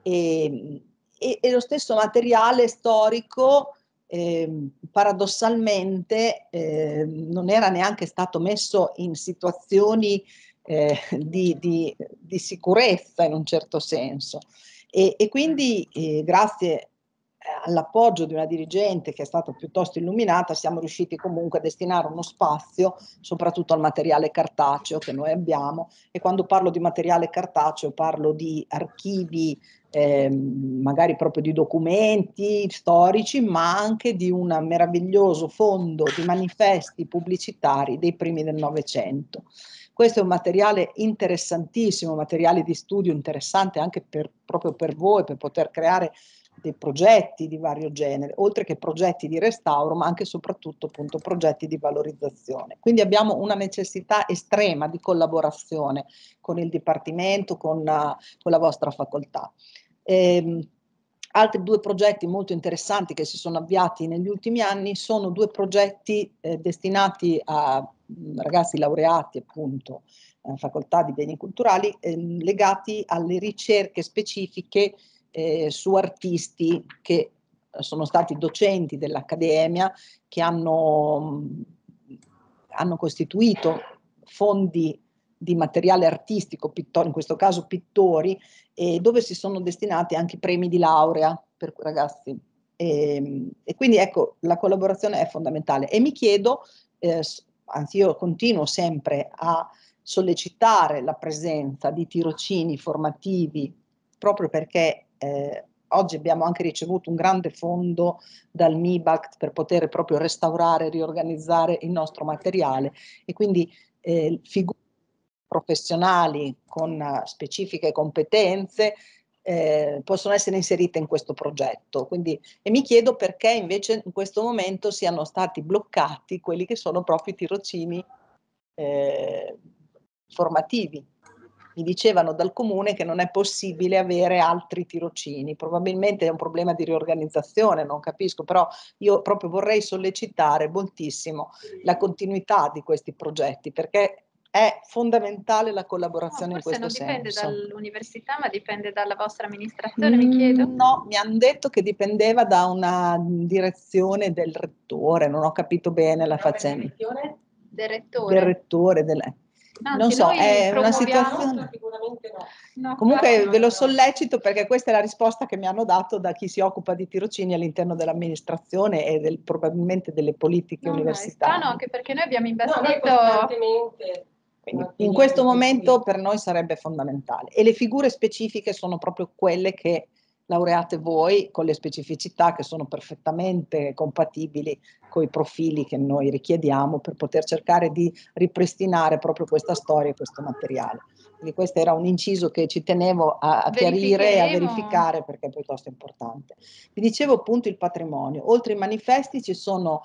e, e, e lo stesso materiale storico eh, paradossalmente eh, non era neanche stato messo in situazioni Eh, di, di, di sicurezza in un certo senso e, e quindi eh, grazie all'appoggio di una dirigente che è stata piuttosto illuminata siamo riusciti comunque a destinare uno spazio soprattutto al materiale cartaceo che noi abbiamo, e quando parlo di materiale cartaceo parlo di archivi eh, magari proprio di documenti storici, ma anche di un meraviglioso fondo di manifesti pubblicitari dei primi del Novecento. Questo è un materiale interessantissimo, materiale di studio interessante anche per, proprio per voi, per poter creare dei progetti di vario genere, oltre che progetti di restauro, ma anche e soprattutto appunto progetti di valorizzazione. Quindi abbiamo una necessità estrema di collaborazione con il Dipartimento, con, uh, con la vostra facoltà. Ehm, altri due progetti molto interessanti che si sono avviati negli ultimi anni sono due progetti eh, destinati a ragazzi laureati appunto alla facoltà di beni culturali eh, legati alle ricerche specifiche eh, su artisti che sono stati docenti dell'Accademia, che hanno, hanno costituito fondi di materiale artistico, pittori, in questo caso pittori, e dove si sono destinati anche premi di laurea per ragazzi. E, e quindi ecco, la collaborazione è fondamentale e mi chiedo eh, anzi io continuo sempre a sollecitare la presenza di tirocini formativi proprio perché eh, oggi abbiamo anche ricevuto un grande fondo dal MIBACT per poter proprio restaurare e riorganizzare il nostro materiale e quindi eh, figure professionali con uh, specifiche competenze Eh, possono essere inserite in questo progetto. Quindi, e mi chiedo perché invece in questo momento siano stati bloccati quelli che sono proprio i tirocini eh, formativi. Mi dicevano dal comune che non è possibile avere altri tirocini, probabilmente è un problema di riorganizzazione, non capisco, però io proprio vorrei sollecitare moltissimo la continuità di questi progetti perché è fondamentale la collaborazione no, in questo senso. Forse non dipende dall'università, ma dipende dalla vostra amministrazione, mm, mi chiedo. No, mi hanno detto che dipendeva da una direzione del rettore, non ho capito bene la faccenda. Del rettore? Del rettore, del... Anzi, non so, è promuoviamo... una situazione... Sicuramente no. No, Comunque no, ve lo no. sollecito perché questa è la risposta che mi hanno dato da chi si occupa di tirocini all'interno dell'amministrazione e del, probabilmente delle politiche No, universitarie. No, no, anche perché noi abbiamo investito... No, noi costantemente... Quindi in questo momento per noi sarebbe fondamentale e le figure specifiche sono proprio quelle che laureate voi con le specificità che sono perfettamente compatibili con i profili che noi richiediamo per poter cercare di ripristinare proprio questa storia e questo materiale. Quindi questo era un inciso che ci tenevo a, a chiarire e a verificare perché è piuttosto importante. Vi dicevo appunto il patrimonio. Oltre ai manifesti ci sono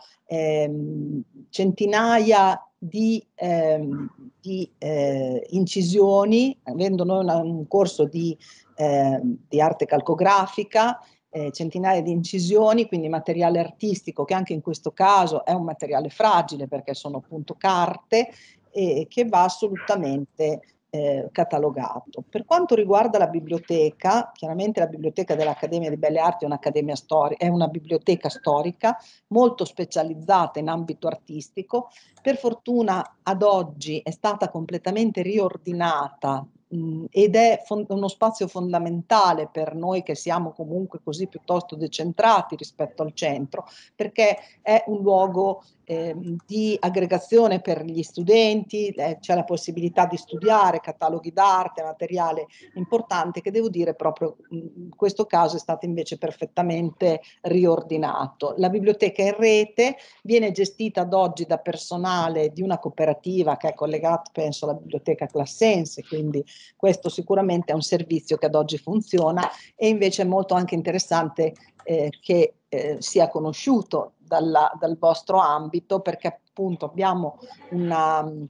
ehm, centinaia di, ehm, di eh, incisioni, avendo noi una, un corso di, eh, di arte calcografica, eh, centinaia di incisioni, quindi materiale artistico che anche in questo caso è un materiale fragile perché sono appunto carte e che va assolutamente eh, catalogato. Per quanto riguarda la biblioteca, chiaramente la biblioteca dell'Accademia di Belle Arti è un'accademia storica, è una biblioteca storica molto specializzata in ambito artistico. Per fortuna ad oggi è stata completamente riordinata mh, ed è uno spazio fondamentale per noi che siamo comunque così piuttosto decentrati rispetto al centro, perché è un luogo eh, di aggregazione per gli studenti, eh, c'è la possibilità di studiare cataloghi d'arte, materiale importante che devo dire proprio in questo caso è stato invece perfettamente riordinato. La biblioteca in rete viene gestita ad oggi da personale di una cooperativa che è collegata penso alla biblioteca classense, quindi questo sicuramente è un servizio che ad oggi funziona e invece è molto anche interessante eh, che eh, sia conosciuto dalla, dal vostro ambito perché appunto abbiamo una um,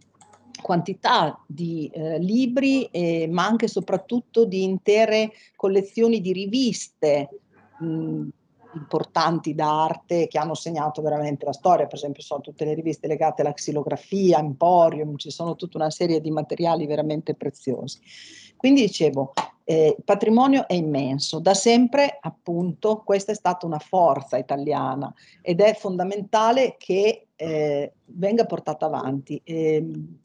quantità di eh, libri eh, ma anche e soprattutto di intere collezioni di riviste mh, importanti d'arte che hanno segnato veramente la storia, per esempio sono tutte le riviste legate alla xilografia, Emporium, ci sono tutta una serie di materiali veramente preziosi. Quindi dicevo, eh, il patrimonio è immenso, da sempre appunto questa è stata una forza italiana ed è fondamentale che eh, venga portata avanti. Eh,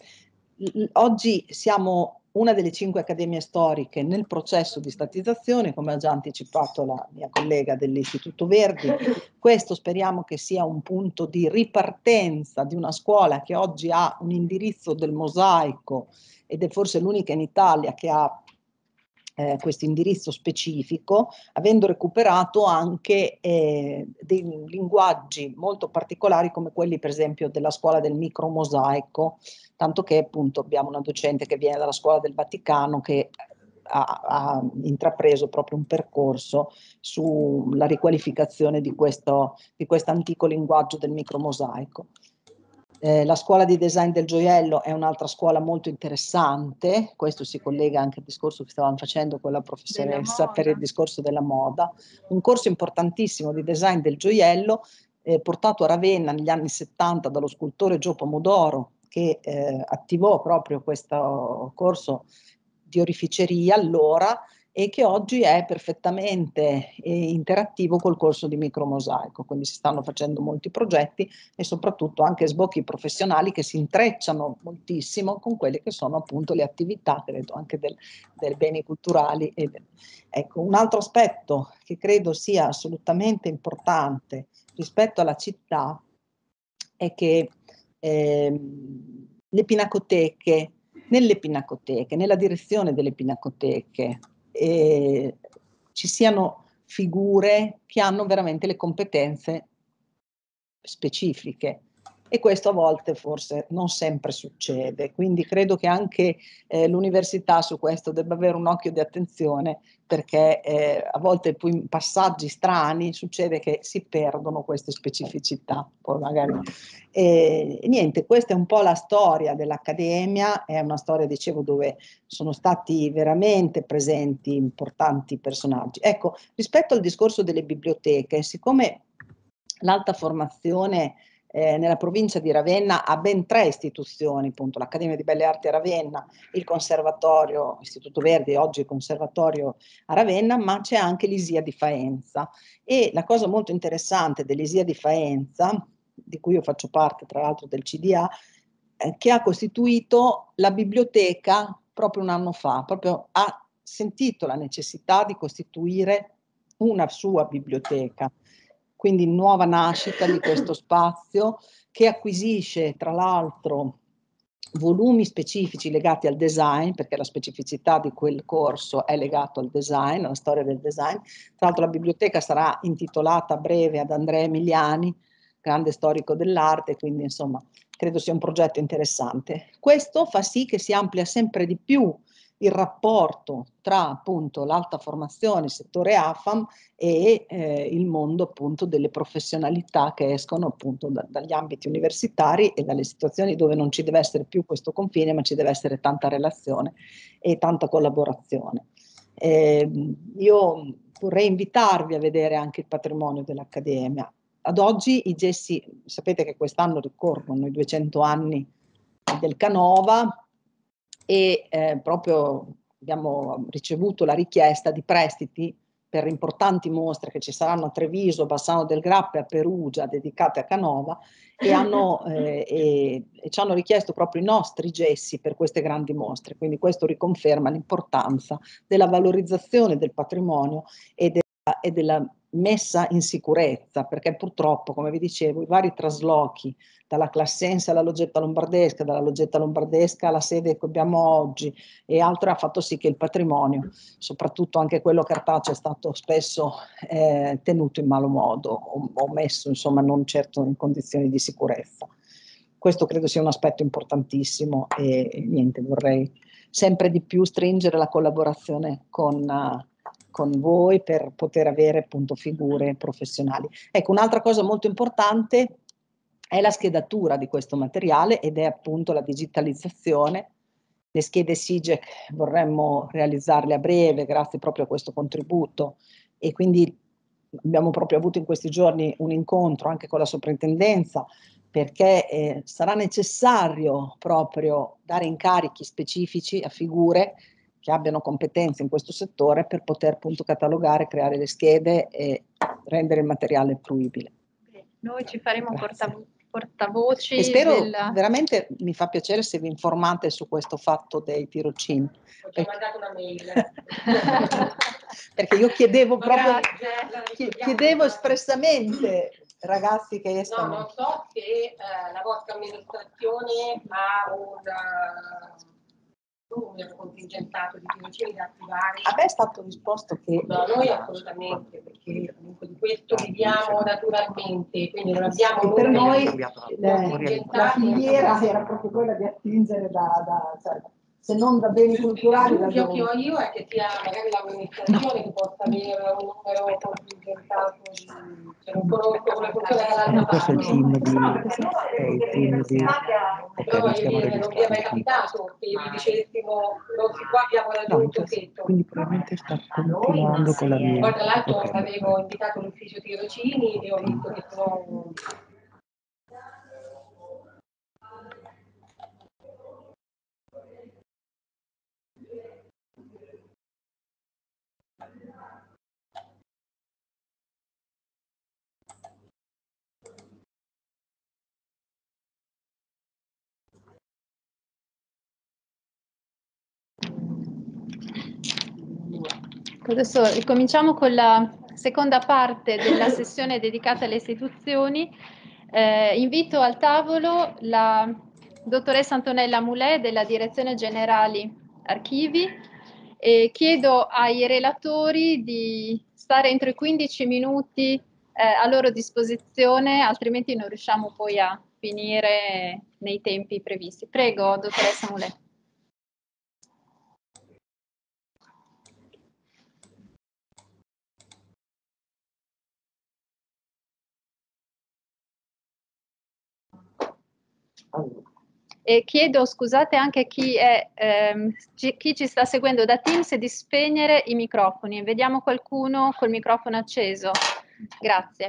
oggi siamo una delle cinque accademie storiche nel processo di statizzazione, come ha già anticipato la mia collega dell'Istituto Verdi. Questo speriamo che sia un punto di ripartenza di una scuola che oggi ha un indirizzo del mosaico ed è forse l'unica in Italia che ha eh, questo indirizzo specifico, avendo recuperato anche eh, dei linguaggi molto particolari come quelli per esempio della scuola del micromosaico, tanto che appunto abbiamo una docente che viene dalla scuola del Vaticano che ha, ha intrapreso proprio un percorso sulla riqualificazione di questo di questo antico linguaggio del micromosaico. Eh, la scuola di design del gioiello è un'altra scuola molto interessante, questo si collega anche al discorso che stavamo facendo con la professoressa per il discorso della moda, un corso importantissimo di design del gioiello eh, portato a Ravenna negli anni settanta dallo scultore Gio Pomodoro che eh, attivò proprio questo corso di oreficeria allora e che oggi è perfettamente eh, interattivo col corso di micromosaico, quindi si stanno facendo molti progetti e soprattutto anche sbocchi professionali che si intrecciano moltissimo con quelle che sono appunto le attività, credo, anche del, del beni culturali. E del... Ecco, un altro aspetto che credo sia assolutamente importante rispetto alla città è che eh, le pinacoteche, nelle pinacoteche, nella direzione delle pinacoteche, eh, ci siano figure che hanno veramente le competenze specifiche e questo a volte forse non sempre succede, quindi credo che anche eh, l'università su questo debba avere un occhio di attenzione perché eh, a volte poi in passaggi strani succede che si perdono queste specificità, poi magari e, e niente, questa è un po' la storia dell'Accademia, è una storia dicevo dove sono stati veramente presenti importanti personaggi. Ecco, rispetto al discorso delle biblioteche, siccome l'alta formazione eh, nella provincia di Ravenna ha ben tre istituzioni, appunto l'Accademia di Belle Arti a Ravenna, il Conservatorio, Istituto Verdi, oggi il Conservatorio a Ravenna, ma c'è anche l'Isia di Faenza. E la cosa molto interessante dell'Isia di Faenza, di cui io faccio parte tra l'altro del C D A, eh, che ha costituito la biblioteca proprio un anno fa, proprio ha sentito la necessità di costituire una sua biblioteca. Quindi nuova nascita di questo spazio che acquisisce tra l'altro volumi specifici legati al design, perché la specificità di quel corso è legato al design, alla storia del design. Tra l'altro la biblioteca sarà intitolata a breve ad Andrea Emiliani, grande storico dell'arte, quindi insomma credo sia un progetto interessante. Questo fa sì che si amplia sempre di più il rapporto tra appunto l'alta formazione, il settore A F A M e eh, il mondo appunto delle professionalità che escono appunto da, dagli ambiti universitari e dalle situazioni dove non ci deve essere più questo confine, ma ci deve essere tanta relazione e tanta collaborazione. Eh, io vorrei invitarvi a vedere anche il patrimonio dell'Accademia. Ad oggi i gessi, sapete che quest'anno ricorrono i duecento anni del Canova, e eh, proprio abbiamo ricevuto la richiesta di prestiti per importanti mostre che ci saranno a Treviso, Bassano del Grappa e a Perugia dedicate a Canova e, hanno, eh, e, e ci hanno richiesto proprio i nostri gessi per queste grandi mostre, quindi questo riconferma l'importanza della valorizzazione del patrimonio e, de e della messa in sicurezza, perché purtroppo, come vi dicevo, i vari traslochi dalla Classense alla Loggetta Lombardesca, dalla Loggetta Lombardesca alla sede che abbiamo oggi e altro ha fatto sì che il patrimonio, soprattutto anche quello cartaceo, è stato spesso eh, tenuto in malo modo o, o messo insomma non certo in condizioni di sicurezza. Questo credo sia un aspetto importantissimo e, e niente, vorrei sempre di più stringere la collaborazione con, uh, con voi per poter avere appunto figure professionali. Ecco, un'altra cosa molto importante è la schedatura di questo materiale ed è appunto la digitalizzazione. Le schede SIGEC vorremmo realizzarle a breve grazie proprio a questo contributo e quindi abbiamo proprio avuto in questi giorni un incontro anche con la soprintendenza perché eh, sarà necessario proprio dare incarichi specifici a figure che abbiano competenze in questo settore per poter appunto catalogare, creare le schede e rendere il materiale fruibile. Noi ci faremo portavoce. portavoci e spero della... veramente mi fa piacere se vi informate su questo fatto dei tirocini ho già mandato una mail perché io chiedevo proprio Grazie. chiedevo espressamente ragazzi che escono no, non so se eh, la vostra amministrazione ha un numero contingentato di tirocini da attivare. A me è stato risposto che no, noi assolutamente, perché comunque di questo viviamo naturalmente, quindi non abbiamo e per noi eh, la filiera era proprio quella di attingere da, da cioè, se non da beni culturali da dove. Che ho io è che sia magari l'amministrazione che possa avere un numero contingentato di cioè non conosco come funziona dall'altra parte. Questo è il team di è il team di ok, Però non voglio siamo dire, non vi è mai registrati. capitato che vi dicessimo non si qua abbiamo No, raggiunto infatti, tetto. quindi probabilmente sta continuando con la via. Poi tra l'altro Ok, avevo invitato l'ufficio tirocini e ho visto che sono Adesso ricominciamo con la seconda parte della sessione dedicata alle istituzioni. Eh, invito al tavolo la dottoressa Antonella Mulè della Direzione Generali Archivi e chiedo ai relatori di stare entro i quindici minuti eh, a loro disposizione, altrimenti non riusciamo poi a finire nei tempi previsti. Prego, dottoressa Mulè. E chiedo scusate anche a chi, è, ehm, chi ci sta seguendo da Teams di spegnere i microfoni. Vediamo qualcuno col microfono acceso. Grazie.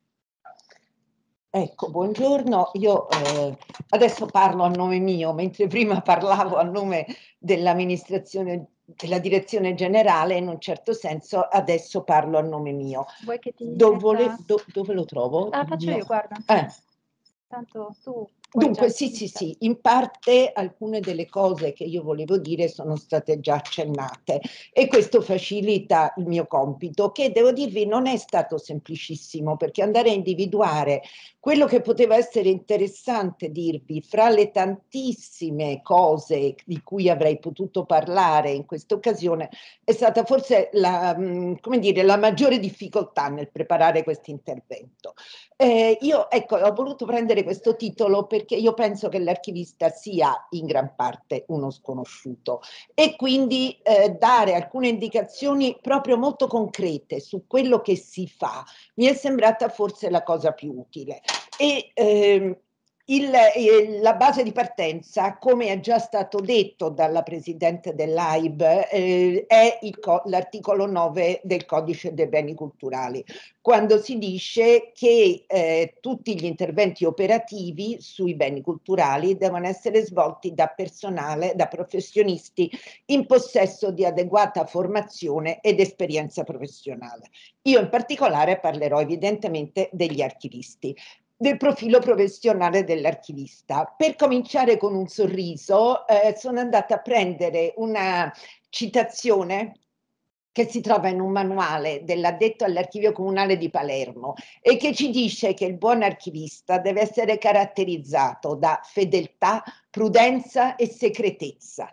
Ecco, buongiorno. Io eh, adesso parlo a nome mio, mentre prima parlavo a nome dell'amministrazione, della direzione generale, in un certo senso adesso parlo a nome mio. Vuoi che ti Dove, metta... do, dove lo trovo? Ah, faccio no. io, guarda. Eh. Tanto tu Dunque, sì, sì, sì, in parte alcune delle cose che io volevo dire sono state già accennate e questo facilita il mio compito, che devo dirvi non è stato semplicissimo, perché andare a individuare quello che poteva essere interessante dirvi fra le tantissime cose di cui avrei potuto parlare in questa occasione è stata forse la, come dire, la maggiore difficoltà nel preparare questo intervento. Eh, io ecco, ho voluto prendere questo titolo perché io penso che l'archivista sia in gran parte uno sconosciuto e quindi eh, dare alcune indicazioni proprio molto concrete su quello che si fa mi è sembrata forse la cosa più utile. E ehm, il, eh, la base di partenza, come è già stato detto dalla Presidente dell'A I B, eh, è l'articolo nove del Codice dei Beni Culturali, quando si dice che eh, tutti gli interventi operativi sui beni culturali devono essere svolti da personale, da professionisti in possesso di adeguata formazione ed esperienza professionale. Io in particolare parlerò evidentemente degli archivisti, del profilo professionale dell'archivista. Per cominciare con un sorriso, eh, sono andata a prendere una citazione che si trova in un manuale dell'addetto all'archivio comunale di Palermo e che ci dice che il buon archivista deve essere caratterizzato da fedeltà, prudenza e segretezza.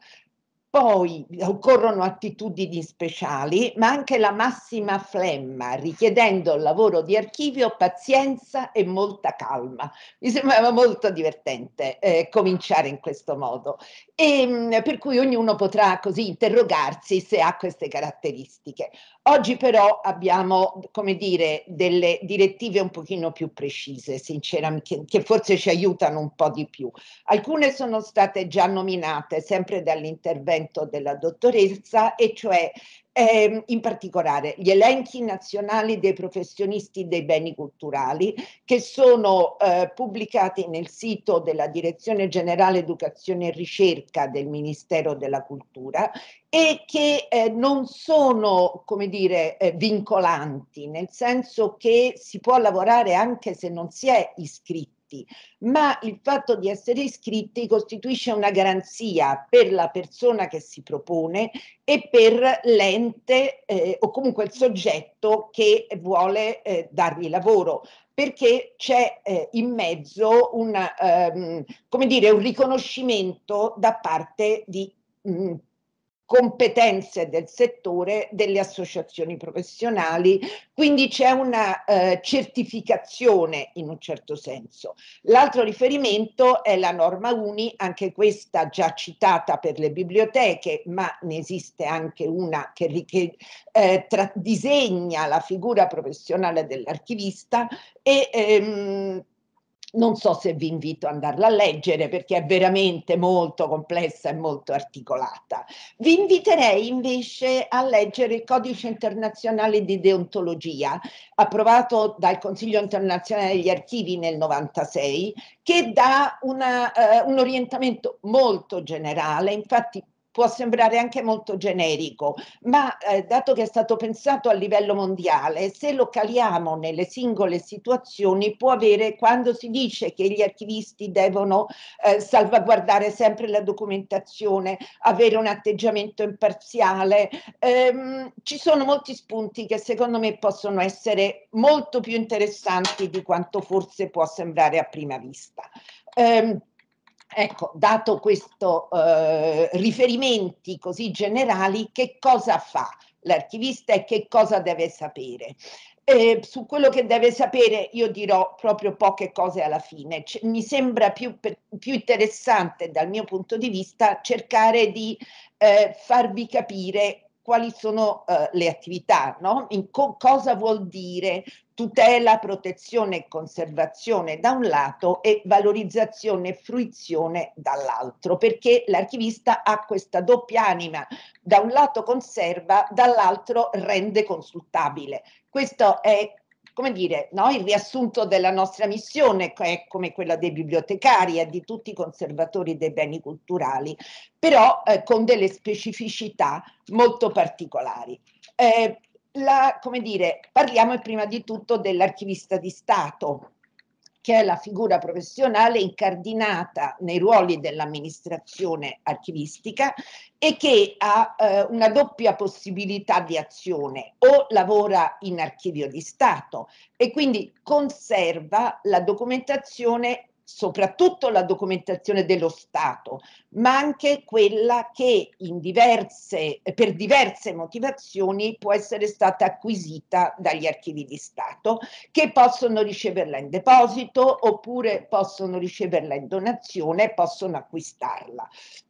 Poi occorrono attitudini speciali, ma anche la massima flemma, richiedendo il lavoro di archivio, pazienza e molta calma. Mi sembrava molto divertente eh, cominciare in questo modo. E, per cui ognuno potrà così interrogarsi se ha queste caratteristiche. Oggi però abbiamo, come dire, delle direttive un pochino più precise, sinceramente, che forse ci aiutano un po' di più. Alcune sono state già nominate sempre dall'intervento della dottoressa, e cioè eh, in particolare gli elenchi nazionali dei professionisti dei beni culturali, che sono eh, pubblicati nel sito della Direzione Generale Educazione e Ricerca del Ministero della Cultura e che eh, non sono, come dire, eh, vincolanti, nel senso che si può lavorare anche se non si è iscritti, ma il fatto di essere iscritti costituisce una garanzia per la persona che si propone e per l'ente eh, o comunque il soggetto che vuole eh, dargli lavoro, perché c'è eh, in mezzo una, ehm, come dire, un riconoscimento da parte di mh, competenze del settore delle associazioni professionali, quindi c'è una eh, certificazione in un certo senso. L'altro riferimento è la norma UNI, anche questa già citata per le biblioteche, ma ne esiste anche una che, che eh, tra, disegna la figura professionale dell'archivista e ehm, non so se vi invito ad andarla a leggere perché è veramente molto complessa e molto articolata. Vi inviterei invece a leggere il Codice internazionale di deontologia, approvato dal Consiglio internazionale degli archivi nel novantasei, che dà una, uh, un orientamento molto generale, infatti può sembrare anche molto generico, ma eh, dato che è stato pensato a livello mondiale, se lo caliamo nelle singole situazioni può avere, quando si dice che gli archivisti devono eh, salvaguardare sempre la documentazione, avere un atteggiamento imparziale, ehm, ci sono molti spunti che secondo me possono essere molto più interessanti di quanto forse può sembrare a prima vista. Um, Ecco, dato questo eh, riferimenti così generali, che cosa fa l'archivista e che cosa deve sapere? Eh, su quello che deve sapere io dirò proprio poche cose alla fine. C- mi sembra più, per, più interessante dal mio punto di vista cercare di eh, farvi capire quali sono eh, le attività, no? In co- cosa vuol dire tutela, protezione e conservazione da un lato e valorizzazione e fruizione dall'altro, perché l'archivista ha questa doppia anima, da un lato conserva, dall'altro rende consultabile. Questo è, come dire, no? Il riassunto della nostra missione, che è come quella dei bibliotecari e di tutti i conservatori dei beni culturali, però eh, con delle specificità molto particolari. Eh, La, come dire, parliamo prima di tutto dell'archivista di Stato. che è la figura professionale incardinata nei ruoli dell'amministrazione archivistica e che ha eh, una doppia possibilità di azione: o lavora in archivio di Stato e quindi conserva la documentazione, soprattutto la documentazione dello Stato, ma anche quella che in diverse, per diverse motivazioni può essere stata acquisita dagli archivi di Stato, che possono riceverla in deposito oppure possono riceverla in donazione, possono acquistarla,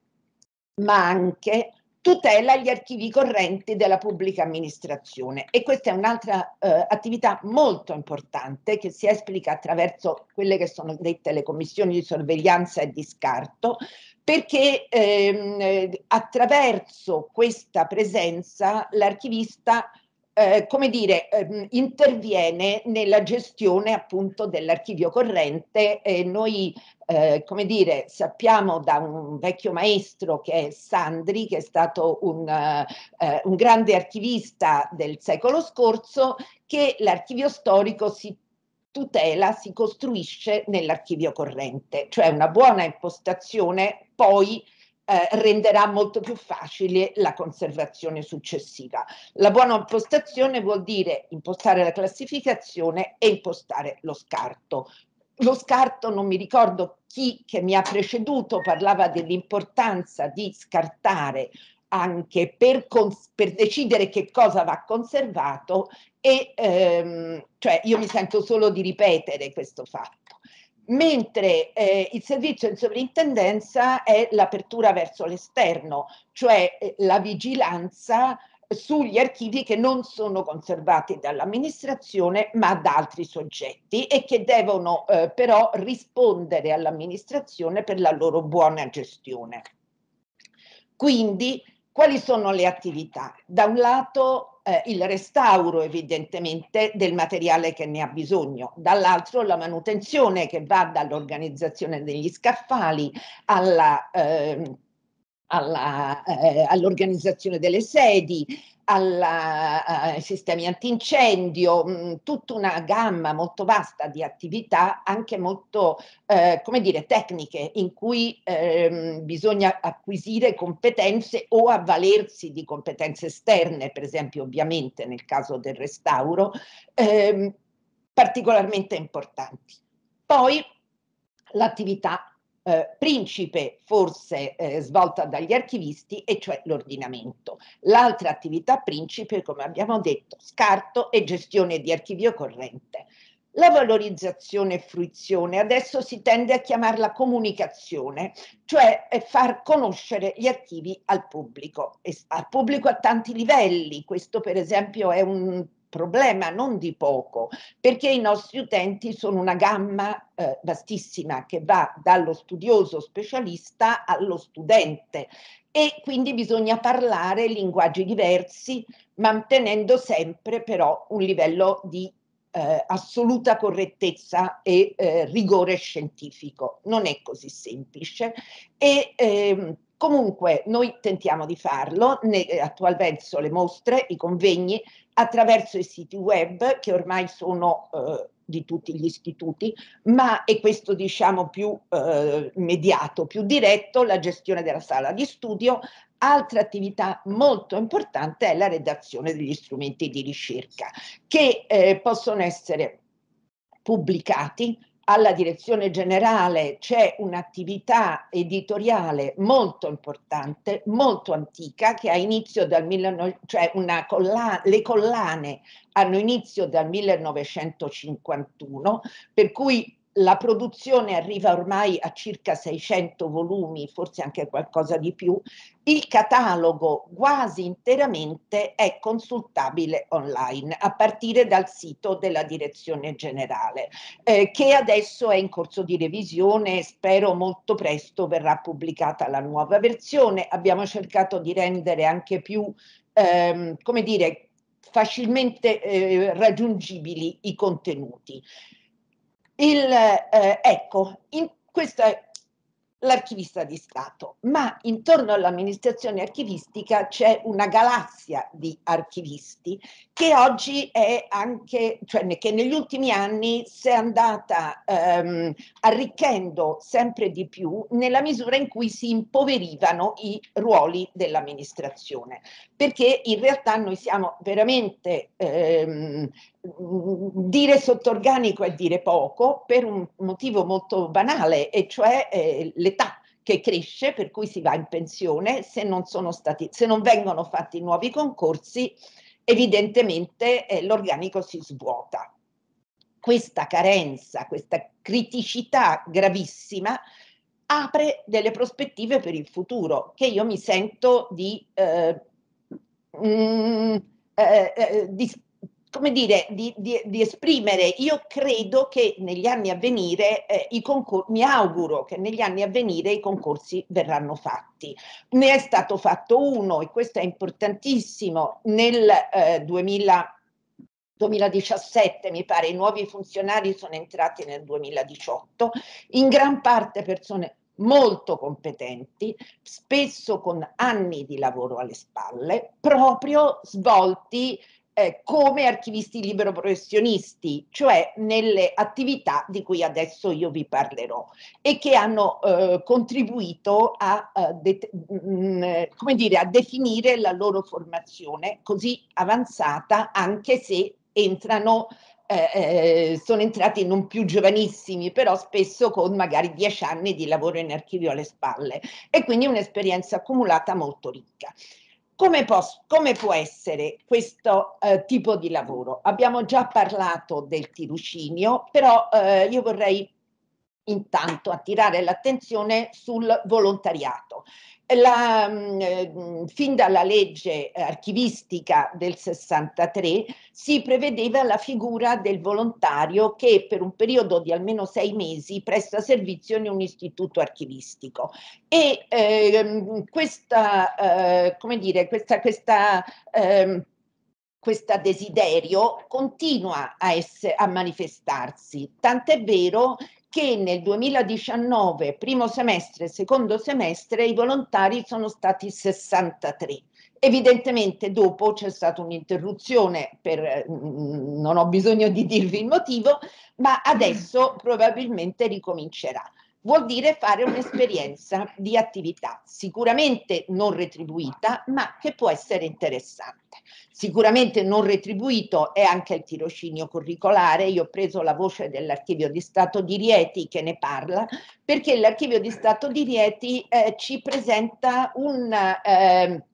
ma anche tutela gli archivi correnti della pubblica amministrazione. E questa è un'altra eh, attività molto importante che si esplica attraverso quelle che sono dette le commissioni di sorveglianza e di scarto, perché ehm, attraverso questa presenza l'archivista Eh, come dire, ehm, interviene nella gestione appunto dell'archivio corrente. E noi, eh, come dire, sappiamo da un vecchio maestro che è Sandri, che è stato un, eh, un grande archivista del secolo scorso, che l'archivio storico si tutela, si costruisce nell'archivio corrente, cioè una buona impostazione poi Eh, renderà molto più facile la conservazione successiva. La buona impostazione vuol dire impostare la classificazione e impostare lo scarto. Lo scarto, non mi ricordo chi che mi ha preceduto parlava dell'importanza di scartare anche per, per decidere che cosa va conservato e ehm, cioè io mi sento solo di ripetere questo fatto. Mentre eh, il servizio in sovrintendenza è l'apertura verso l'esterno, cioè eh, la vigilanza sugli archivi che non sono conservati dall'amministrazione ma da altri soggetti e che devono eh, però rispondere all'amministrazione per la loro buona gestione. Quindi quali sono le attività? Da un lato eh, il restauro evidentemente del materiale che ne ha bisogno, dall'altro la manutenzione che va dall'organizzazione degli scaffali alla, eh, alla, eh, all'organizzazione delle sedi, alla, ai sistemi antincendio, mh, tutta una gamma molto vasta di attività, anche molto, eh, come dire, tecniche, in cui eh, bisogna acquisire competenze o avvalersi di competenze esterne, per esempio ovviamente nel caso del restauro, eh, particolarmente importanti. Poi l'attività Eh, principe forse eh, svolta dagli archivisti, e cioè l'ordinamento. L'altra attività principe, come abbiamo detto, scarto e gestione di archivio corrente. La valorizzazione e fruizione adesso si tende a chiamarla comunicazione, cioè far conoscere gli archivi al pubblico, e al pubblico a tanti livelli. Questo per esempio è un problema non di poco, perché i nostri utenti sono una gamma eh, vastissima che va dallo studioso specialista allo studente e quindi bisogna parlare linguaggi diversi, mantenendo sempre però un livello di eh, assoluta correttezza e eh, rigore scientifico. Non è così semplice e ehm, comunque noi tentiamo di farlo, ne, attualmente sono le mostre, i convegni, attraverso i siti web che ormai sono eh, di tutti gli istituti, ma è questo diciamo più eh, immediato, più diretto, la gestione della sala di studio. Altra attività molto importante è la redazione degli strumenti di ricerca che eh, possono essere pubblicati. Alla direzione generale c'è un'attività editoriale molto importante, molto antica, che ha inizio dal millenovecento, cioè una collana, le collane hanno inizio dal millenovecentocinquantuno, per cui la produzione arriva ormai a circa seicento volumi, forse anche qualcosa di più. Il catalogo quasi interamente è consultabile online a partire dal sito della direzione generale, eh, che adesso è in corso di revisione, spero molto presto verrà pubblicata la nuova versione. Abbiamo cercato di rendere anche più, ehm, come dire, facilmente eh, raggiungibili i contenuti. Il, eh, ecco, in questa l'archivista di Stato, ma intorno all'amministrazione archivistica c'è una galassia di archivisti che oggi è anche, cioè che negli ultimi anni si è andata ehm, arricchendo sempre di più nella misura in cui si impoverivano i ruoli dell'amministrazione, perché in realtà noi siamo veramente, ehm, dire sottorganico è dire poco, per un motivo molto banale, e cioè eh, l'età che cresce, per cui si va in pensione. Se non sono stati, se non vengono fatti nuovi concorsi, evidentemente eh, l'organico si svuota. Questa carenza, questa criticità gravissima apre delle prospettive per il futuro che io mi sento di, eh, mm, eh, eh, di come dire, di, di, di esprimere. Io credo che negli anni a venire, eh, i concorsi, mi auguro che negli anni a venire i concorsi verranno fatti. Ne è stato fatto uno, e questo è importantissimo, nel eh, duemila, duemiladiciassette, mi pare. I nuovi funzionari sono entrati nel duemiladiciotto, in gran parte persone molto competenti, spesso con anni di lavoro alle spalle, proprio svolti Eh, come archivisti libero professionisti, cioè nelle attività di cui adesso io vi parlerò, e che hanno eh, contribuito a, eh, mh, come dire, a definire la loro formazione così avanzata, anche se entrano Eh, eh, sono entrati non più giovanissimi, però spesso con magari dieci anni di lavoro in archivio alle spalle, e quindi un'esperienza accumulata molto ricca. Come, posso, come può essere questo eh, tipo di lavoro? Abbiamo già parlato del tirocinio, però eh, io vorrei intanto attirare l'attenzione sul volontariato. La, mh, fin dalla legge archivistica del sessantatré si prevedeva la figura del volontario che per un periodo di almeno sei mesi presta servizio in un istituto archivistico, e eh, questa, eh, come dire, questa, questa eh, questo desiderio continua a, essere, a manifestarsi, tant'è vero che nel duemiladiciannove, primo semestre e secondo semestre, i volontari sono stati sessantatré. Evidentemente dopo c'è stata un'interruzione, per, non ho bisogno di dirvi il motivo, ma adesso probabilmente ricomincerà. Vuol dire fare un'esperienza di attività, sicuramente non retribuita, ma che può essere interessante. Sicuramente non retribuito è anche il tirocinio curricolare. Io ho preso la voce dell'Archivio di Stato di Rieti che ne parla, perché l'Archivio di Stato di Rieti eh, ci presenta un, eh,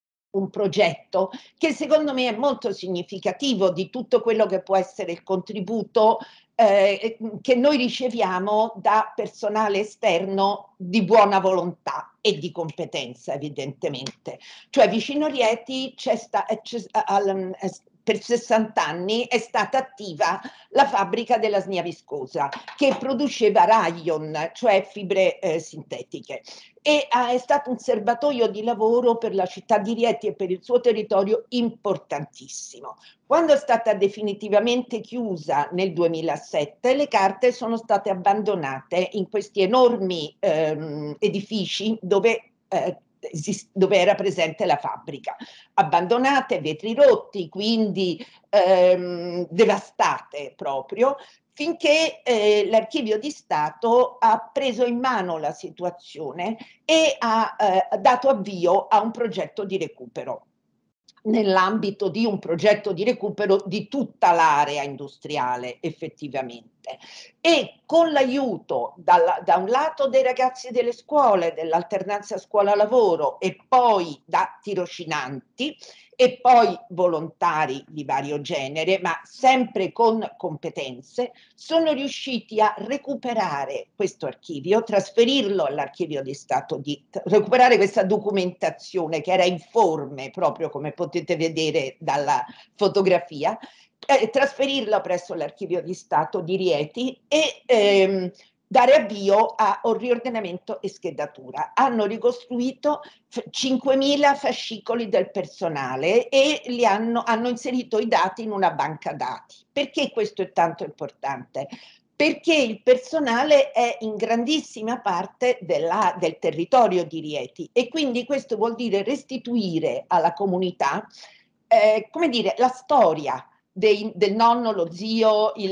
un progetto che secondo me è molto significativo di tutto quello che può essere il contributo eh, che noi riceviamo da personale esterno di buona volontà e di competenza, evidentemente. Cioè vicino Rieti c'è sta, c'è, al, per sessanta anni è stata attiva la fabbrica della Snia Viscosa, che produceva rayon, cioè fibre eh, sintetiche, e ah, è stato un serbatoio di lavoro per la città di Rieti e per il suo territorio importantissimo. Quando è stata definitivamente chiusa nel duemilasette, le carte sono state abbandonate in questi enormi ehm, edifici dove, eh, dove era presente la fabbrica. Abbandonate, vetri rotti, quindi ehm, devastate proprio, finché eh, l'Archivio di Stato ha preso in mano la situazione e ha eh, dato avvio a un progetto di recupero, nell'ambito di un progetto di recupero di tutta l'area industriale effettivamente, e con l'aiuto da un lato dei ragazzi delle scuole, dell'alternanza scuola-lavoro, e poi da tirocinanti e poi volontari di vario genere, ma sempre con competenze, sono riusciti a recuperare questo archivio, trasferirlo all'Archivio di Stato, di recuperare questa documentazione che era informe, proprio come potete vedere dalla fotografia, eh, trasferirla presso l'Archivio di Stato di Rieti e ehm, dare avvio a un riordinamento e schedatura. Hanno ricostruito cinquemila fascicoli del personale e li hanno, hanno inserito i dati in una banca dati. Perché questo è tanto importante? perché il personale è in grandissima parte della, del territorio di Rieti e quindi questo vuol dire restituire alla comunità, eh, come dire, la storia dei, del nonno, lo zio, il,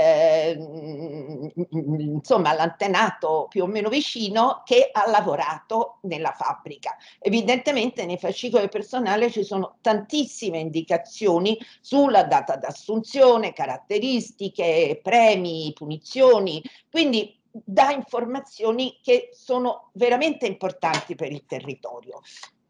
il, insomma l'antenato più o meno vicino che ha lavorato nella fabbrica. Evidentemente nei fascicoli del personale ci sono tantissime indicazioni sulla data d'assunzione, caratteristiche, premi, punizioni, quindi dà informazioni che sono veramente importanti per il territorio.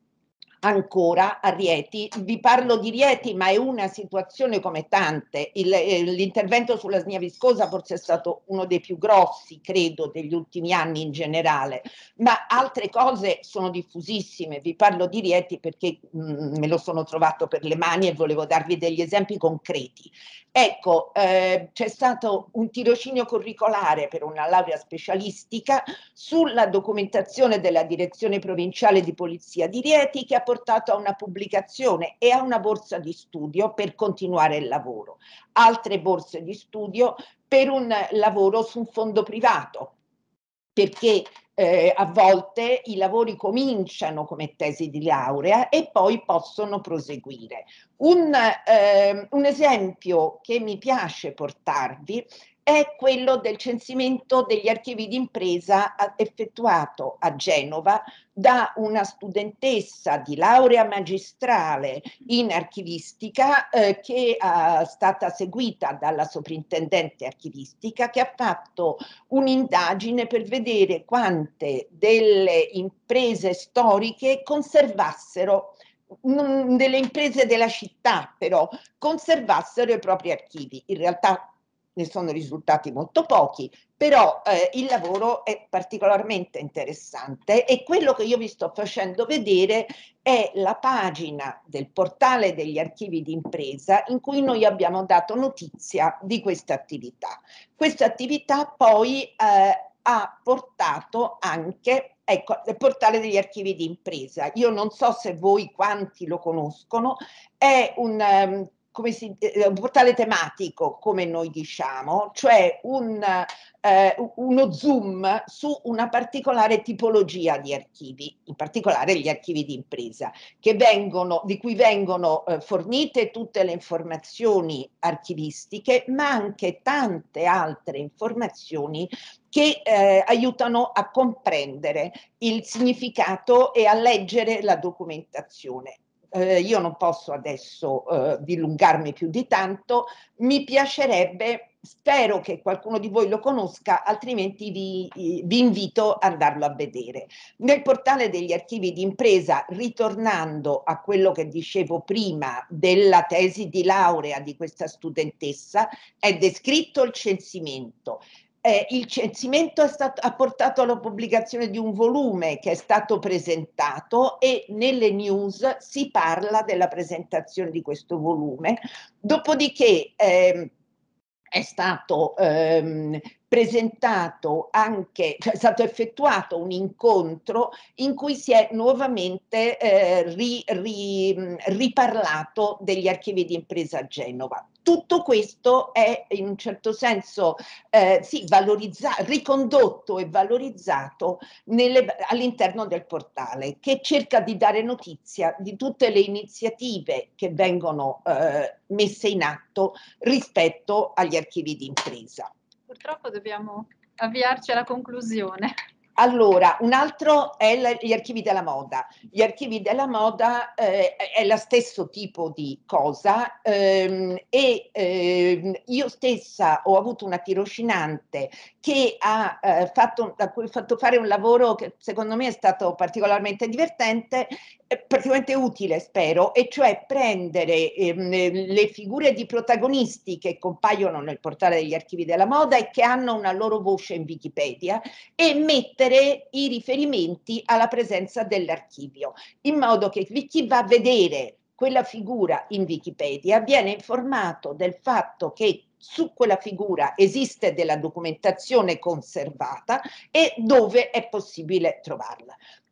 Ancora a Rieti, vi parlo di Rieti ma è una situazione come tante, l'intervento sulla S N I A viscosa forse è stato uno dei più grossi credo degli ultimi anni in generale, ma altre cose sono diffusissime, vi parlo di Rieti perché mh, me lo sono trovato per le mani e volevo darvi degli esempi concreti. Ecco, eh, c'è stato un tirocinio curricolare per una laurea specialistica sulla documentazione della direzione provinciale di polizia di Rieti che ha portato a una pubblicazione e a una borsa di studio per continuare il lavoro. Altre borse di studio per un lavoro su un fondo privato, perché eh, a volte i lavori cominciano come tesi di laurea e poi possono proseguire. Un, eh, un esempio che mi piace portarvi è quello del censimento degli archivi d'impresa effettuato a Genova da una studentessa di laurea magistrale in archivistica eh, che è stata seguita dalla sovrintendente archivistica che ha fatto un'indagine per vedere quante delle imprese storiche conservassero, non delle imprese della città però, conservassero i propri archivi. In realtà ne sono risultati molto pochi, però eh, il lavoro è particolarmente interessante e quello che io vi sto facendo vedere è la pagina del portale degli archivi d'impresa in cui noi abbiamo dato notizia di questa attività. Questa attività poi eh, ha portato anche, ecco, il portale degli archivi d'impresa. Io non so se voi quanti lo conoscono, è un... Um, come si, eh, un portale tematico, come noi diciamo, cioè un, eh, uno zoom su una particolare tipologia di archivi, in particolare gli archivi di impresa, che vengono, di cui vengono eh, fornite tutte le informazioni archivistiche, ma anche tante altre informazioni che eh, aiutano a comprendere il significato e a leggere la documentazione. Eh, io non posso adesso eh, dilungarmi più di tanto, mi piacerebbe, spero che qualcuno di voi lo conosca, altrimenti vi, vi invito ad andarlo a vedere. Nel portale degli archivi d'impresa, ritornando a quello che dicevo prima della tesi di laurea di questa studentessa, è descritto il censimento. Eh, il censimento è stato, ha portato alla pubblicazione di un volume che è stato presentato e nelle news si parla della presentazione di questo volume, dopodiché eh, è stato ehm, presentato anche, cioè è stato effettuato un incontro in cui si è nuovamente eh, ri, ri, riparlato degli archivi di impresa a Genova. Tutto questo è in un certo senso eh, sì, valorizzato, ricondotto e valorizzato all'interno del portale, che cerca di dare notizia di tutte le iniziative che vengono eh, messe in atto rispetto agli archivi di impresa. Purtroppo dobbiamo avviarci alla conclusione. Allora, un altro è gli archivi della moda. Gli archivi della moda eh, è lo stesso tipo di cosa ehm, e ehm, io stessa ho avuto una tirocinante che ha, eh, fatto, a cui ho fatto fare un lavoro che secondo me è stato particolarmente divertente, eh, particolarmente utile spero, e cioè prendere ehm, le figure di protagonisti che compaiono nel portale degli archivi della moda e che hanno una loro voce in Wikipedia e mettere i riferimenti alla presenza dell'archivio, in modo che chi va a vedere quella figura in Wikipedia viene informato del fatto che su quella figura esiste della documentazione conservata e dove è possibile trovarla.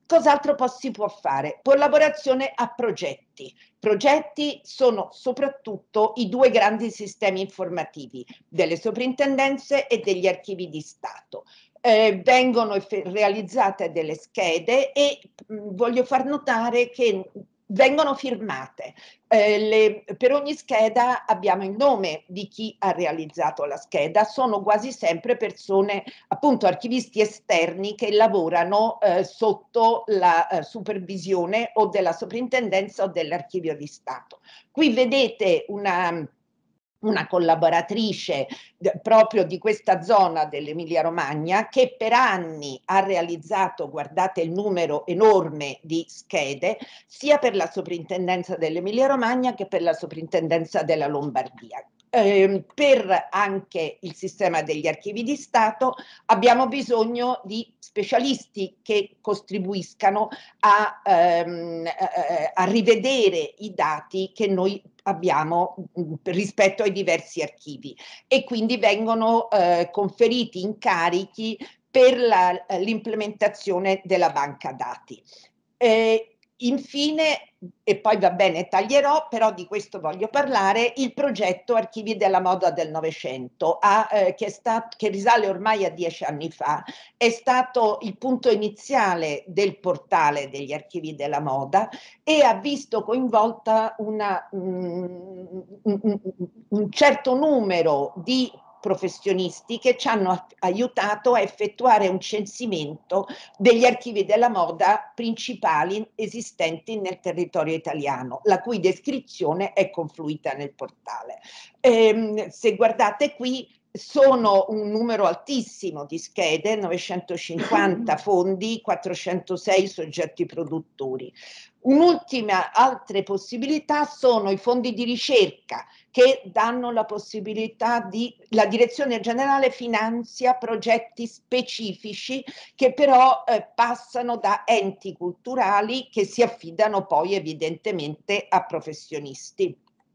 cos'altro si può fare? Collaborazione a progetti. Progetti sono soprattutto i due grandi sistemi informativi delle soprintendenze e degli archivi di Stato. Eh, vengono realizzate delle schede e mh, voglio far notare che vengono firmate. Eh, le, per ogni scheda abbiamo il nome di chi ha realizzato la scheda, sono quasi sempre persone, appunto archivisti esterni che lavorano eh, sotto la eh, supervisione o della soprintendenza o dell'archivio di Stato. Qui vedete una una collaboratrice proprio di questa zona dell'Emilia Romagna che per anni ha realizzato, guardate il numero enorme di schede, sia per la soprintendenza dell'Emilia Romagna che per la soprintendenza della Lombardia. Eh, per anche il sistema degli archivi di Stato abbiamo bisogno di specialisti che contribuiscano a, ehm, a rivedere i dati che noi abbiamo mh, rispetto ai diversi archivi e quindi vengono eh, conferiti incarichi per l'implementazione della banca dati. Eh, Infine, e poi va bene, taglierò, però di questo voglio parlare, il progetto Archivi della Moda del Novecento, ha, eh, che, è stato, che risale ormai a dieci anni fa, è stato il punto iniziale del portale degli archivi della moda e ha visto coinvolta una, um, un, un certo numero di professionisti che ci hanno aiutato a effettuare un censimento degli archivi della moda principali esistenti nel territorio italiano, la cui descrizione è confluita nel portale. Ehm, se guardate qui, sono un numero altissimo di schede, novecentocinquanta fondi, quattrocentosei soggetti produttori. Un'ultima, altre possibilità sono i fondi di ricerca che danno la possibilità di, la direzione generale finanzia progetti specifici che però eh, passano da enti culturali che si affidano poi evidentemente a professionisti.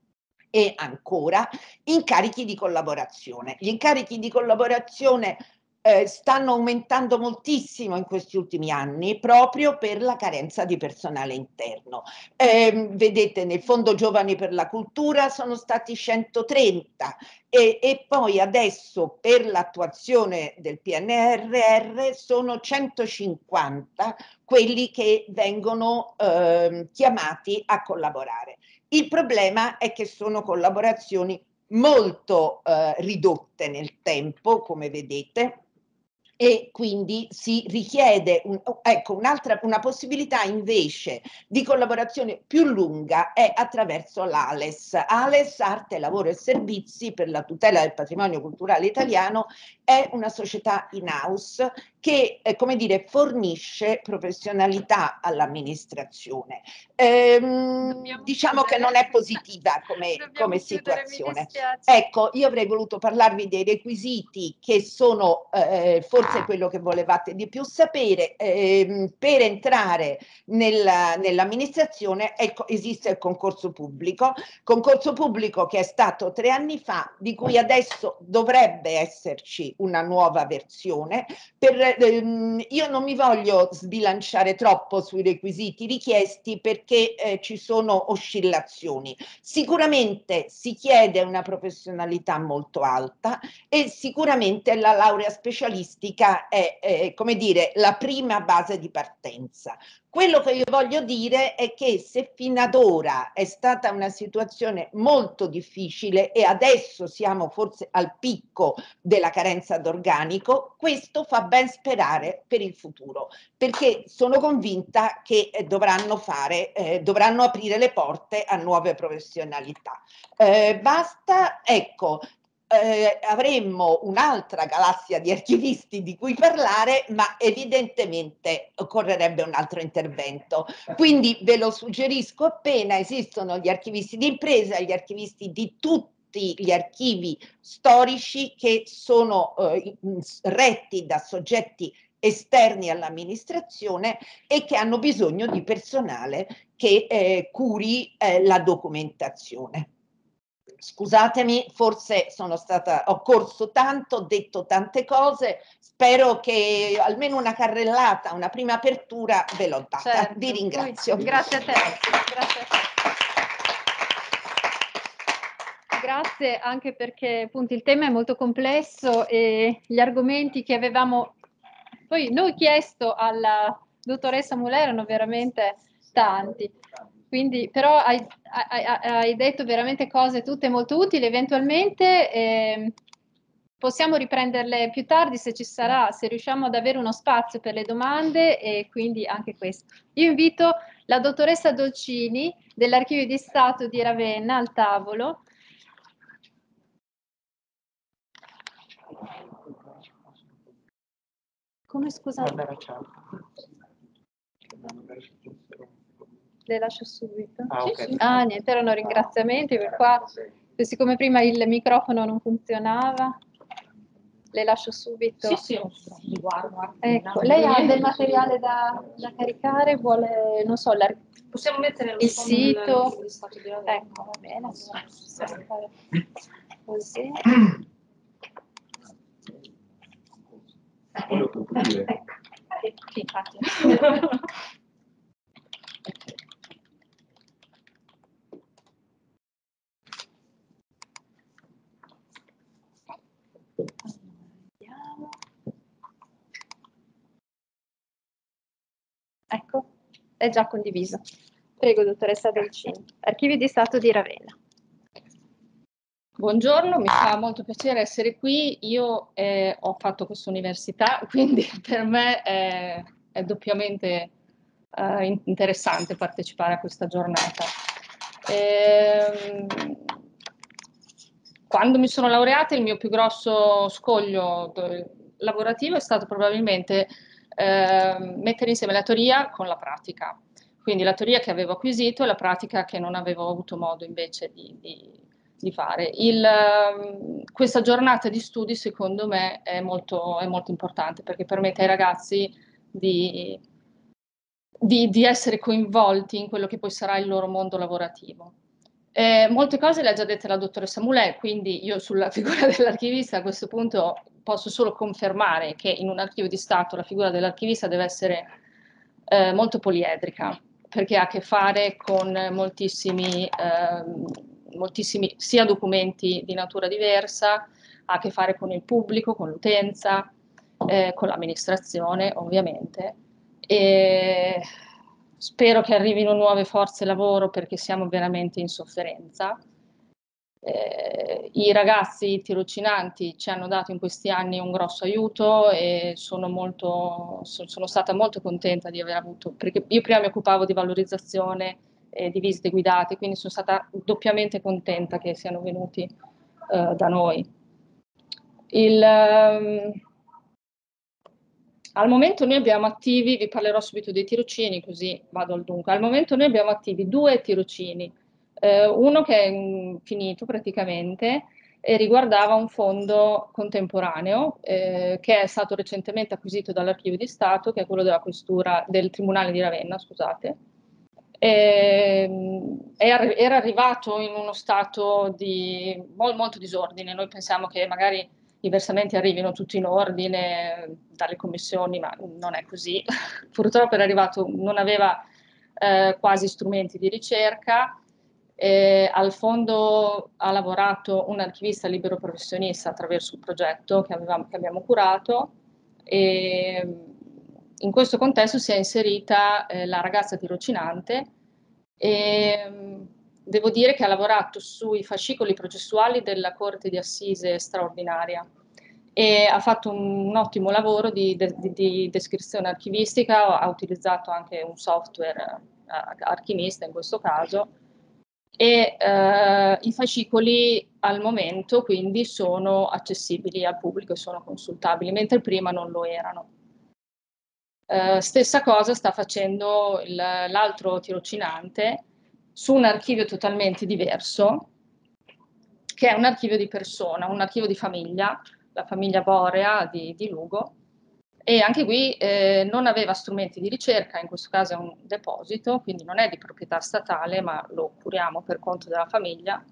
E ancora incarichi di collaborazione. Gli incarichi di collaborazione eh, stanno aumentando moltissimo in questi ultimi anni proprio per la carenza di personale interno. Eh, vedete nel Fondo Giovani per la Cultura sono stati centotrenta e, e poi adesso per l'attuazione del P N R R sono centocinquanta quelli che vengono eh, chiamati a collaborare. Il problema è che sono collaborazioni molto eh, ridotte nel tempo, come vedete, e quindi si richiede un, ecco, un'altra una possibilità invece di collaborazione più lunga è attraverso l'ALES. ALES, Arte, Lavoro e Servizi per la tutela del patrimonio culturale italiano, è una società in house che, eh, come dire, fornisce professionalità all'amministrazione. Ehm, diciamo che non è positiva come, come situazione. Ecco, io avrei voluto parlarvi dei requisiti che sono eh, forse quello che volevate di più sapere. Eh, per entrare nella, nell'amministrazione ecco, esiste il concorso pubblico, concorso pubblico che è stato tre anni fa, di cui adesso dovrebbe esserci una nuova versione. Per, ehm, io non mi voglio sbilanciare troppo sui requisiti richiesti perché eh, ci sono oscillazioni. Sicuramente si chiede una professionalità molto alta e sicuramente la laurea specialistica è, eh, come dire, la prima base di partenza. Quello che io voglio dire è che se fino ad ora è stata una situazione molto difficile e adesso siamo forse al picco della carenza d'organico, questo fa ben sperare per il futuro, perché sono convinta che eh, dovranno fare, eh, dovranno aprire le porte a nuove professionalità. Eh, basta, ecco, Eh, avremmo un'altra galassia di archivisti di cui parlare, ma evidentemente occorrerebbe un altro intervento. Quindi ve lo suggerisco appena esistono gli archivisti di impresa, gli archivisti di tutti gli archivi storici che sono eh, retti da soggetti esterni all'amministrazione e che hanno bisogno di personale che eh, curi eh, la documentazione. Scusatemi, forse sono stata, ho corso tanto, ho detto tante cose, spero che almeno una carrellata, una prima apertura ve l'ho data. Certo. Vi ringrazio. Grazie a te. Grazie a te. Grazie anche perché appunto il tema è molto complesso e gli argomenti che avevamo poi noi chiesto alla dottoressa Mulè erano veramente tanti. Quindi, però hai, hai, hai detto veramente cose tutte molto utili, eventualmente eh, possiamo riprenderle più tardi se ci sarà, se riusciamo ad avere uno spazio per le domande e quindi anche questo. Io invito la dottoressa Dolcini dell'Archivio di Stato di Ravenna al tavolo. Come scusate? Le lascio subito. Ah, Sì, okay. sì. Ah, niente, erano ringraziamenti per qua. Siccome prima il microfono non funzionava, le lascio subito. Sì, sì, li guardo. Ecco, lei ha del materiale da, da caricare? Vuole, non so, la, Possiamo mettere il sito? di Stato di Ravenna. Ecco, va bene. Possiamo fare così. Volevo dire. Ecco. Sì, infatti. Vediamo. Ecco, è già condiviso. Prego, dottoressa Dolcini. Archivio di Stato di Ravenna. Buongiorno, mi fa molto piacere essere qui. Io eh, ho fatto questa università, quindi per me è, è doppiamente eh, interessante partecipare a questa giornata. Ehm, quando mi sono laureata, il mio più grosso scoglio lavorativo è stato probabilmente eh, mettere insieme la teoria con la pratica. Quindi la teoria che avevo acquisito e la pratica che non avevo avuto modo invece di, di, di fare. Il, questa giornata di studi secondo me è molto, è molto importante perché permette ai ragazzi di, di, di essere coinvolti in quello che poi sarà il loro mondo lavorativo. Eh, molte cose le ha già dette la dottoressa Mulè, quindi io sulla figura dell'archivista a questo punto posso solo confermare che in un archivio di Stato la figura dell'archivista deve essere eh, molto poliedrica, perché ha a che fare con moltissimi, eh, moltissimi sia documenti di natura diversa, ha a che fare con il pubblico, con l'utenza, eh, con l'amministrazione ovviamente. E spero che arrivino nuove forze lavoro perché siamo veramente in sofferenza. Eh, I ragazzi tirocinanti ci hanno dato in questi anni un grosso aiuto e sono, molto, so, sono stata molto contenta di aver avuto, perché io prima mi occupavo di valorizzazione e di visite guidate, quindi sono stata doppiamente contenta che siano venuti eh, da noi. Il, um, al momento noi abbiamo attivi, vi parlerò subito dei tirocini così vado al dunque, al momento noi abbiamo attivi due tirocini, eh, uno che è mh, finito praticamente e riguardava un fondo contemporaneo eh, che è stato recentemente acquisito dall'Archivio di Stato, che è quello della Questura del Tribunale di Ravenna, scusate. E, era arrivato in uno stato di molto, molto disordine, noi pensiamo che magari i versamenti arrivino tutti in ordine dalle commissioni, ma non è così. Purtroppo era arrivato, non aveva eh, quasi strumenti di ricerca. Eh, al fondo ha lavorato un archivista libero professionista attraverso un progetto che, avevamo, che abbiamo curato e in questo contesto si è inserita eh, la ragazza tirocinante e devo dire che ha lavorato sui fascicoli processuali della Corte di Assise straordinaria e ha fatto un, un ottimo lavoro di, di, di descrizione archivistica, ha utilizzato anche un software eh, archivista in questo caso e eh, i fascicoli al momento quindi sono accessibili al pubblico e sono consultabili, mentre prima non lo erano. Uh, stessa cosa sta facendo l'altro tirocinante su un archivio totalmente diverso, che è un archivio di persona, un archivio di famiglia, la famiglia Borea di, di Lugo, e anche qui eh, non aveva strumenti di ricerca, in questo caso è un deposito, quindi non è di proprietà statale, ma lo curiamo per conto della famiglia,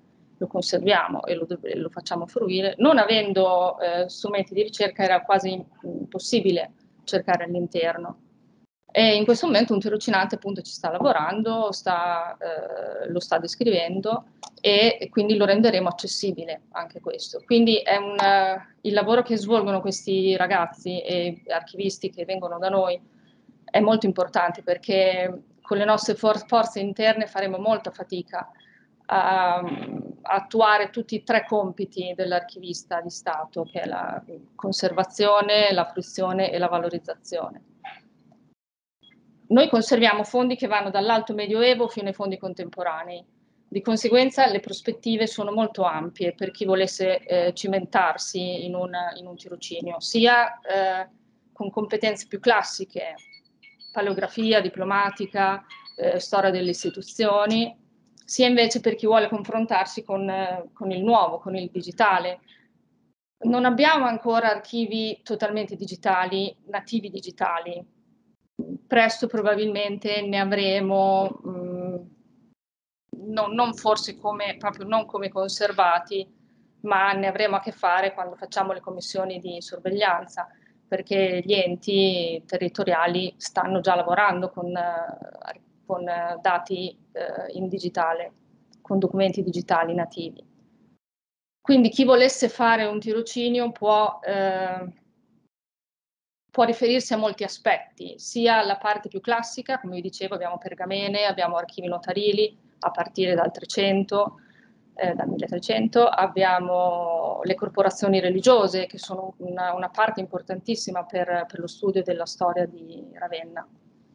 lo conserviamo e lo, lo facciamo fruire. Non avendo eh, strumenti di ricerca era quasi impossibile cercare all'interno. E in questo momento un tirocinante appunto ci sta lavorando, sta, eh, lo sta descrivendo e, e quindi lo renderemo accessibile anche questo. Quindi è un, uh, il lavoro che svolgono questi ragazzi e archivisti che vengono da noi è molto importante, perché con le nostre for forze interne faremo molta fatica a, a attuare tutti e tre compiti dell'archivista di Stato, che è la conservazione, la fruizione e la valorizzazione. Noi conserviamo fondi che vanno dall'alto medioevo fino ai fondi contemporanei, di conseguenza le prospettive sono molto ampie per chi volesse eh, cimentarsi in un, in un tirocinio, sia eh, con competenze più classiche, paleografia, diplomatica, eh, storia delle istituzioni, sia invece per chi vuole confrontarsi con, eh, con il nuovo, con il digitale. Non abbiamo ancora archivi totalmente digitali, nativi digitali. Presto probabilmente ne avremo, mh, non, non forse come, proprio non come conservati, ma ne avremo a che fare quando facciamo le commissioni di sorveglianza, perché gli enti territoriali stanno già lavorando con, uh, con uh, dati uh, in digitale, con documenti digitali nativi. Quindi chi volesse fare un tirocinio può... Uh, può riferirsi a molti aspetti, sia la parte più classica, come vi dicevo abbiamo pergamene, abbiamo archivi notarili a partire dal trecento, eh, dal milletrecento, abbiamo le corporazioni religiose che sono una, una parte importantissima per, per lo studio della storia di Ravenna.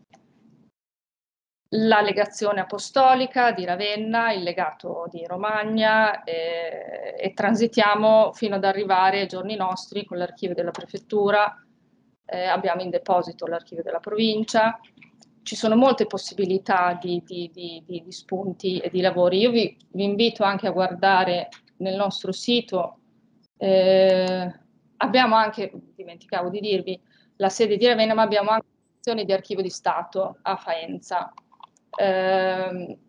La legazione apostolica di Ravenna, il legato di Romagna eh, e transitiamo fino ad arrivare ai giorni nostri con l'archivio della prefettura. Eh, abbiamo in deposito l'archivio della provincia, ci sono molte possibilità di, di, di, di, di spunti e di lavori. Io vi, vi invito anche a guardare nel nostro sito, eh, abbiamo anche, dimenticavo di dirvi, la sede di Ravenna, ma abbiamo anche una sezione di archivio di Stato a Faenza. Eh,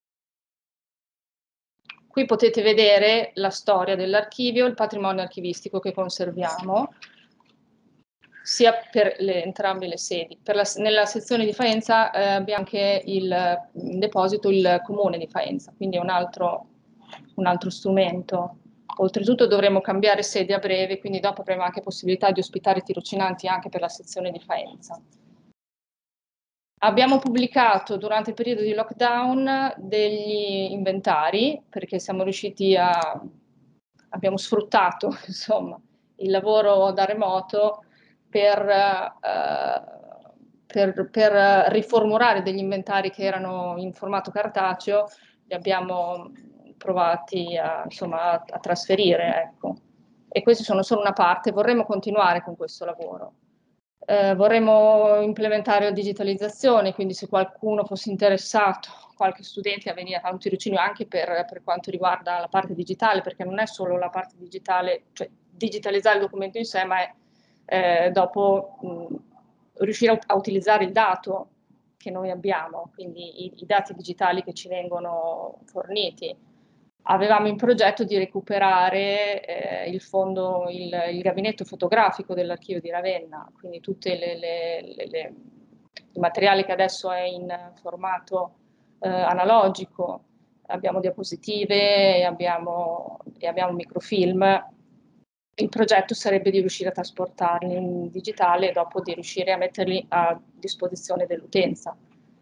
qui potete vedere la storia dell'archivio, il patrimonio archivistico che conserviamo, sia per le, entrambe le sedi. Per la, nella sezione di Faenza eh, abbiamo anche il, in deposito il comune di Faenza, quindi è un altro, un altro strumento. Oltretutto dovremo cambiare sede a breve, quindi dopo avremo anche possibilità di ospitare tirocinanti anche per la sezione di Faenza. Abbiamo pubblicato durante il periodo di lockdown degli inventari, perché siamo riusciti a, abbiamo sfruttato insomma, il lavoro da remoto per, uh, per, per riformulare degli inventari che erano in formato cartaceo, li abbiamo provati a, insomma, a, a trasferire. Ecco. E questi sono solo una parte, vorremmo continuare con questo lavoro. Eh, vorremmo implementare la digitalizzazione, quindi se qualcuno fosse interessato, qualche studente a venire a fare un tirocinio anche per, per quanto riguarda la parte digitale, perché non è solo la parte digitale, cioè digitalizzare il documento in sé, ma è eh, dopo mh, riuscire a, a utilizzare il dato che noi abbiamo, quindi i, i dati digitali che ci vengono forniti. Avevamo in progetto di recuperare eh, il fondo, il, il gabinetto fotografico dell'archivio di Ravenna, quindi tutti il materiale che adesso è in formato eh, analogico, abbiamo diapositive e abbiamo, e abbiamo microfilm. Il progetto sarebbe di riuscire a trasportarli in digitale e dopo di riuscire a metterli a disposizione dell'utenza.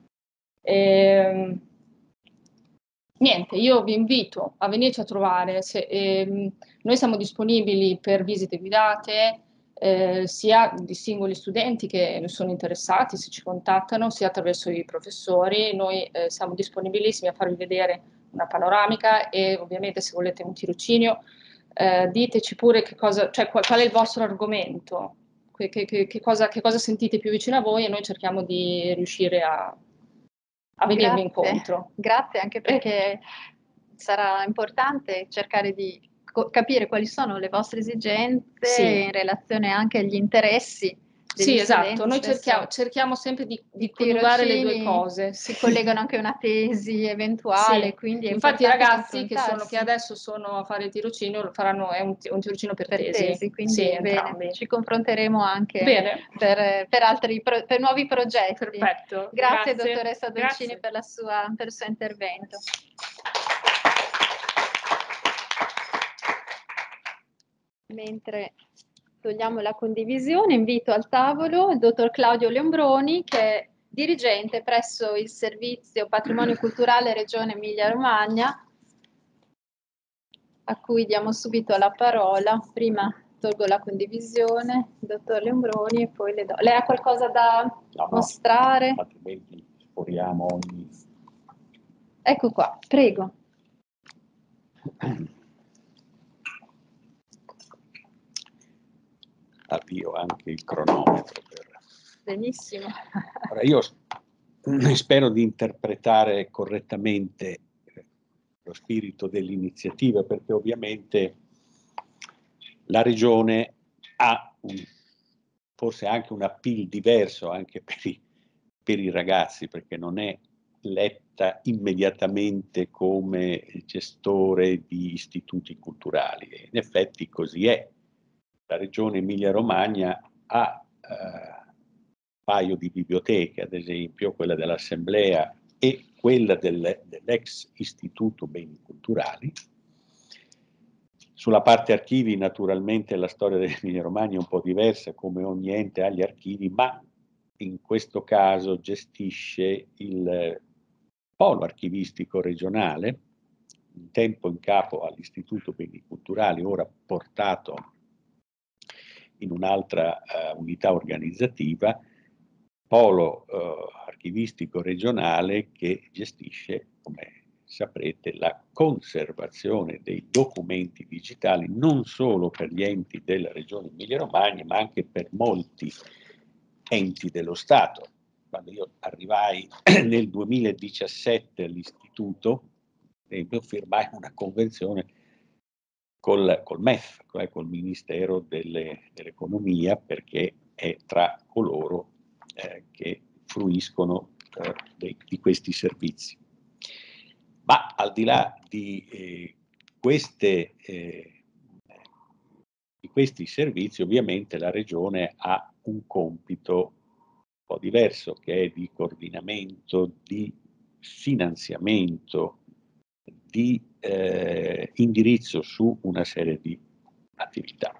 Ehm, Niente, io vi invito a venirci a trovare, se, ehm, noi siamo disponibili per visite guidate, eh, sia di singoli studenti che sono interessati, se ci contattano, sia attraverso i professori. Noi eh, siamo disponibilissimi a farvi vedere una panoramica e ovviamente se volete un tirocinio eh, diteci pure che cosa, cioè, qual, qual è il vostro argomento, che, che, che, cosa, che cosa sentite più vicino a voi e noi cerchiamo di riuscire a a venirmi incontro. Grazie, anche perché eh. sarà importante cercare di capire quali sono le vostre esigenze sì. in relazione anche agli interessi degli Sì, esatto, studenti noi spesso cerchiamo, cerchiamo sempre di, di i coniugare le due tirocini cose. si collegano anche a una tesi eventuale, Sì, quindi è infatti i importante ragazzi che, sono, che confrontarsi adesso sono a fare il tirocinio faranno è un, un tirocinio per, per tesi. tesi, quindi Sì, bene, entrambi. ci confronteremo anche Bene. per, per altri pro, per nuovi progetti. Perfetto. Grazie, Grazie. dottoressa Dolcini Grazie. per, la sua, per il suo intervento. Mentre togliamo la condivisione, invito al tavolo il dottor Claudio Leombroni, che è dirigente presso il Servizio Patrimonio Culturale Regione Emilia-Romagna, a cui diamo subito la parola. Prima tolgo la condivisione, il dottor Leombroni, e poi le do. Lei ha qualcosa da no, mostrare? No, altrimenti sporiamo ogni... Ecco qua, prego. Avvio anche il cronometro. Per... Benissimo. Ora, io spero di interpretare correttamente lo spirito dell'iniziativa, perché ovviamente la Regione ha un, forse anche un appeal diverso anche per i, per i ragazzi, perché non è letta immediatamente come gestore di istituti culturali. E in effetti così è. La Regione Emilia-Romagna ha eh, un paio di biblioteche, ad esempio quella dell'Assemblea e quella del, dell'ex Istituto Beni Culturali. Sulla parte archivi naturalmente la storia dell'Emilia Romagna è un po' diversa, come ogni ente ha gli archivi, ma in questo caso gestisce il polo archivistico regionale, un tempo in capo all'Istituto Beni Culturali, ora portato in un'altra uh, unità organizzativa, polo uh, archivistico regionale che gestisce, come saprete, la conservazione dei documenti digitali non solo per gli enti della Regione Emilia-Romagna, ma anche per molti enti dello Stato. Quando io arrivai nel duemiladiciassette all'istituto, io firmai una convenzione col, col M E F, cioè col Ministero delle, dell'Economia, perché è tra coloro eh, che fruiscono eh, di, di questi servizi. Ma al di là di, eh, queste, eh, di questi servizi, ovviamente la Regione ha un compito un po' diverso, che è di coordinamento, di finanziamento, di eh, indirizzo su una serie di attività.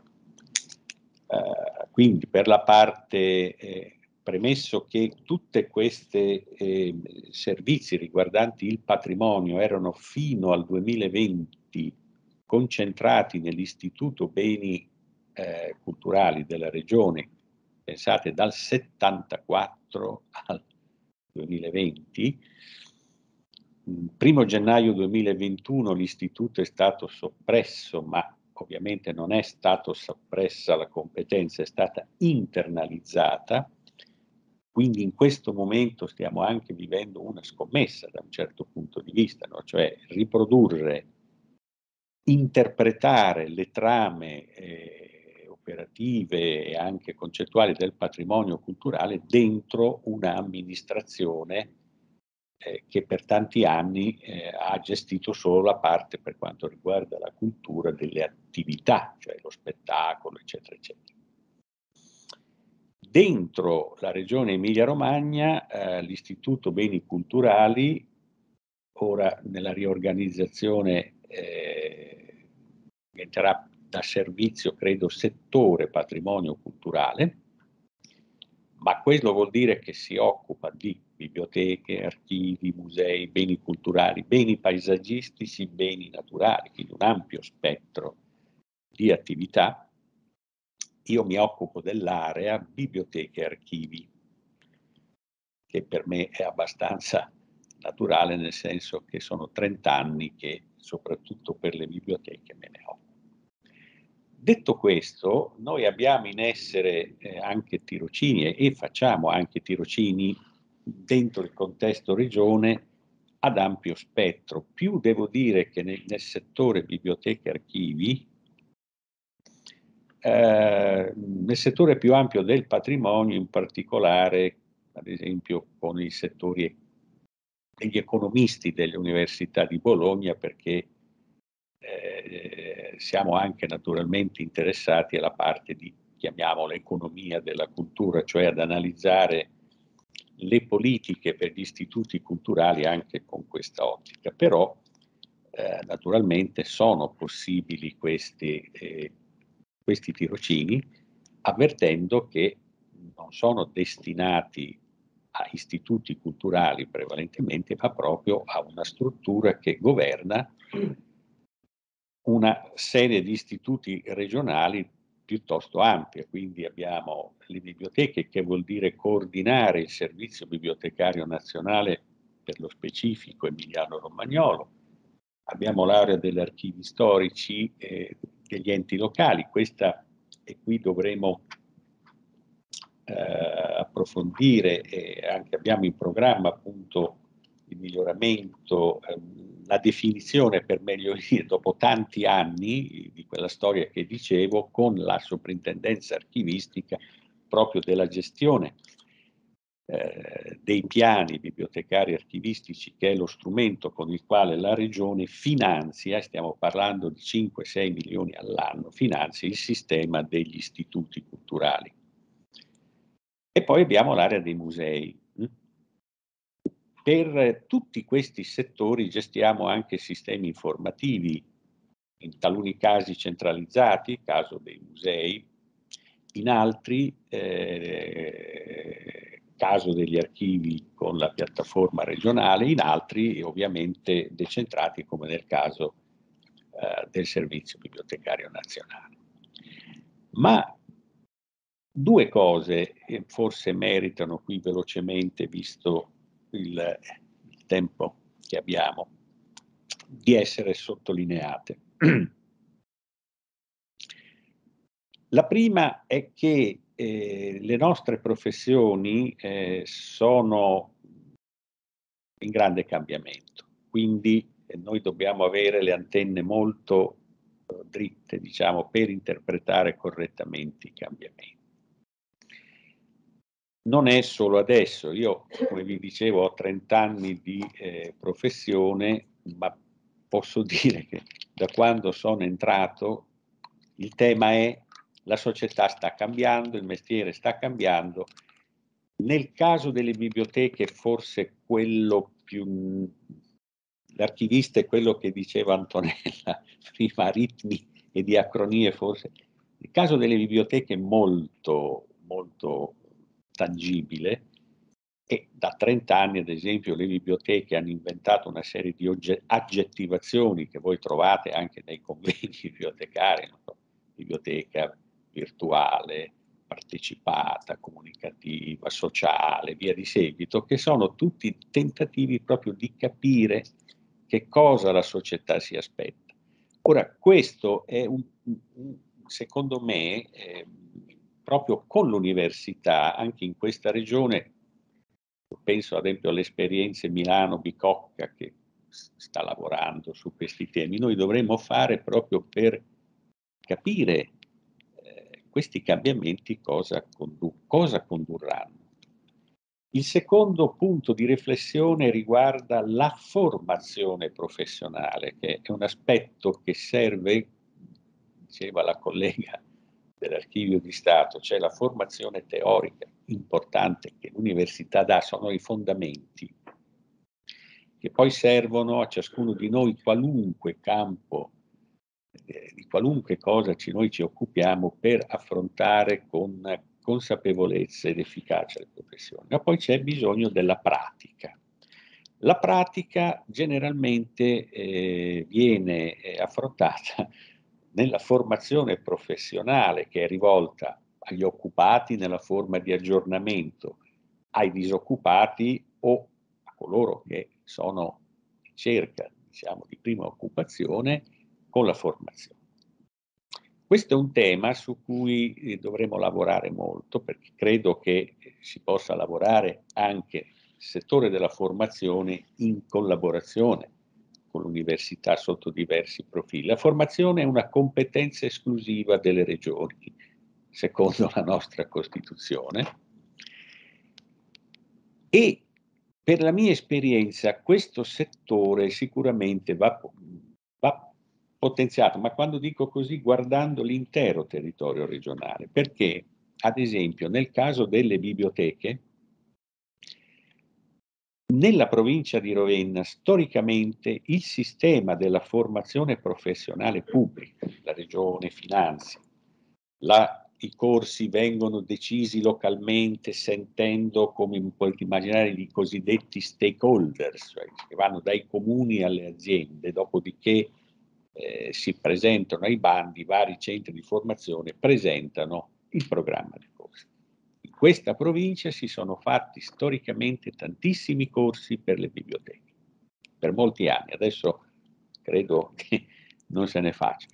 Uh, quindi per la parte, eh, premesso che tutte queste eh, servizi riguardanti il patrimonio erano fino al duemilaventi concentrati nell'Istituto Beni eh, Culturali della Regione, pensate dal settantaquattro al duemilaventi, primo gennaio duemilaventuno l'istituto è stato soppresso, ma ovviamente non è stata soppressa la competenza, è stata internalizzata, quindi in questo momento stiamo anche vivendo una scommessa da un certo punto di vista, no? Cioè riprodurre, interpretare le trame eh, operative e anche concettuali del patrimonio culturale dentro un'amministrazione Eh, che per tanti anni eh, ha gestito solo la parte per quanto riguarda la cultura delle attività, cioè lo spettacolo, eccetera, eccetera. Dentro la regione Emilia-Romagna, eh, l'Istituto Beni Culturali, ora nella riorganizzazione eh, diventerà da servizio, credo, settore patrimonio culturale, ma questo vuol dire che si occupa di biblioteche, archivi, musei, beni culturali, beni paesaggistici, beni naturali, quindi un ampio spettro di attività. Io mi occupo dell'area biblioteche e archivi, che per me è abbastanza naturale, nel senso che sono trent'anni che soprattutto per le biblioteche me ne occupo. Detto questo, noi abbiamo in essere eh, anche tirocini e, e facciamo anche tirocini dentro il contesto regione ad ampio spettro. Più devo dire che nel, nel settore biblioteche e archivi eh, nel settore più ampio del patrimonio, in particolare, ad esempio, con i settori degli economisti delle università di Bologna, perché eh, siamo anche naturalmente interessati alla parte di, chiamiamola, economia della cultura, cioè ad analizzare le politiche per gli istituti culturali anche con questa ottica. Però eh, naturalmente sono possibili questi, eh, questi tirocini, avvertendo che non sono destinati a istituti culturali prevalentemente, ma proprio a una struttura che governa una serie di istituti regionali piuttosto ampia. Quindi abbiamo le biblioteche, che vuol dire coordinare il servizio bibliotecario nazionale per lo specifico emiliano-romagnolo. Abbiamo l'area degli archivi storici eh, degli enti locali. Questa, e qui dovremo eh, approfondire, e anche abbiamo in programma appunto il miglioramento, eh, la definizione, per meglio dire, dopo tanti anni di quella storia che dicevo, con la soprintendenza archivistica, proprio della gestione eh, dei piani bibliotecari archivistici, che è lo strumento con il quale la regione finanzia, stiamo parlando di cinque sei milioni all'anno, finanzia il sistema degli istituti culturali. E poi abbiamo l'area dei musei. Per tutti questi settori gestiamo anche sistemi informativi, in taluni casi centralizzati, caso dei musei, in altri, eh, caso degli archivi con la piattaforma regionale, in altri ovviamente decentrati, come nel caso eh, del Servizio Bibliotecario Nazionale. Ma due cose eh, forse meritano qui velocemente, visto il, il tempo che abbiamo, di essere sottolineate. La prima è che eh, le nostre professioni eh, sono in grande cambiamento, quindi eh, noi dobbiamo avere le antenne molto eh, dritte, diciamo, per interpretare correttamente i cambiamenti. Non è solo adesso, io come vi dicevo ho trenta anni di eh, professione, ma posso dire che da quando sono entrato il tema è: la società sta cambiando, il mestiere sta cambiando. Nel caso delle biblioteche forse quello più, l'archivista è quello che diceva Antonella prima, ritmi e diacronie forse. Nel caso delle biblioteche è molto, molto tangibile, e da trenta anni ad esempio le biblioteche hanno inventato una serie di aggettivazioni che voi trovate anche nei convegni bibliotecari, no? Biblioteca virtuale, partecipata, comunicativa, sociale, via di seguito, che sono tutti tentativi proprio di capire che cosa la società si aspetta. Ora, questo è un, un secondo me, eh, proprio con l'università, anche in questa regione, penso ad esempio alle esperienze Milano-Bicocca che sta lavorando su questi temi, noi dovremmo fare proprio per capire eh, questi cambiamenti cosa, condu- cosa condurranno. Il secondo punto di riflessione riguarda la formazione professionale, che è un aspetto che serve, diceva la collega dell'Archivio di Stato, cioè la formazione teorica importante che l'università dà, sono i fondamenti che poi servono a ciascuno di noi, qualunque campo, eh, di qualunque cosa ci, noi ci occupiamo, per affrontare con consapevolezza ed efficacia le professioni. Ma poi c'è bisogno della pratica. La pratica generalmente eh, viene eh, affrontata nella formazione professionale, che è rivolta agli occupati nella forma di aggiornamento, ai disoccupati o a coloro che sono in cerca, diciamo, di prima occupazione, con la formazione. Questo è un tema su cui dovremo lavorare molto, perché credo che si possa lavorare anche nel settore della formazione in collaborazione con con l'università sotto diversi profili. La formazione è una competenza esclusiva delle regioni, secondo la nostra Costituzione, e per la mia esperienza questo settore sicuramente va, va potenziato, ma quando dico così guardando l'intero territorio regionale, perché ad esempio nel caso delle biblioteche, nella provincia di Ravenna storicamente il sistema della formazione professionale pubblica, la regione finanzia, la, i corsi vengono decisi localmente sentendo, come potete immaginare, i cosiddetti stakeholders, cioè che vanno dai comuni alle aziende, dopodiché eh, si presentano ai bandi, i vari centri di formazione presentano il programma di corsi. In questa provincia si sono fatti storicamente tantissimi corsi per le biblioteche, per molti anni, adesso credo che non se ne faccia,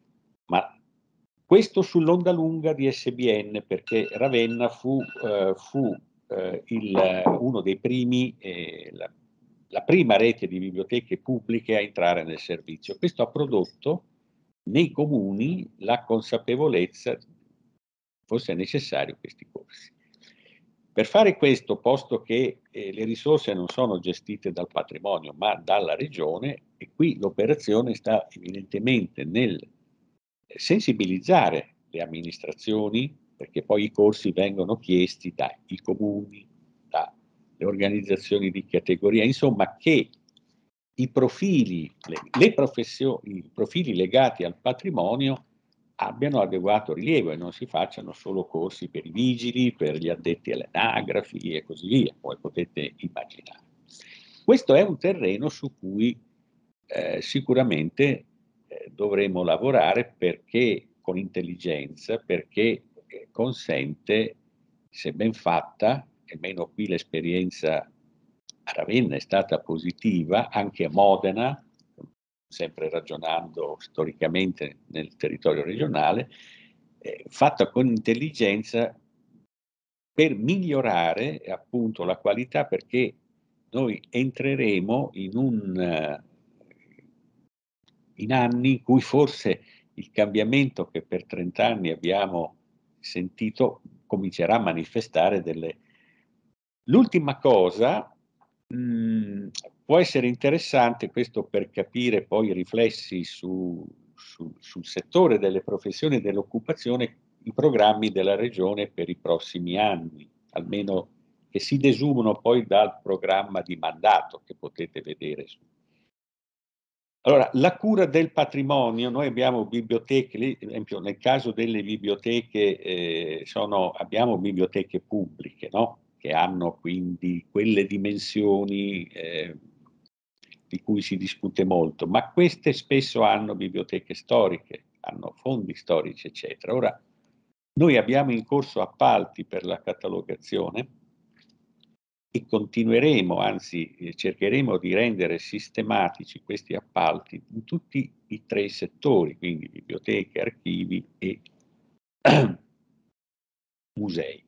ma questo sull'onda lunga di S B N, perché Ravenna fu, eh, fu eh, il, uno dei primi, eh, la, la prima rete di biblioteche pubbliche a entrare nel servizio. Questo ha prodotto nei comuni la consapevolezza fosse necessario questi corsi. Per fare questo, posto che eh, le risorse non sono gestite dal patrimonio ma dalla regione, e qui l'operazione sta evidentemente nel sensibilizzare le amministrazioni, perché poi i corsi vengono chiesti dai comuni, dalle organizzazioni di categoria, insomma che i profili, le, le professioni, i profili legati al patrimonio abbiano adeguato rilievo e non si facciano solo corsi per i vigili, per gli addetti alle anagrafi e così via, poi potete immaginare. Questo è un terreno su cui eh, sicuramente eh, dovremo lavorare perché con intelligenza, perché eh, consente, se ben fatta, almeno qui l'esperienza a Ravenna è stata positiva, anche a Modena, sempre ragionando storicamente nel territorio regionale, eh, fatta con intelligenza per migliorare appunto la qualità, perché noi entreremo in un in anni in cui forse il cambiamento che per trent'anni abbiamo sentito comincerà a manifestare delle... L'ultima cosa mh, può essere interessante, questo per capire poi i riflessi su, su, sul settore delle professioni e dell'occupazione, i programmi della Regione per i prossimi anni, almeno che si desumano poi dal programma di mandato che potete vedere su. Allora, la cura del patrimonio, noi abbiamo biblioteche, ad esempio nel caso delle biblioteche, eh, sono, abbiamo biblioteche pubbliche, no? Che hanno quindi quelle dimensioni eh, di cui si discute molto, ma queste spesso hanno biblioteche storiche, hanno fondi storici, eccetera. Ora, noi abbiamo in corso appalti per la catalogazione e continueremo, anzi eh, cercheremo di rendere sistematici questi appalti in tutti i tre settori, quindi biblioteche, archivi e musei.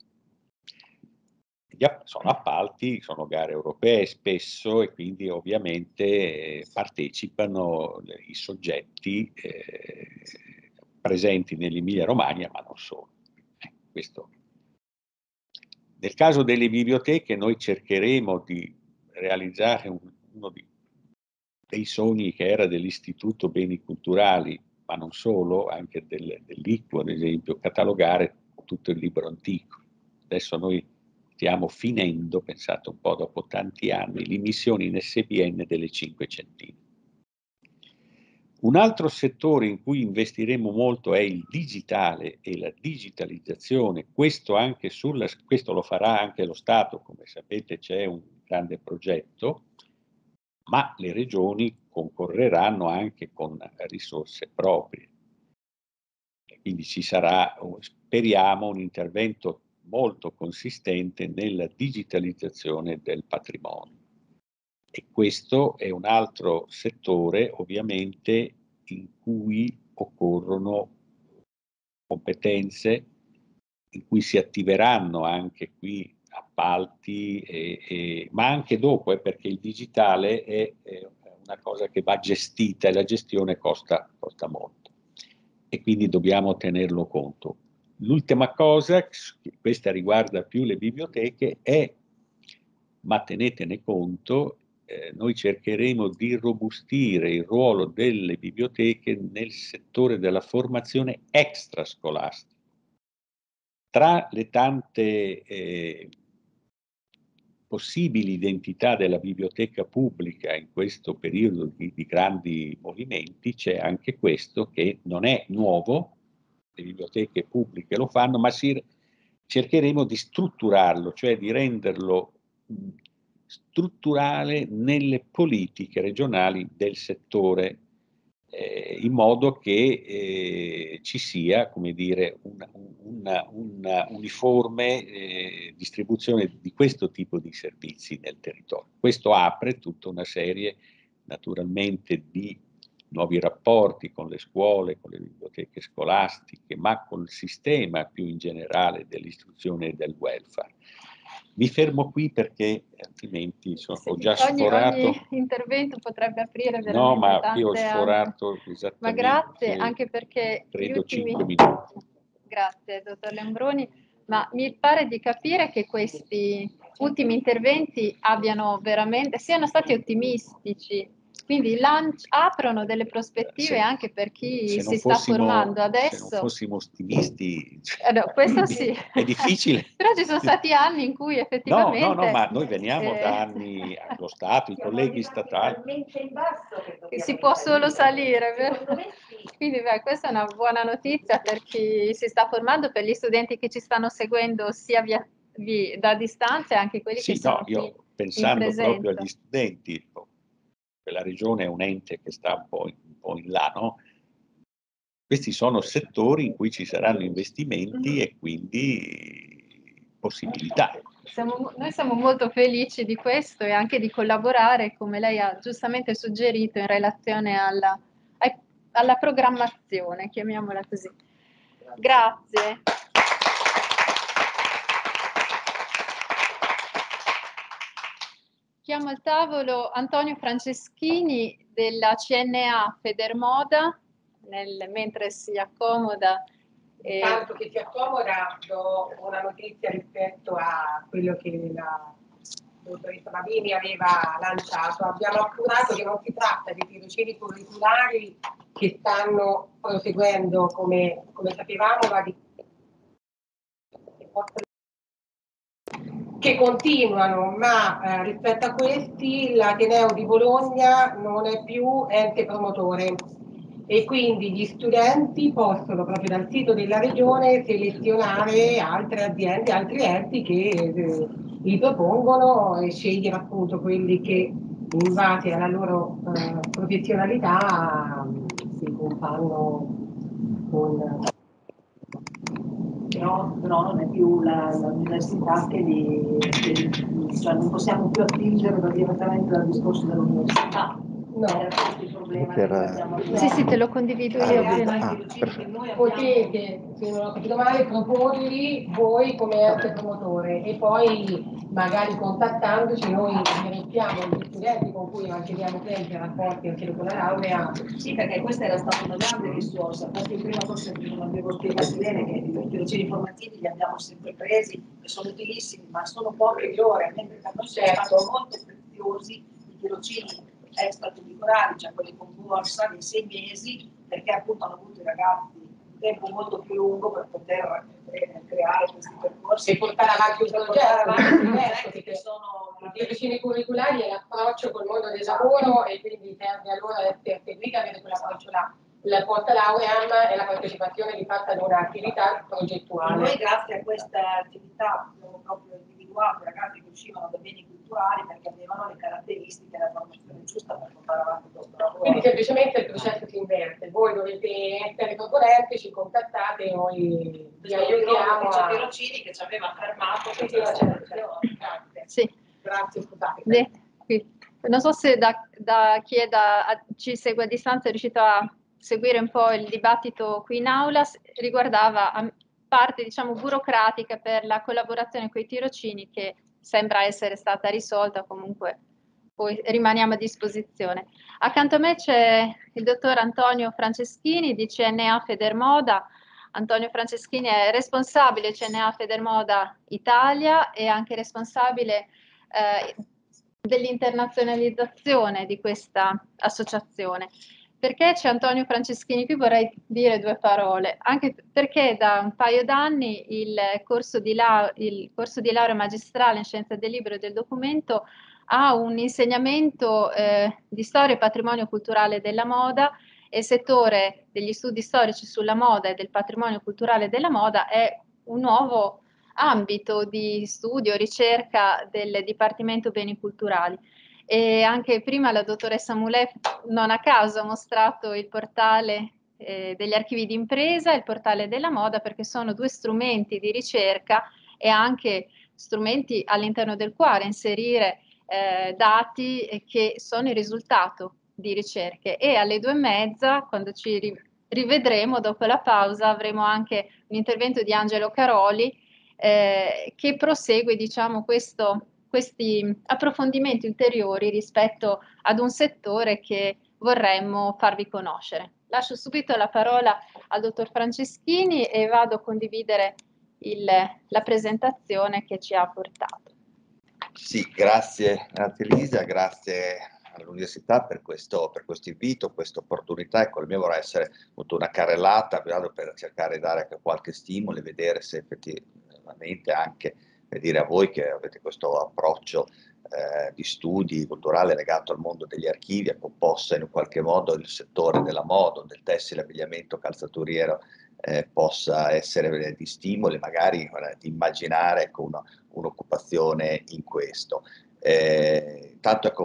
Sono appalti, sono gare europee spesso e quindi ovviamente eh, partecipano i soggetti eh, presenti nell'Emilia Romagna, ma non solo. Eh, questo. Nel caso delle biblioteche noi cercheremo di realizzare un, uno di, dei sogni che era dell'Istituto Beni Culturali, ma non solo, anche del, dell'I C U, ad esempio, catalogare tutto il libro antico. Adesso noi stiamo finendo, pensate un po' dopo tanti anni, l'immissione in S B N delle cinquecentine. Un altro settore in cui investiremo molto è il digitale e la digitalizzazione, questo, anche sulla, questo lo farà anche lo Stato, come sapete c'è un grande progetto, ma le regioni concorreranno anche con risorse proprie. E quindi ci sarà, speriamo, un intervento molto consistente nella digitalizzazione del patrimonio. E questo è un altro settore, ovviamente, in cui occorrono competenze, in cui si attiveranno anche qui appalti, e, e, ma anche dopo, eh, perché il digitale è, è una cosa che va gestita e la gestione costa, costa molto. E quindi dobbiamo tenerlo conto. L'ultima cosa, questa riguarda più le biblioteche, è, ma tenetene conto, eh, noi cercheremo di robustire il ruolo delle biblioteche nel settore della formazione extrascolastica. Tra le tante eh, possibili identità della biblioteca pubblica in questo periodo di, di grandi movimenti c'è anche questo che non è nuovo, le biblioteche pubbliche lo fanno, ma si, cercheremo di strutturarlo, cioè di renderlo mh, strutturale nelle politiche regionali del settore, eh, in modo che eh, ci sia, come dire, una, una, una uniforme eh, distribuzione di questo tipo di servizi nel territorio. Questo apre tutta una serie, naturalmente, di nuovi rapporti con le scuole, con le biblioteche scolastiche, ma col sistema più in generale dell'istruzione e del welfare. Mi fermo qui perché altrimenti so, ho già ogni, sforato. ogni intervento potrebbe aprire veramente No, ma tante io ho sforato altre. esattamente. Ma grazie, anche perché credo gli ultimi... cinque minuti. Grazie, dottor Lembroni. Ma mi pare di capire che questi ultimi interventi abbiano veramente, siano stati ottimistici. Quindi lanci, aprono delle prospettive se, anche per chi si fossimo, sta formando adesso. Se non fossimo ottimisti, eh no, questo sì. È difficile. Però ci sono stati anni in cui effettivamente... No, no, no, ma noi veniamo eh, da anni allo Stato, i colleghi statali. Che si può solo salire, vero? Quindi beh, questa è una buona notizia per chi si sta formando, per gli studenti che ci stanno seguendo sia via, via, da distanza e anche quelli sì, che sono no, io, qui pensando in proprio presenza. agli studenti, la regione è un ente che sta un po' in, un po' in là, no? Questi sono settori in cui ci saranno investimenti e quindi possibilità. Siamo, noi siamo molto felici di questo e anche di collaborare, come lei ha giustamente suggerito, in relazione alla, alla programmazione, chiamiamola così. Grazie. Chiamo al tavolo Antonio Franceschini della C N A Federmoda, nel, mentre si accomoda. Eh... Tanto che si accomoda, do una notizia rispetto a quello che la dottoressa Babini aveva lanciato. Abbiamo appurato che non si tratta di tirocini curriculari che stanno proseguendo come, come sapevamo, ma di che continuano, ma eh, rispetto a questi l'Ateneo di Bologna non è più ente promotore e quindi gli studenti possono proprio dal sito della regione selezionare altre aziende, altri enti che eh, li propongono e scegliere appunto quelli che in base alla loro eh, professionalità si companno con... Però, però non è più l'università che li, che li, cioè non possiamo più attingere direttamente dal discorso dell'università. No, per... Sì, sì, te lo condivido io. Ah, ah, potete, se non ho capito male, proporli voi come ente promotore e poi magari contattandoci noi direttiamo gli studenti con cui manteniamo sempre rapporti anche con la laurea. Sì, perché questa era stata una grande risorsa, perché prima forse non avevo spiegato bene che i tirocini formativi li abbiamo sempre presi e sono utilissimi, ma sono poche ore, mentre per noi sono stati molto preziosi i tirocini extracurricolari, cioè quelli con borsa dei sei mesi, perché appunto hanno avuto i ragazzi un tempo molto più lungo per poter eh, creare questi percorsi e portare avanti un progetto, perché sono i tirocini curriculari è l'approccio col mondo del lavoro e quindi serve allora essere seguita, avere quell'approccio là. La post lauream è la partecipazione di fatto ad un'attività progettuale. E noi grazie a questa attività abbiamo proprio individuato ragazzi che uscivano da beni culturali perché avevano le caratteristiche e la formazione giusta per portare avanti questo lavoro. Quindi semplicemente il processo si inverte, voi dovete essere proponenti, ci contattate e noi vi aiutiamo a... tirocini che ci aveva fermato. Sì, sì, grazie. Sì. Grazie, scusate. De, qui. Non so se da, da chi è da, a, ci segue a distanza è riuscito a seguire un po' il dibattito qui in aula, riguardava a parte diciamo burocratica per la collaborazione con i tirocini che sembra essere stata risolta, comunque poi rimaniamo a disposizione. Accanto a me c'è il dottor Antonio Franceschini di C N A Federmoda. Antonio Franceschini è responsabile C N A Federmoda Italia e anche responsabile eh, dell'internazionalizzazione di questa associazione. Perché c'è Antonio Franceschini qui? Vorrei dire due parole, anche perché da un paio d'anni il corso di, lau il corso di laurea magistrale in scienze del libro e del documento ha un insegnamento eh, di storia e patrimonio culturale della moda, e il settore degli studi storici sulla moda e del patrimonio culturale della moda è un nuovo ambito di studio, ricerca del Dipartimento Beni Culturali. E anche prima la dottoressa Moulet non a caso ha mostrato il portale eh, degli archivi di impresa e il portale della moda, perché sono due strumenti di ricerca e anche strumenti all'interno del quale inserire eh, dati che sono il risultato di ricerche. E alle due e mezza, quando ci ri rivedremo dopo la pausa, avremo anche un intervento di Angelo Caroli eh, che prosegue, diciamo, questo, questi approfondimenti ulteriori rispetto ad un settore che vorremmo farvi conoscere. Lascio subito la parola al dottor Franceschini e vado a condividere il, la presentazione che ci ha portato. Sì, grazie, grazie Elisa, grazie all'università per questo, per questo invito, questa opportunità. Ecco, il mio vorrà essere appunto una carrellata per cercare di dare anche qualche stimolo e vedere se effettivamente anche, per dire a voi che avete questo approccio eh, di studi culturale legato al mondo degli archivi, ecco, possa in qualche modo il settore della moda, del tessile, abbigliamento, calzaturiero eh, possa essere di stimoli, magari eh, di immaginare ecco, una un'occupazione in questo. Eh, intanto ecco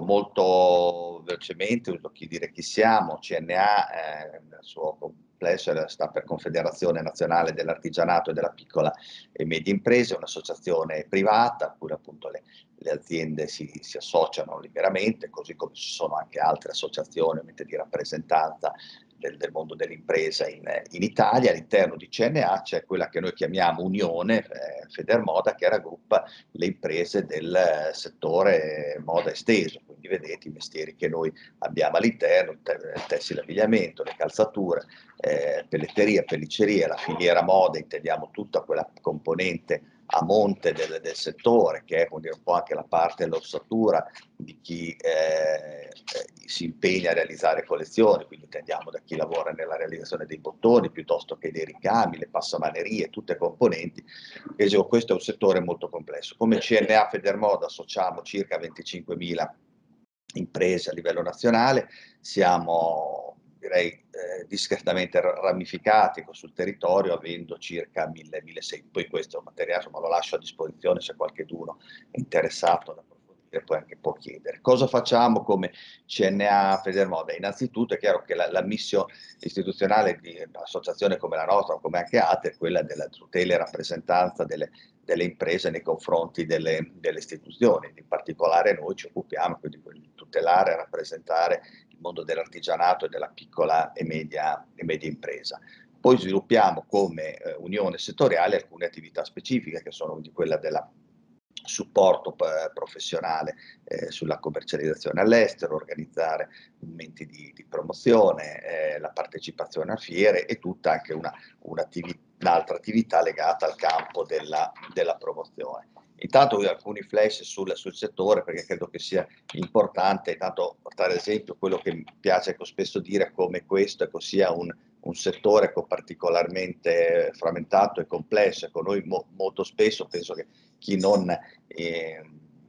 molto velocemente uso chi dire chi siamo. C N A eh, nel suo complesso sta per Confederazione Nazionale dell'Artigianato e della Piccola e Media Imprese, un'associazione privata a cui appunto le, le aziende si, si associano liberamente, così come ci sono anche altre associazioni di rappresentanza Del, del mondo dell'impresa in, in Italia. All'interno di C N A c'è quella che noi chiamiamo Unione eh, Federmoda, che raggruppa le imprese del eh, settore moda esteso, quindi vedete i mestieri che noi abbiamo all'interno, il, te il tessile abbigliamento, le calzature, eh, pelletteria, pellicceria, la filiera moda, intendiamo tutta quella componente a monte del, del settore, che è un po' anche la parte dell'ossatura di chi eh, si impegna a realizzare collezioni, quindi intendiamo da chi lavora nella realizzazione dei bottoni, piuttosto che dei ricami, le passamanerie, tutte componenti. E dicevo, questo è un settore molto complesso. Come C N A Federmoda associamo circa venticinquemila imprese a livello nazionale, siamo direi eh, discretamente ramificati sul territorio, avendo circa mille milleseicento. Poi questo materiale insomma, lo lascio a disposizione se qualcuno è interessato ad approfondire, poi anche può chiedere. Cosa facciamo come C N A Federmoda? Innanzitutto è chiaro che la, la missione istituzionale di un'associazione come la nostra, o come anche altre, è quella della tutela e rappresentanza delle delle imprese nei confronti delle, delle istituzioni. In particolare noi ci occupiamo quindi di tutelare e rappresentare il mondo dell'artigianato e della piccola e media, e media impresa. Poi sviluppiamo come eh, unione settoriale alcune attività specifiche che sono di quella della supporto eh, professionale eh, sulla commercializzazione all'estero, organizzare momenti di, di promozione, eh, la partecipazione a fiere e tutta anche una, un'attività un'altra attività legata al campo della, della promozione. Intanto alcuni flash sul, sul settore, perché credo che sia importante intanto portare ad esempio quello che mi piace ecco, spesso dire come questo ecco, sia un, un settore ecco, particolarmente frammentato e complesso. Ecco, noi mo, molto spesso penso che chi non eh,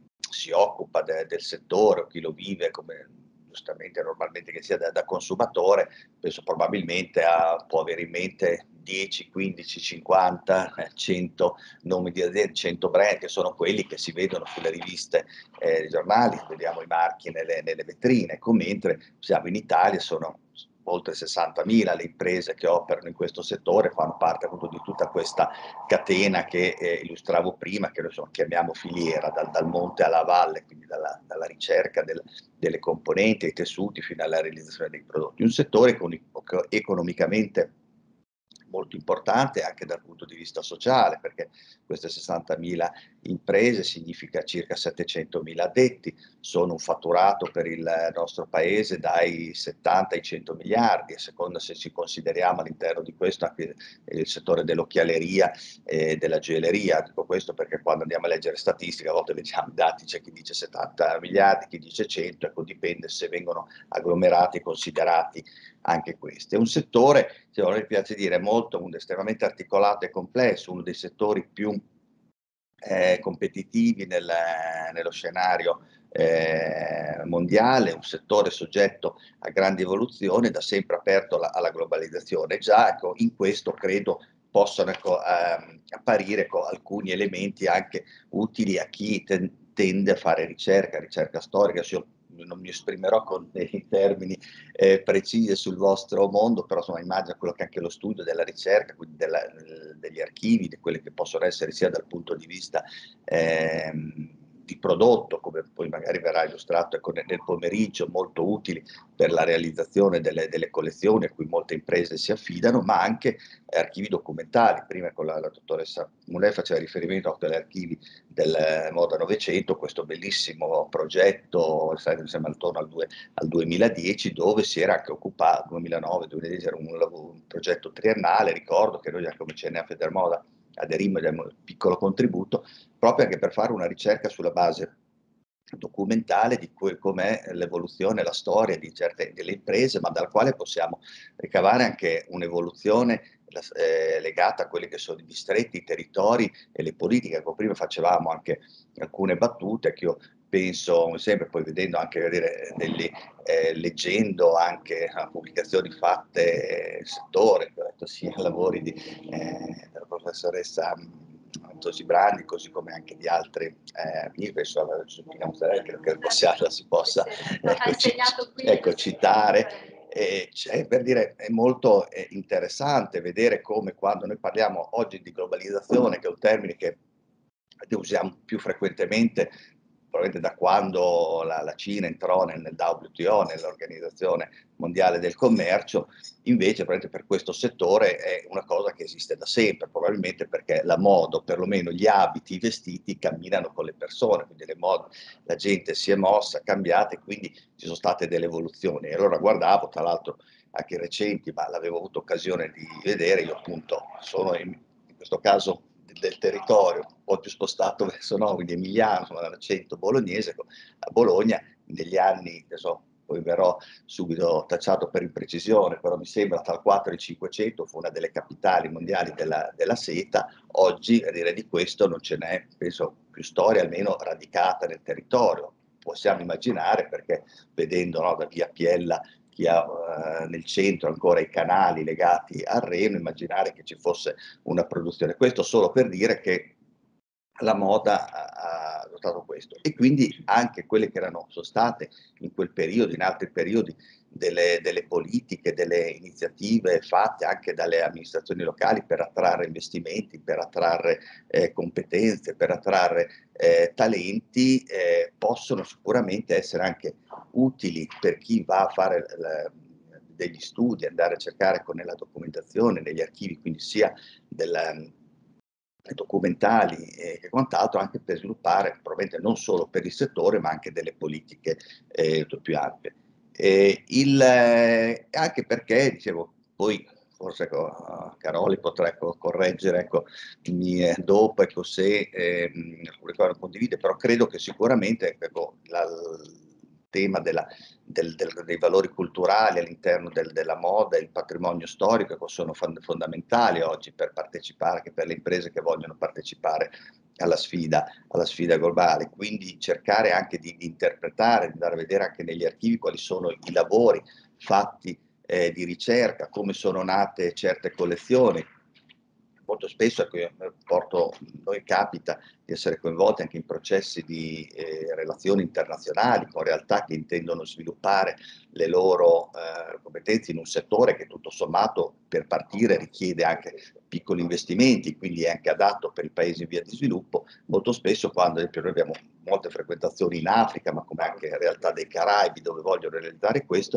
si occupa de, del settore o chi lo vive come giustamente normalmente che sia da, da consumatore, penso probabilmente a, può avere in mente dieci, quindici, cinquanta, cento nomi di aziende, cento brand, che sono quelli che si vedono sulle riviste eh, dei giornali, vediamo i marchi nelle, nelle vetrine, ecco, mentre siamo in Italia, sono oltre sessantamila le imprese che operano in questo settore, fanno parte appunto di tutta questa catena che eh, illustravo prima, che noi insomma, chiamiamo filiera, dal, dal monte alla valle, quindi dalla, dalla ricerca del, delle componenti, ai tessuti, fino alla realizzazione dei prodotti. Un settore con, economicamente molto importante anche dal punto di vista sociale, perché queste sessantamila imprese significa circa settecentomila addetti, sono un fatturato per il nostro paese dai settanta ai cento miliardi, a seconda se ci consideriamo all'interno di questo anche il settore dell'occhialeria e della gioielleria. Dico questo perché quando andiamo a leggere statistiche a volte vediamo dati, c'è chi dice settanta miliardi, chi dice cento, ecco, dipende se vengono agglomerati e considerati anche questi. È un settore, se mi piace dire, molto, estremamente articolato e complesso, uno dei settori più eh, competitivi nel, nello scenario eh, mondiale, un settore soggetto a grandi evoluzioni, da sempre aperto alla, alla globalizzazione. Già ecco, in questo credo possano ecco, eh, apparire ecco, alcuni elementi anche utili a chi ten, tende a fare ricerca, ricerca storica. Io non mi esprimerò con dei termini eh, precisi sul vostro mondo, però insomma immagino quello che è anche lo studio della ricerca, quindi della, degli archivi, di quelli che possono essere sia dal punto di vista ehm, di prodotto, come poi magari verrà illustrato ecco, nel pomeriggio, molto utili per la realizzazione delle, delle collezioni a cui molte imprese si affidano, ma anche archivi documentali. Prima con la, la dottoressa Mulè faceva riferimento agli archivi del Moda Novecento, questo bellissimo progetto, sembra attorno al, due, al duemiladieci, dove si era anche occupato, duemilanove duemiladieci era un, un progetto triennale. Ricordo che noi anche come C N A Federmoda aderimmo e diamo un piccolo contributo, proprio anche per fare una ricerca sulla base documentale di com'è l'evoluzione, la storia di certe delle imprese, ma dal quale possiamo ricavare anche un'evoluzione eh, legata a quelli che sono i distretti, i territori e le politiche. Come prima facevamo anche alcune battute che io penso sempre, poi vedendo anche vedere delle, eh, leggendo anche uh, pubblicazioni fatte nel settore, ho letto sia lavori di, eh, della professoressa Tosi Brandi, così come anche di altri eh, io penso alla Giuseppina Mozzarella, credo che la si possa ecco, ci, ecco, citare. E cioè, per dire, è molto eh, interessante vedere come quando noi parliamo oggi di globalizzazione, che è un termine che usiamo più frequentemente probabilmente da quando la, la Cina entrò nel, nel W T O, nell'Organizzazione Mondiale del Commercio, invece per questo settore è una cosa che esiste da sempre, probabilmente perché la moda, o perlomeno gli abiti, i vestiti, camminano con le persone, quindi le mode, la gente si è mossa, cambiata e quindi ci sono state delle evoluzioni. E allora guardavo, tra l'altro anche recenti, ma l'avevo avuto occasione di vedere, io appunto sono in, in questo caso del territorio, un po' più spostato verso nord, quindi emiliano, insomma dall'accento bolognese, a Bologna negli anni, adesso poi verrò subito tacciato per imprecisione, però mi sembra tra il quattro e il cinquecento fu una delle capitali mondiali della, della seta. Oggi a dire di questo non ce n'è, penso, più storia almeno radicata nel territorio. Possiamo immaginare, perché vedendo no, da via Piella chi ha uh, nel centro ancora i canali legati al Reno, immaginare che ci fosse una produzione. Questo solo per dire che la moda ha adottato questo. E quindi anche quelle che erano, sono state in quel periodo, in altri periodi, delle, delle politiche, delle iniziative fatte anche dalle amministrazioni locali per attrarre investimenti, per attrarre eh, competenze, per attrarre eh, talenti, eh, possono sicuramente essere anche utili per chi va a fare la, degli studi, andare a cercare con nella documentazione, negli archivi, quindi sia della, documentali e quant'altro, anche per sviluppare, probabilmente non solo per il settore, ma anche delle politiche eh, più ampie. E il, eh, anche perché, dicevo, poi forse ecco, Caroli potrà ecco, correggere ecco, mi, eh, dopo ecco, se eh, non condivide, però credo che sicuramente ecco, la, il tema della, del, del, dei valori culturali all'interno del, della moda e il patrimonio storico ecco, sono fondamentali oggi per partecipare, anche per le imprese che vogliono partecipare alla sfida, alla sfida globale. Quindi cercare anche di, di interpretare, di andare a vedere anche negli archivi quali sono i lavori fatti eh, di ricerca, come sono nate certe collezioni. Molto spesso ecco, porto, noi capita di essere coinvolti anche in processi di eh, relazioni internazionali con realtà che intendono sviluppare le loro eh, competenze in un settore che tutto sommato per partire richiede anche piccoli investimenti, quindi è anche adatto per i paesi in via di sviluppo. Molto spesso quando ad esempio noi abbiamo molte frequentazioni in Africa, ma come anche in realtà dei Caraibi dove vogliono realizzare questo,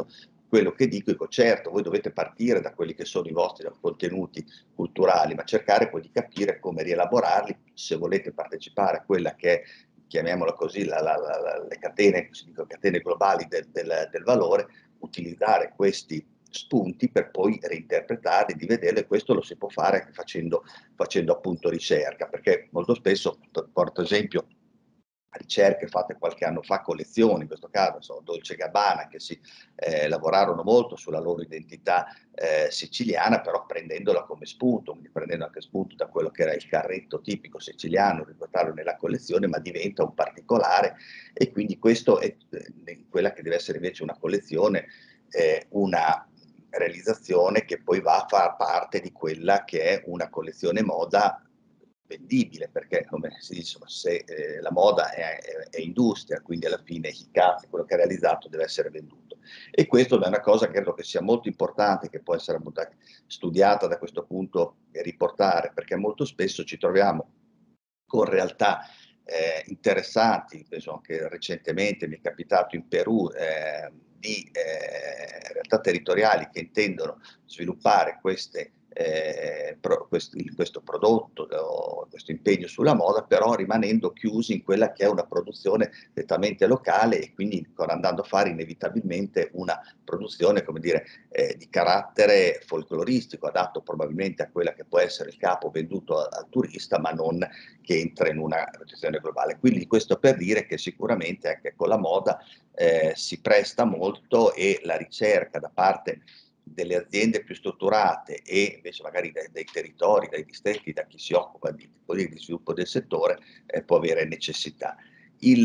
quello che dico, dico certo, voi dovete partire da quelli che sono i vostri contenuti culturali, ma cercare poi di capire come rielaborarli se volete partecipare a quella che è, chiamiamola così, la, la, la, le catene, si dico, catene globali del, del, del valore, utilizzare questi spunti per poi reinterpretarli, di vederli, e questo lo si può fare facendo, facendo appunto ricerca, perché molto spesso, porto esempio, ricerche fatte qualche anno fa, collezioni, in questo caso sono Dolce Gabbana, che si eh, lavorarono molto sulla loro identità eh, siciliana, però prendendola come spunto, quindi prendendo anche spunto da quello che era il carretto tipico siciliano, riportarlo nella collezione, ma diventa un particolare, e quindi questo è eh, quella che deve essere invece una collezione, eh, una realizzazione che poi va a far parte di quella che è una collezione moda vendibile, perché come si dice, se eh, la moda è, è, è industria, quindi alla fine il cazzo, quello che è realizzato deve essere venduto. E questo è una cosa che credo che sia molto importante, che può essere studiata da questo punto e riportare, perché molto spesso ci troviamo con realtà eh, interessanti, penso anche recentemente mi è capitato in Perù, eh, di eh, realtà territoriali che intendono sviluppare queste Eh, pro, questo, questo prodotto, o questo impegno sulla moda, però rimanendo chiusi in quella che è una produzione nettamente locale, e quindi andando a fare inevitabilmente una produzione, come dire, eh, di carattere folcloristico, adatto probabilmente a quella che può essere il capo venduto al, al turista, ma non che entra in una produzione globale. Quindi questo per dire che sicuramente anche con la moda eh, si presta molto, e la ricerca da parte delle aziende più strutturate, e invece magari dai, dai territori, dai distretti, da chi si occupa di, di sviluppo del settore, eh, può avere necessità. Il,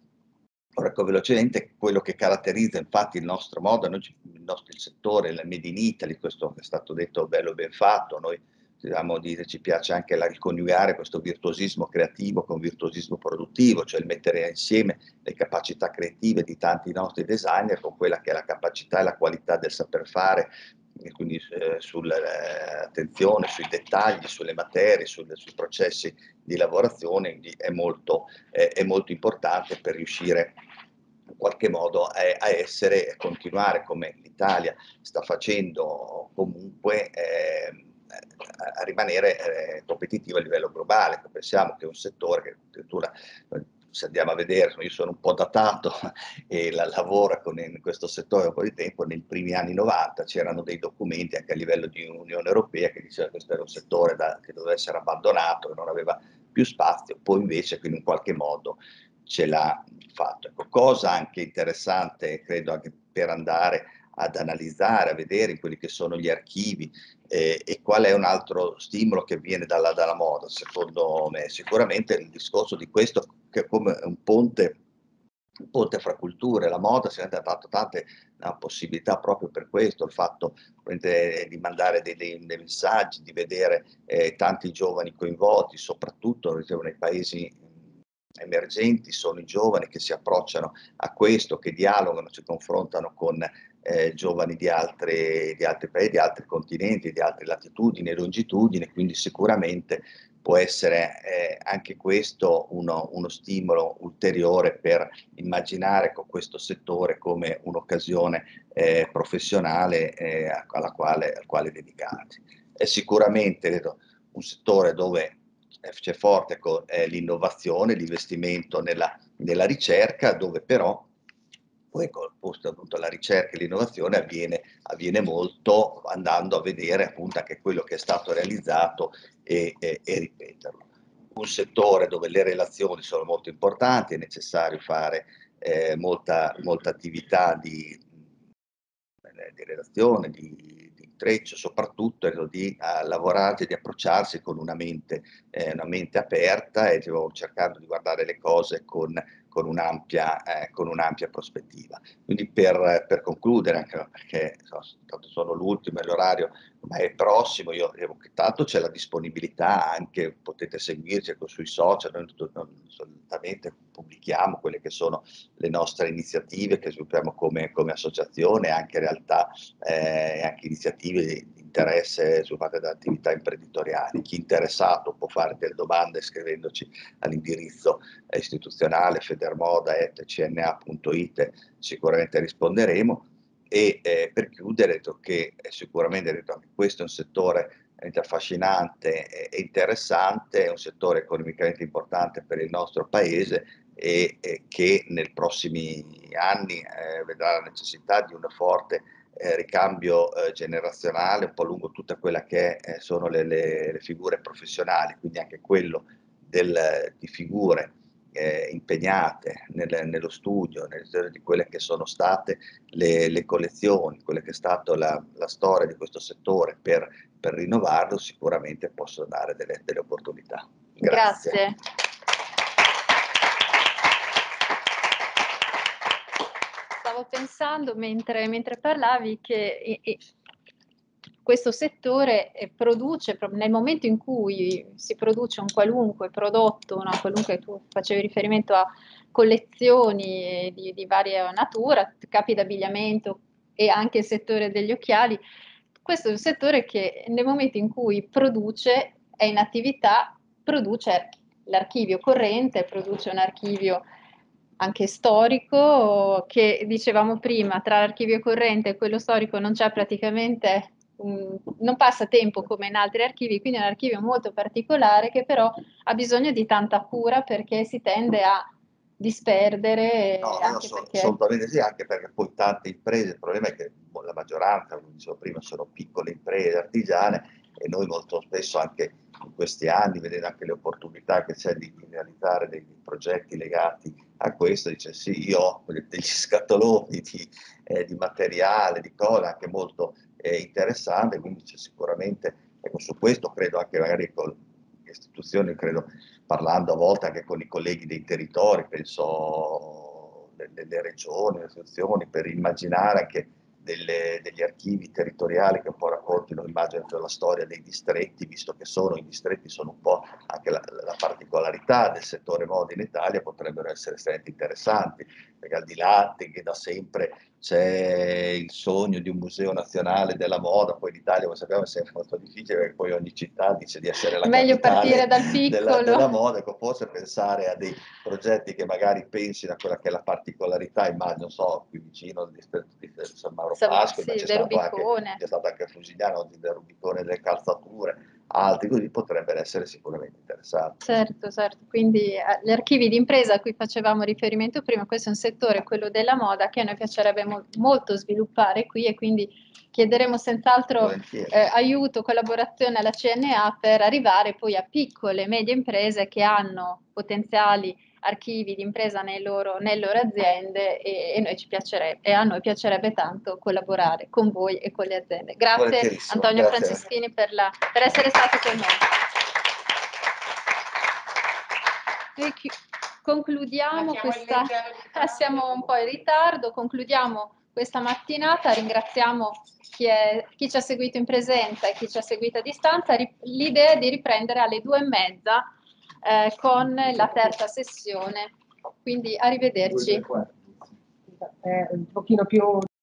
ora, velocemente, quello che caratterizza infatti il nostro modo, noi, il nostro il settore, il Made in Italy, questo è stato detto bello e ben fatto, noi diciamo, dire, ci piace anche la, il coniugare questo virtuosismo creativo con virtuosismo produttivo, cioè il mettere insieme le capacità creative di tanti nostri designer con quella che è la capacità e la qualità del saper fare, e quindi eh, sull'attenzione, eh, sui dettagli, sulle materie, sul, sui processi di lavorazione, è molto, eh, è molto importante per riuscire in qualche modo a, a essere, a continuare come l'Italia sta facendo comunque, eh, a rimanere eh, competitivo a livello globale. Pensiamo che è un settore che addirittura, se andiamo a vedere, io sono un po' datato e la, lavoro con, in questo settore da un po' di tempo, nei primi anni novanta c'erano dei documenti anche a livello di Unione Europea che diceva che questo era un settore da, che doveva essere abbandonato, che non aveva più spazio, poi invece in qualche modo ce l'ha fatto. Ecco, cosa anche interessante, credo, anche per andare ad analizzare, a vedere in quelli che sono gli archivi, eh, e qual è un altro stimolo che viene dalla, dalla moda, secondo me, sicuramente il discorso di questo che è come un ponte, un ponte fra culture. La moda si è dato tante no, possibilità proprio per questo, il fatto di mandare dei, dei, dei messaggi, di vedere eh, tanti giovani coinvolti, soprattutto dicevo, nei paesi emergenti, sono i giovani che si approcciano a questo, che dialogano, si confrontano con eh, giovani di, altre, di altri paesi, di altri continenti, di altre latitudini e longitudini, quindi sicuramente può essere eh, anche questo uno, uno stimolo ulteriore per immaginare con questo settore come un'occasione eh, professionale eh, alla quale, al quale dedicarsi. È sicuramente vedo, un settore dove c'è forte eh, l'innovazione, l'investimento nella, nella ricerca, dove però poi col posto appunto la ricerca e l'innovazione avviene, avviene molto andando a vedere appunto anche quello che è stato realizzato e, e, e ripeterlo. Un settore dove le relazioni sono molto importanti, è necessario fare eh, molta, molta attività di, di relazione, di, di intreccio, soprattutto di uh, lavorare, di approcciarsi con una mente, eh, una mente aperta, e devo cercando di guardare le cose con, con un'ampia eh, con un'ampia prospettiva. Quindi per, per concludere, anche perché so, tanto sono l'ultimo e l'orario ma è prossimo, io devo che tanto c'è la disponibilità, anche potete seguirci ecco, sui social, noi non, solitamente pubblichiamo quelle che sono le nostre iniziative che sviluppiamo come, come associazione, anche in realtà eh, anche iniziative di interesse sviluppate da attività imprenditoriali. Chi è interessato può fare delle domande scrivendoci all'indirizzo istituzionale federmoda chiocciola c n a punto it, sicuramente risponderemo. E eh, per chiudere, detto che eh, sicuramente detto, anche questo è un settore affascinante e interessante, è un settore economicamente importante per il nostro paese e, e che nei prossimi anni eh, vedrà la necessità di un forte eh, ricambio eh, generazionale un po' lungo tutta quella che eh, sono le, le, le figure professionali, quindi anche quello del, di figure eh, impegnate nel, nello studio, nel, di quelle che sono state le, le collezioni, quella che è stata la, la storia di questo settore per, per rinnovarlo, sicuramente possono dare delle, delle opportunità. Grazie. Grazie. Stavo pensando mentre, mentre parlavi che e, e questo settore produce, nel momento in cui si produce un qualunque prodotto, una qualunque, tu facevi riferimento a collezioni di, di varia natura, capi d'abbigliamento e anche il settore degli occhiali, questo è un settore che nel momento in cui produce, è in attività, produce l'archivio corrente, produce un archivio anche storico, che dicevamo prima, tra l'archivio corrente e quello storico non c'è praticamente, um, non passa tempo come in altri archivi, quindi è un archivio molto particolare che però ha bisogno di tanta cura perché si tende a disperdere. No, anche no, perché... assolutamente sì, anche perché poi tante imprese, il problema è che la maggioranza, come dicevo prima, sono piccole imprese artigiane e noi molto spesso anche in questi anni, vedendo anche le opportunità che c'è di, di realizzare dei, dei progetti legati a questo, dice sì, io ho degli scatoloni di, eh, di materiale, di cose anche molto eh, interessante, quindi c'è sicuramente, ecco, su questo credo anche magari con le istituzioni, credo parlando a volte anche con i colleghi dei territori, penso delle regioni, le istituzioni, per immaginare anche delle, degli archivi territoriali che un po' raccontino, immagino, la storia dei distretti, visto che sono i distretti, sono un po' anche la, la particolarità del settore moda in Italia, potrebbero essere estremamente interessanti, perché al di là che da sempre c'è il sogno di un museo nazionale della moda, poi l'Italia, come sappiamo, è sempre molto difficile, perché poi ogni città dice di essere la Meglio partire capitale dal piccolo. della, della moda, ecco, forse pensare a dei progetti che magari pensino a quella che è la particolarità, immagino, so, qui vicino al distretto di San Mauro Pasqua, Sì, ma c'è del stato anche, Rubicone. c'è stato anche a Fusigliano, oggi del Rubicone, delle calzature, altri così potrebbero essere sicuramente interessanti. Certo, certo, quindi eh, gli archivi di impresa a cui facevamo riferimento prima, questo è un settore, quello della moda, che a noi piacerebbe mo molto sviluppare qui e quindi chiederemo senz'altro eh, aiuto, collaborazione alla C N A per arrivare poi a piccole e medie imprese che hanno potenziali archivi di impresa nei loro, nelle loro aziende e, e, noi ci piacerebbe, e a noi piacerebbe tanto collaborare con voi e con le aziende. Grazie Antonio grazie. Franceschini per, la, per essere stato con noi. Noi concludiamo questa, eh, siamo un po' in ritardo, concludiamo questa mattinata, ringraziamo chi, è, chi ci ha seguito in presenza e chi ci ha seguito a distanza. L'idea è di riprendere alle due e mezza eh, con la terza sessione, quindi arrivederci. Eh, un pochino più